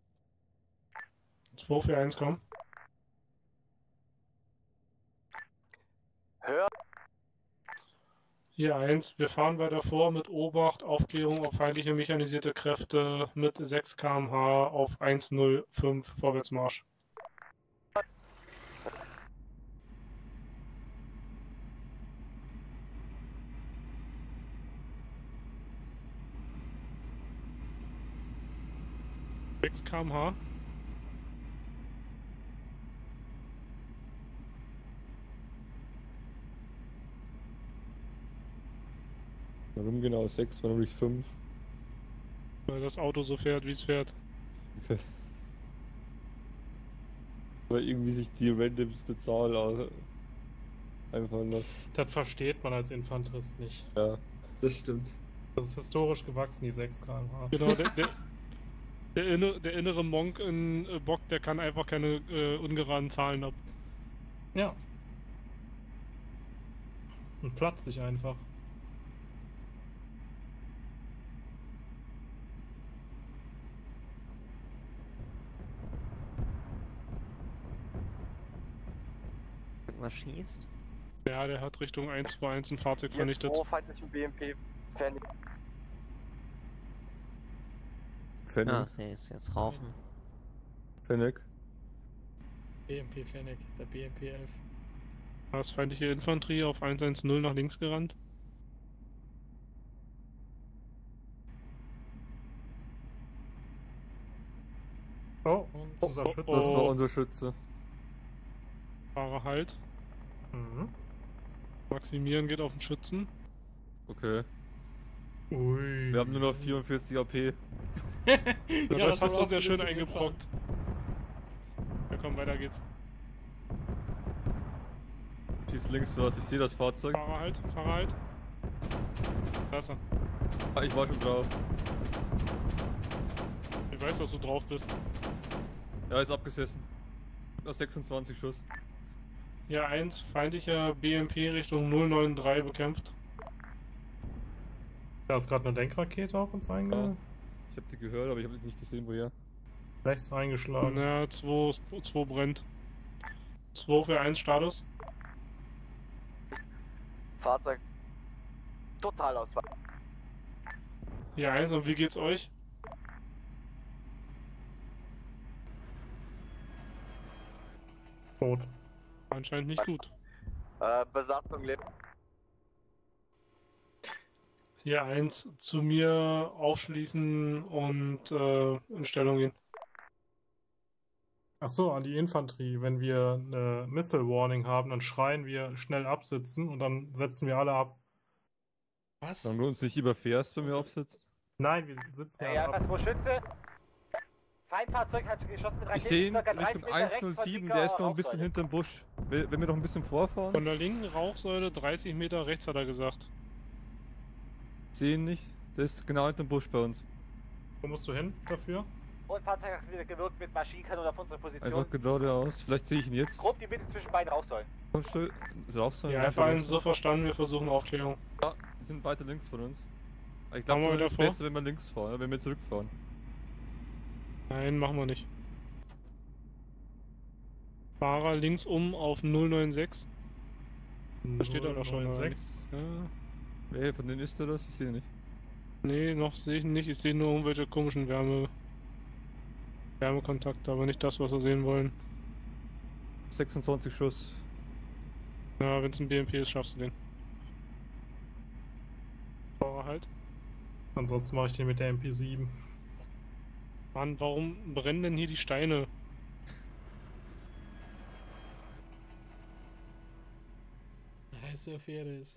2 für 1 kommen. Hör. Hier 1, wir fahren weiter vor mit Obacht, Aufklärung auf feindliche mechanisierte Kräfte mit 6 km/h auf 105 Vorwärtsmarsch. km/h. Warum genau 6, warum nicht 5? Weil das Auto so fährt, wie es fährt. Okay. Weil irgendwie sich die randomste Zahl einfallen lässt. Das versteht man als Infanterist nicht. Ja, das stimmt. Das ist historisch gewachsen, die 6 km/h. Genau, der innere Monk in Bock, der kann einfach keine ungeraden Zahlen ab. Ja. Und platzt sich einfach. Was schießt? Ja, der hat Richtung 121 ein Fahrzeug vernichtet. Jetzt feindlichen BMP vernichtet. Fennec. Ah, sie ist jetzt rauchen. Fennec. BMP Fennec, der BMP 11. Da ist feindliche Infanterie auf 110 nach links gerannt. Oh, unser Schütze. Das war unser Schütze. Fahrer halt. Mhm. Maximieren geht auf den Schützen. Okay. Ui. Wir haben nur noch 44 AP. Ja, das hast du uns ja schön eingebrockt. Ja komm, weiter geht's. Schieß links was, ich sehe das Fahrzeug. Fahrer halt. Da ist er. Ah, ich war schon drauf. Ich weiß, dass du drauf bist. Ja, ist abgesessen. Aus 26 Schuss. Ja, 1, feindlicher BMP Richtung 093 bekämpft. Da ist gerade eine Denkrakete auf uns eingegangen. Ja. Ich habe die gehört, aber ich habe nicht gesehen, woher. Rechts eingeschlagen. Ja, 2 brennt. 2 für 1 Status. Fahrzeug. Totalausfall. Ja, 1, und wie geht's euch? Tot. Anscheinend nicht gut. Besatzung lebt. Hier 1, zu mir aufschließen und in Stellung gehen. Achso, an die Infanterie. Wenn wir eine Missile Warning haben, dann schreien wir schnell absitzen und dann setzen wir alle ab. Was? Wenn du uns nicht überfährst, wenn wir absitzen? Nein, wir sitzen Ja, alle ab. einfach 2 Schütze. Feindfahrzeug hat geschossen mit Ich Raketen. sehe ihn circa 30 Richtung Meter rechts von 107, linker der ist noch ein bisschen Rauchsäule. hinterm Busch. Wenn wir noch ein bisschen vorfahren? Von der linken Rauchsäule 30 Meter rechts, hat er gesagt. Ich sehe ihn nicht. Der ist genau hinterm Busch bei uns. Wo musst du hin dafür? Und Fahrzeug hat wieder gewirkt mit Maschinenkanonen auf unsere Position. Einfach geradeaus. Vielleicht sehe ich ihn jetzt. Grob die Mitte zwischen beiden Rauchsäulen. Rauchsäulen. Ja, einfach so verstanden, wir versuchen Aufklärung. Ja, die sind weiter links von uns. Aber ich Machen wir glaube, wieder das ist vor? besser, wenn wir links fahren, wenn wir zurückfahren. Nein, machen wir nicht. Fahrer links um auf 096. Da steht er doch schon. 096. Ja. Wer von denen ist der das? Ich sehe ihn nicht. Nee, noch sehe ich ihn nicht. Ich sehe nur irgendwelche komischen Wärmekontakte, aber nicht das, was wir sehen wollen. 26 Schuss. Ja, wenn es ein BMP ist, schaffst du den. Fahrer halt. Ansonsten mache ich den mit der MP7. Mann, warum brennen denn hier die Steine? Eine heiße Affäre ist.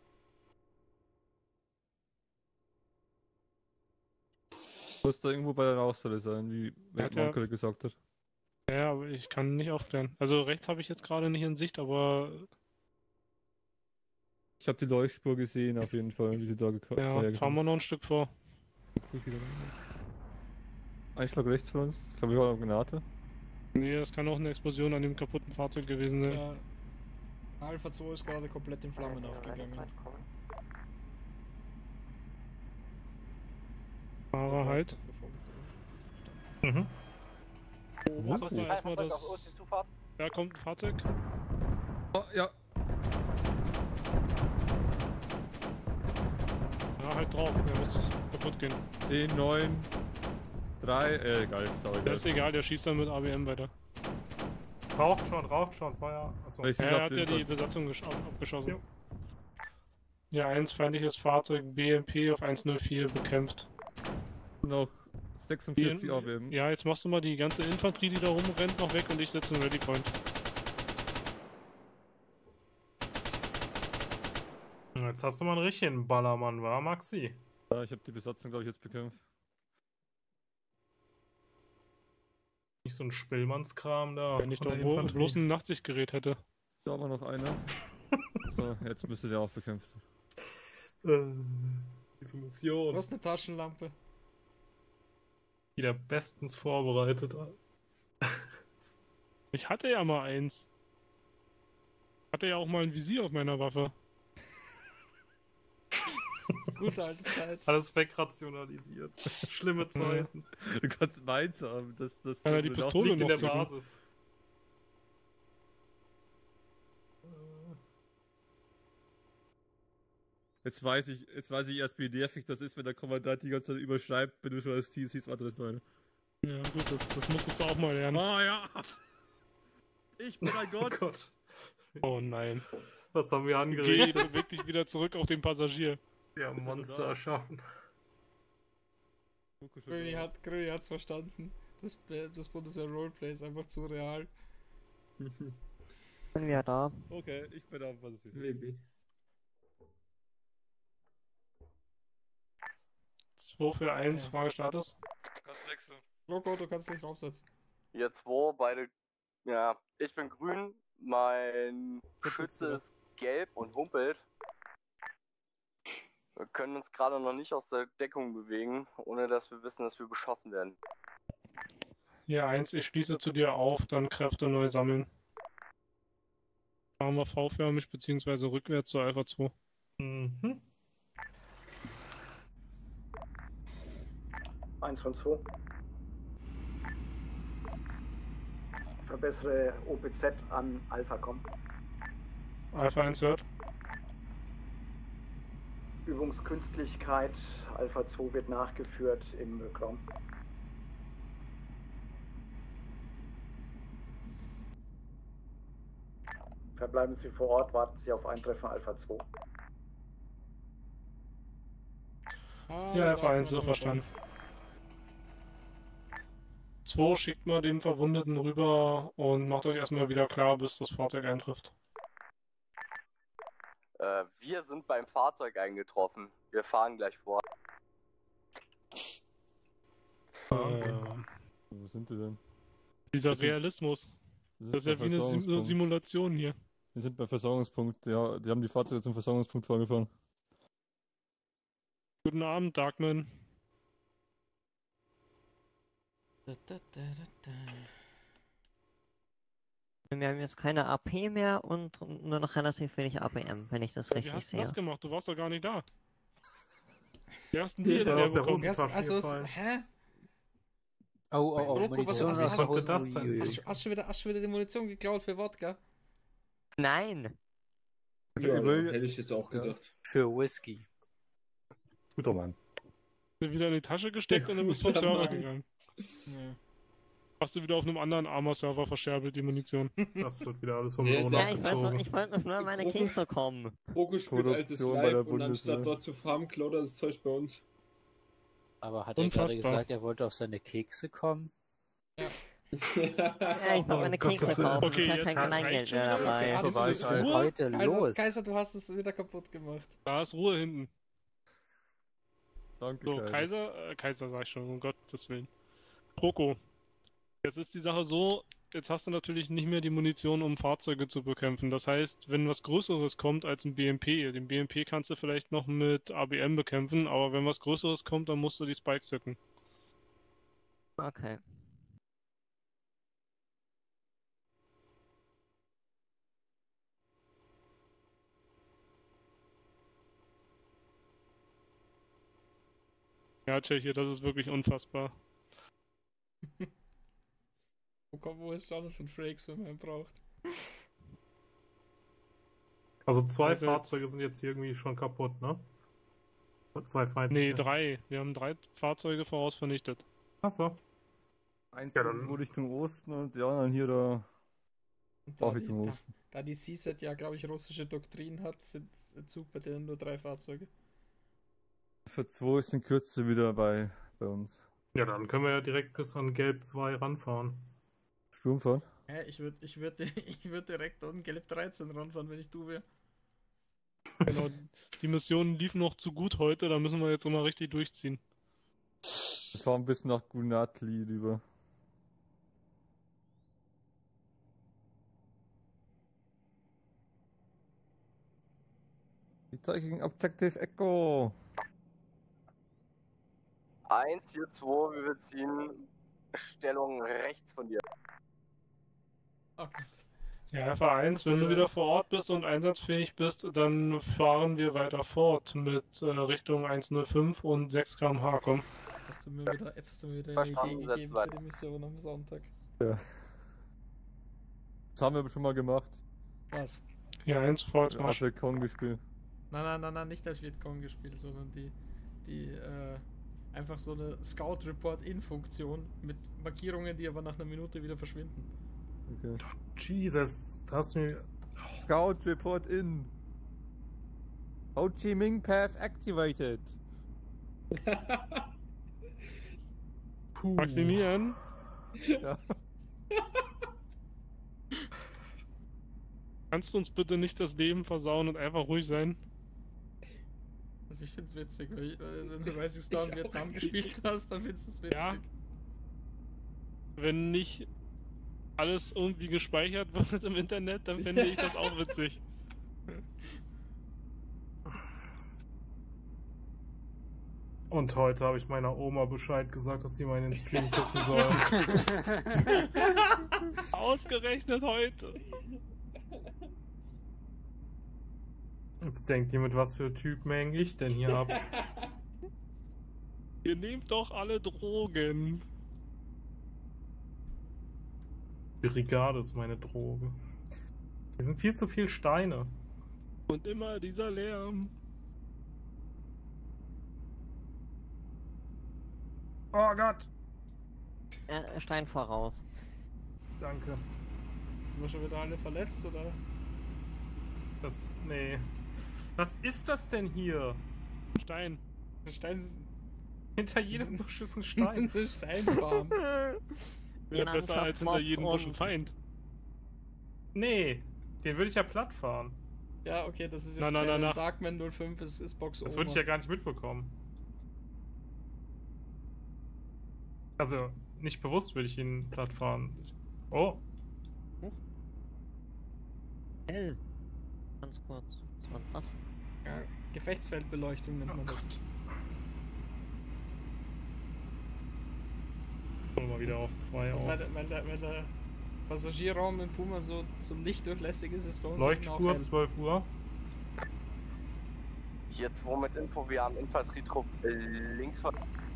Muss da irgendwo bei der Rauchsäule sein, wie Hat er- Mankel gesagt hat. Ja, aber ich kann nicht aufklären. Also rechts habe ich jetzt gerade nicht in Sicht, aber Ich habe die Leuchtspur gesehen auf jeden Fall, wie sie da ja, fahren wir noch ein Stück vor. Einschlag rechts von uns, das glaube ich war eine Granate. Nee, das kann auch eine Explosion an dem kaputten Fahrzeug gewesen sein. Ja, Alpha 2 ist gerade komplett in Flammen aufgegangen. Fahrer halt. Mhm. Muss doch erstmal Fahrzeug auf das. uns, die Zufahrt. Da kommt ein Fahrzeug. Oh, ja. Ja, halt drauf, der muss kaputt gehen. 10, 9, 3, egal, ist auch Der egal. ist egal, der schießt dann mit ABM weiter. Raucht schon, Feuer. Achso. Er hat ja die Besatzung abgeschossen. Ja, 1 feindliches Fahrzeug BMP auf 104 bekämpft. Noch 46 AWM. Ja, jetzt machst du mal die ganze Infanterie, die da rumrennt, noch weg und ich setze einen Ready Point. Jetzt hast du mal einen richtigen Ballermann, war Maxi? Ja, ich habe die Besatzung, glaube ich, jetzt bekämpft. Nicht so ein Spillmannskram da. Wenn ich von doch der Infanterie. bloß ein Nachtsichtgerät hätte. Da war noch einer. So, jetzt müsste der auch bekämpft sein. Definition. Was eine Taschenlampe? Wieder bestens vorbereitet. Ich hatte ja mal eins. Hatte ja auch mal ein Visier auf meiner Waffe. Gute alte Zeit. Alles wegrationalisiert. Schlimme Zeiten. Du kannst meins haben, das die Pistole liegt in noch der zücken. Basis. Jetzt weiß ich erst, wie nervig das ist, wenn der Kommandant die ganze Zeit überschreibt, wenn du schon als Team siehst, warte, das ist noch eine. Ja, gut, das musstest du auch mal lernen. Oh ja! Ich bin ein Gott! Oh Gott. Oh nein. Was haben wir Geh, angeregt? beweg dich wieder zurück auf den Passagier. Ja, Monster erschaffen. Gröni hat's verstanden. Das Bundeswehr Roleplay ist einfach zu real. Bin wieder da. Okay, ich bin auf was es Maybe. 2 für 1, Fragestatus. Kannst wechseln. Loco, du kannst dich draufsetzen. Ihr 2, beide. Ja, ich bin grün, mein Schütze ist gelb und humpelt. Wir können uns gerade noch nicht aus der Deckung bewegen, ohne dass wir wissen, dass wir beschossen werden. Hier 1, ich schließe zu dir auf, dann Kräfte neu sammeln. Machen wir V-förmig bzw. rückwärts zu Alpha 2. Mhm. 1 von 2. Verbessere OPZ an Alpha-Com. Alpha 1 hört. Übungskünstlichkeit Alpha 2 wird nachgeführt im Rückraum. Verbleiben Sie vor Ort, warten Sie auf Eintreffen Alpha 2. Ja, Alpha 1, so verstanden. 2 schickt mal den Verwundeten rüber und macht euch erstmal wieder klar, bis das Fahrzeug eintrifft. Wir sind beim Fahrzeug eingetroffen. Wir fahren gleich vor. Wo sind die denn? Dieser Realismus. Das ist ja wie eine Simulation hier. Wir sind beim Versorgungspunkt. Ja, die haben die Fahrzeuge zum Versorgungspunkt vorgefahren. Guten Abend, Darkman. Wir haben jetzt keine AP mehr und nur noch relativ wenig APM, wenn ich das richtig sehe. Wie hast du das gemacht? Du warst doch gar nicht da. Die ersten Deal, der bekommen. Hä? Oh, Munition. Hast du wieder die Munition geklaut für Wodka? Nein. Ja, hätte ich jetzt auch gesagt. Für Whisky. Guter Mann. Wieder in die Tasche gesteckt und dann bist du vom Server gegangen. Ja. Hast du wieder auf einem anderen Arma-Server verscherbelt, die Munition? Das wird wieder alles vom Lohn abgezogen. Ich wollte noch nur meine Kekse kommen. Roko spielt altes Live und anstatt dort zu farmen, klaut er das Zeug bei uns. Aber hat er gerade gesagt, er wollte auf seine Kekse kommen? Ja. Ja, ich wollte meine Kekse kaufen. Okay, ich habe kein Kleingeld mehr dabei. Was ist denn heute los? Kaiser, du hast es wieder kaputt gemacht. Da ist Ruhe hinten. Danke, so, Kaiser sag ich schon, um Gottes Willen. Roko. Jetzt ist die Sache so, jetzt hast du natürlich nicht mehr die Munition, um Fahrzeuge zu bekämpfen. Das heißt, wenn was Größeres kommt als ein BMP, den BMP kannst du vielleicht noch mit ABM bekämpfen, aber wenn was Größeres kommt, dann musst du die Spikes zücken. Okay. Ja, Tschechia, das ist wirklich unfassbar. Wo ist Jonathan Frakes, wenn man ihn braucht? Also 2 Fahrzeuge sind jetzt irgendwie schon kaputt, ne? 2 feindliche. Nee, 3. Wir haben 3 Fahrzeuge voraus vernichtet. Achso. Eins irgendwo Richtung Osten und die anderen hier da auch Richtung Osten. Da die CSAT ja, glaube ich, russische Doktrin hat, sind Zug bei denen nur 3 Fahrzeuge. Für 2 ist in Kürze wieder bei uns. Ja, dann können wir ja direkt bis an Gelb 2 ranfahren. Sturmfahren? Ja, ich würd direkt an Gelb 13 ranfahren, wenn ich du wäre. Genau, die Mission lief noch zu gut heute, da müssen wir jetzt nochmal richtig durchziehen. Wir fahren bis nach Gunatli rüber. Taking Objective Echo. 1, hier 2, wir beziehen Stellung rechts von dir. Oh Gott. Ja, F1, wenn du wieder vor Ort bist und einsatzfähig bist, dann fahren wir weiter fort mit Richtung 105 und 6 km/h, komm. Jetzt hast du mir wieder eine Idee gegeben für die Mission am Sonntag. Ja. Das haben wir schon mal gemacht. Was? Ja, 1 Vorwärtsmarsch. Als Vietcong gespielt. Nein, nicht als Vietcong gespielt, sondern die einfach so eine Scout-Report-In-Funktion mit Markierungen, die aber nach einer Minute wieder verschwinden. Okay. Jesus, das hast du mir... Scout Report in. Ho Chi Minh Path activated. Maximian? Ja. Kannst du uns bitte nicht das Leben versauen und einfach ruhig sein? Also ich find's witzig, weil wenn du Rising Star in Vietnam gespielt hast, dann findest du es witzig. Ja. Wenn nicht alles irgendwie gespeichert wird im Internet, dann finde ich das auch witzig. Und heute habe ich meiner Oma Bescheid gesagt, dass sie mal in den Stream gucken soll. Ausgerechnet heute. Jetzt denkt ihr, mit was für Typmengen ich denn hier hab. Ihr nehmt doch alle Drogen. Brigade ist meine Droge. Hier sind viel zu viel Steine. Und immer dieser Lärm. Oh Gott! Stein voraus. Danke. Sind wir schon wieder alle verletzt, oder? Nee. Was ist das denn hier? Stein. Stein. Hinter jedem Busch ist ein Stein. Eine Steinfarm. Wäre besser als hinter jedem Busch ein Feind. Nee, den würde ich ja platt fahren. Ja, okay, das ist jetzt na. Darkman 05, ist Box Das würde ich ja gar nicht mitbekommen. Also, nicht bewusst würde ich ihn platt fahren. Oh. L. Ganz kurz. Was war denn das? Ja, Gefechtsfeldbeleuchtung nennt man das. Mal wieder auf 2 auf. Weil der Passagierraum in Puma so lichtdurchlässig ist, ist bei uns Leuchtspur, 12 Uhr. Hier 2 mit Info, wir haben Infanterietrupp links von...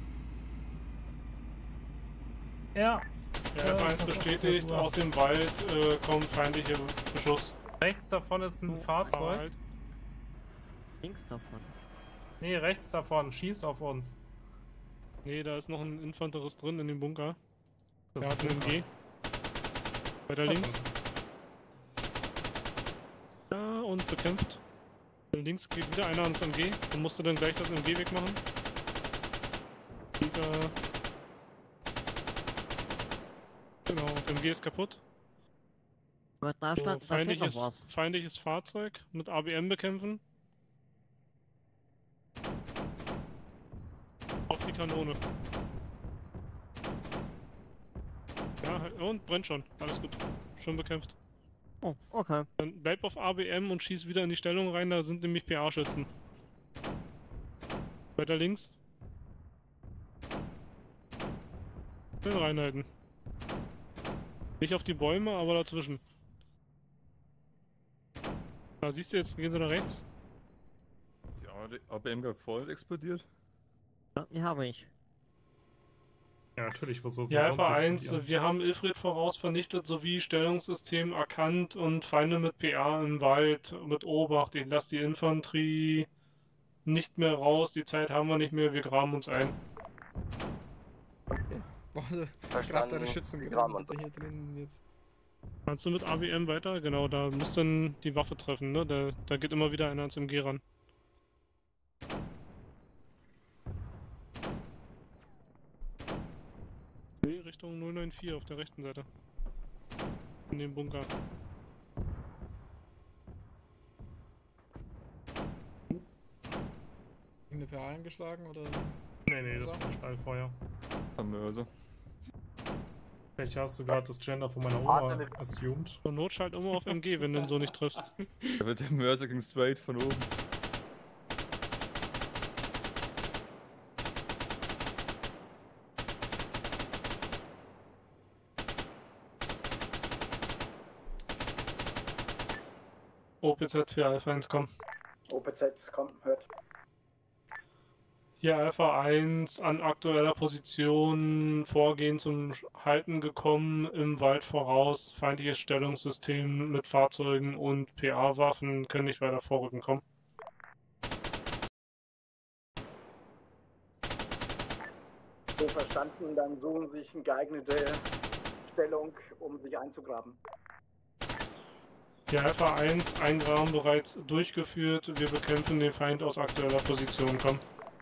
Ja. Ja, F1 bestätigt, aus dem Wald kommt feindlicher Beschuss. Rechts davon ist ein Fahrzeug. Links davon. Nee, rechts davon. Schießt auf uns. Nee, da ist noch ein Infanterist drin in dem Bunker. Das Der hat ist einen MG. Weiter links. Ja, und bekämpft. Links geht wieder einer ans MG. Dann musst du dann gleich das MG wegmachen. Wieder. Genau, das MG ist kaputt. Aber da, So, da steht noch was. feindliches Fahrzeug mit ABM bekämpfen. Auf die Kanone. Ja, und brennt schon. Alles gut. Schon bekämpft. Oh, okay. Dann bleib auf ABM und schieß wieder in die Stellung rein, da sind nämlich PA-Schützen. Weiter links. Schön reinhalten. Nicht auf die Bäume, aber dazwischen. Da siehst du jetzt, gehen sie nach rechts. Die ABM gerade voll explodiert. Ja, die habe ich. Ja, natürlich, was soll Ja, Alpha 1, wir haben Ilfried voraus vernichtet, sowie Stellungssystem erkannt und Feinde mit PA im Wald mit Obacht. Ich lasse die Infanterie nicht mehr raus, die Zeit haben wir nicht mehr, wir graben uns ein. Boah, Kraft eure Schützen graben hier drin jetzt. Kannst du mit ABM weiter? Genau, da muss dann die Waffe treffen, ne? Da geht immer wieder einer ans MG ran. Richtung 094 auf der rechten Seite. In dem Bunker. Eine PA eingeschlagen oder? Nee, das ist ein Stallfeuer. Mörser. Vielleicht hast du gerade das Gender von meiner Oma assumed. Zur Not schalt immer auf MG, wenn du ihn so nicht triffst. Da wird der Mörser ging straight von oben. OPZ für Alpha 1, komm. OPZ, komm, hört. Hier Alpha 1 an aktueller Position, Vorgehen zum Halten gekommen, im Wald voraus, feindliches Stellungssystem mit Fahrzeugen und PA-Waffen, können nicht weiter vorrücken, komm. So verstanden, dann suchen sich eine geeignete Stellung, um sich einzugraben. Die Alpha 1, Eingraben bereits durchgeführt. Wir bekämpfen den Feind aus aktueller Position. Komm.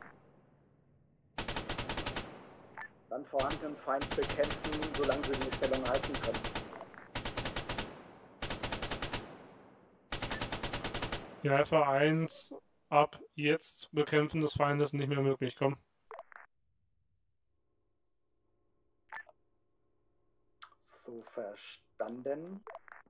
Dann vorhandenen Feind bekämpfen, solange sie die Stellung halten können. Die Alpha 1, ab jetzt Bekämpfen des Feindes nicht mehr möglich. Komm. So verstanden.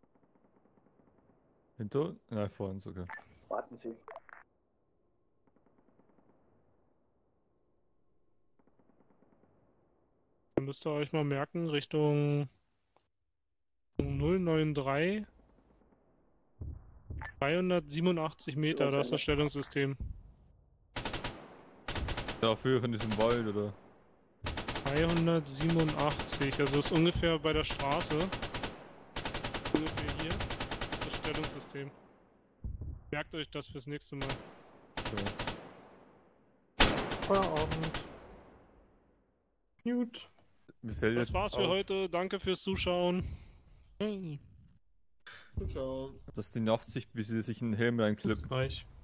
Hinter? Nein, vorhin sogar. Warten Sie. müsst ihr euch mal merken, Richtung 093 387 Meter, das ist das Stellungssystem. Dafür von diesem Wald, oder? 387, also ist ungefähr bei der Straße. Ungefähr hier ist das Stellungssystem. Merkt euch das fürs nächste Mal. Feierabend. Gut. Das Das war's für heute. Danke fürs Zuschauen. Hey. Ciao. Das ist die Nachtsicht, wie sie sich einen Helm reinklippt. Bis gleich.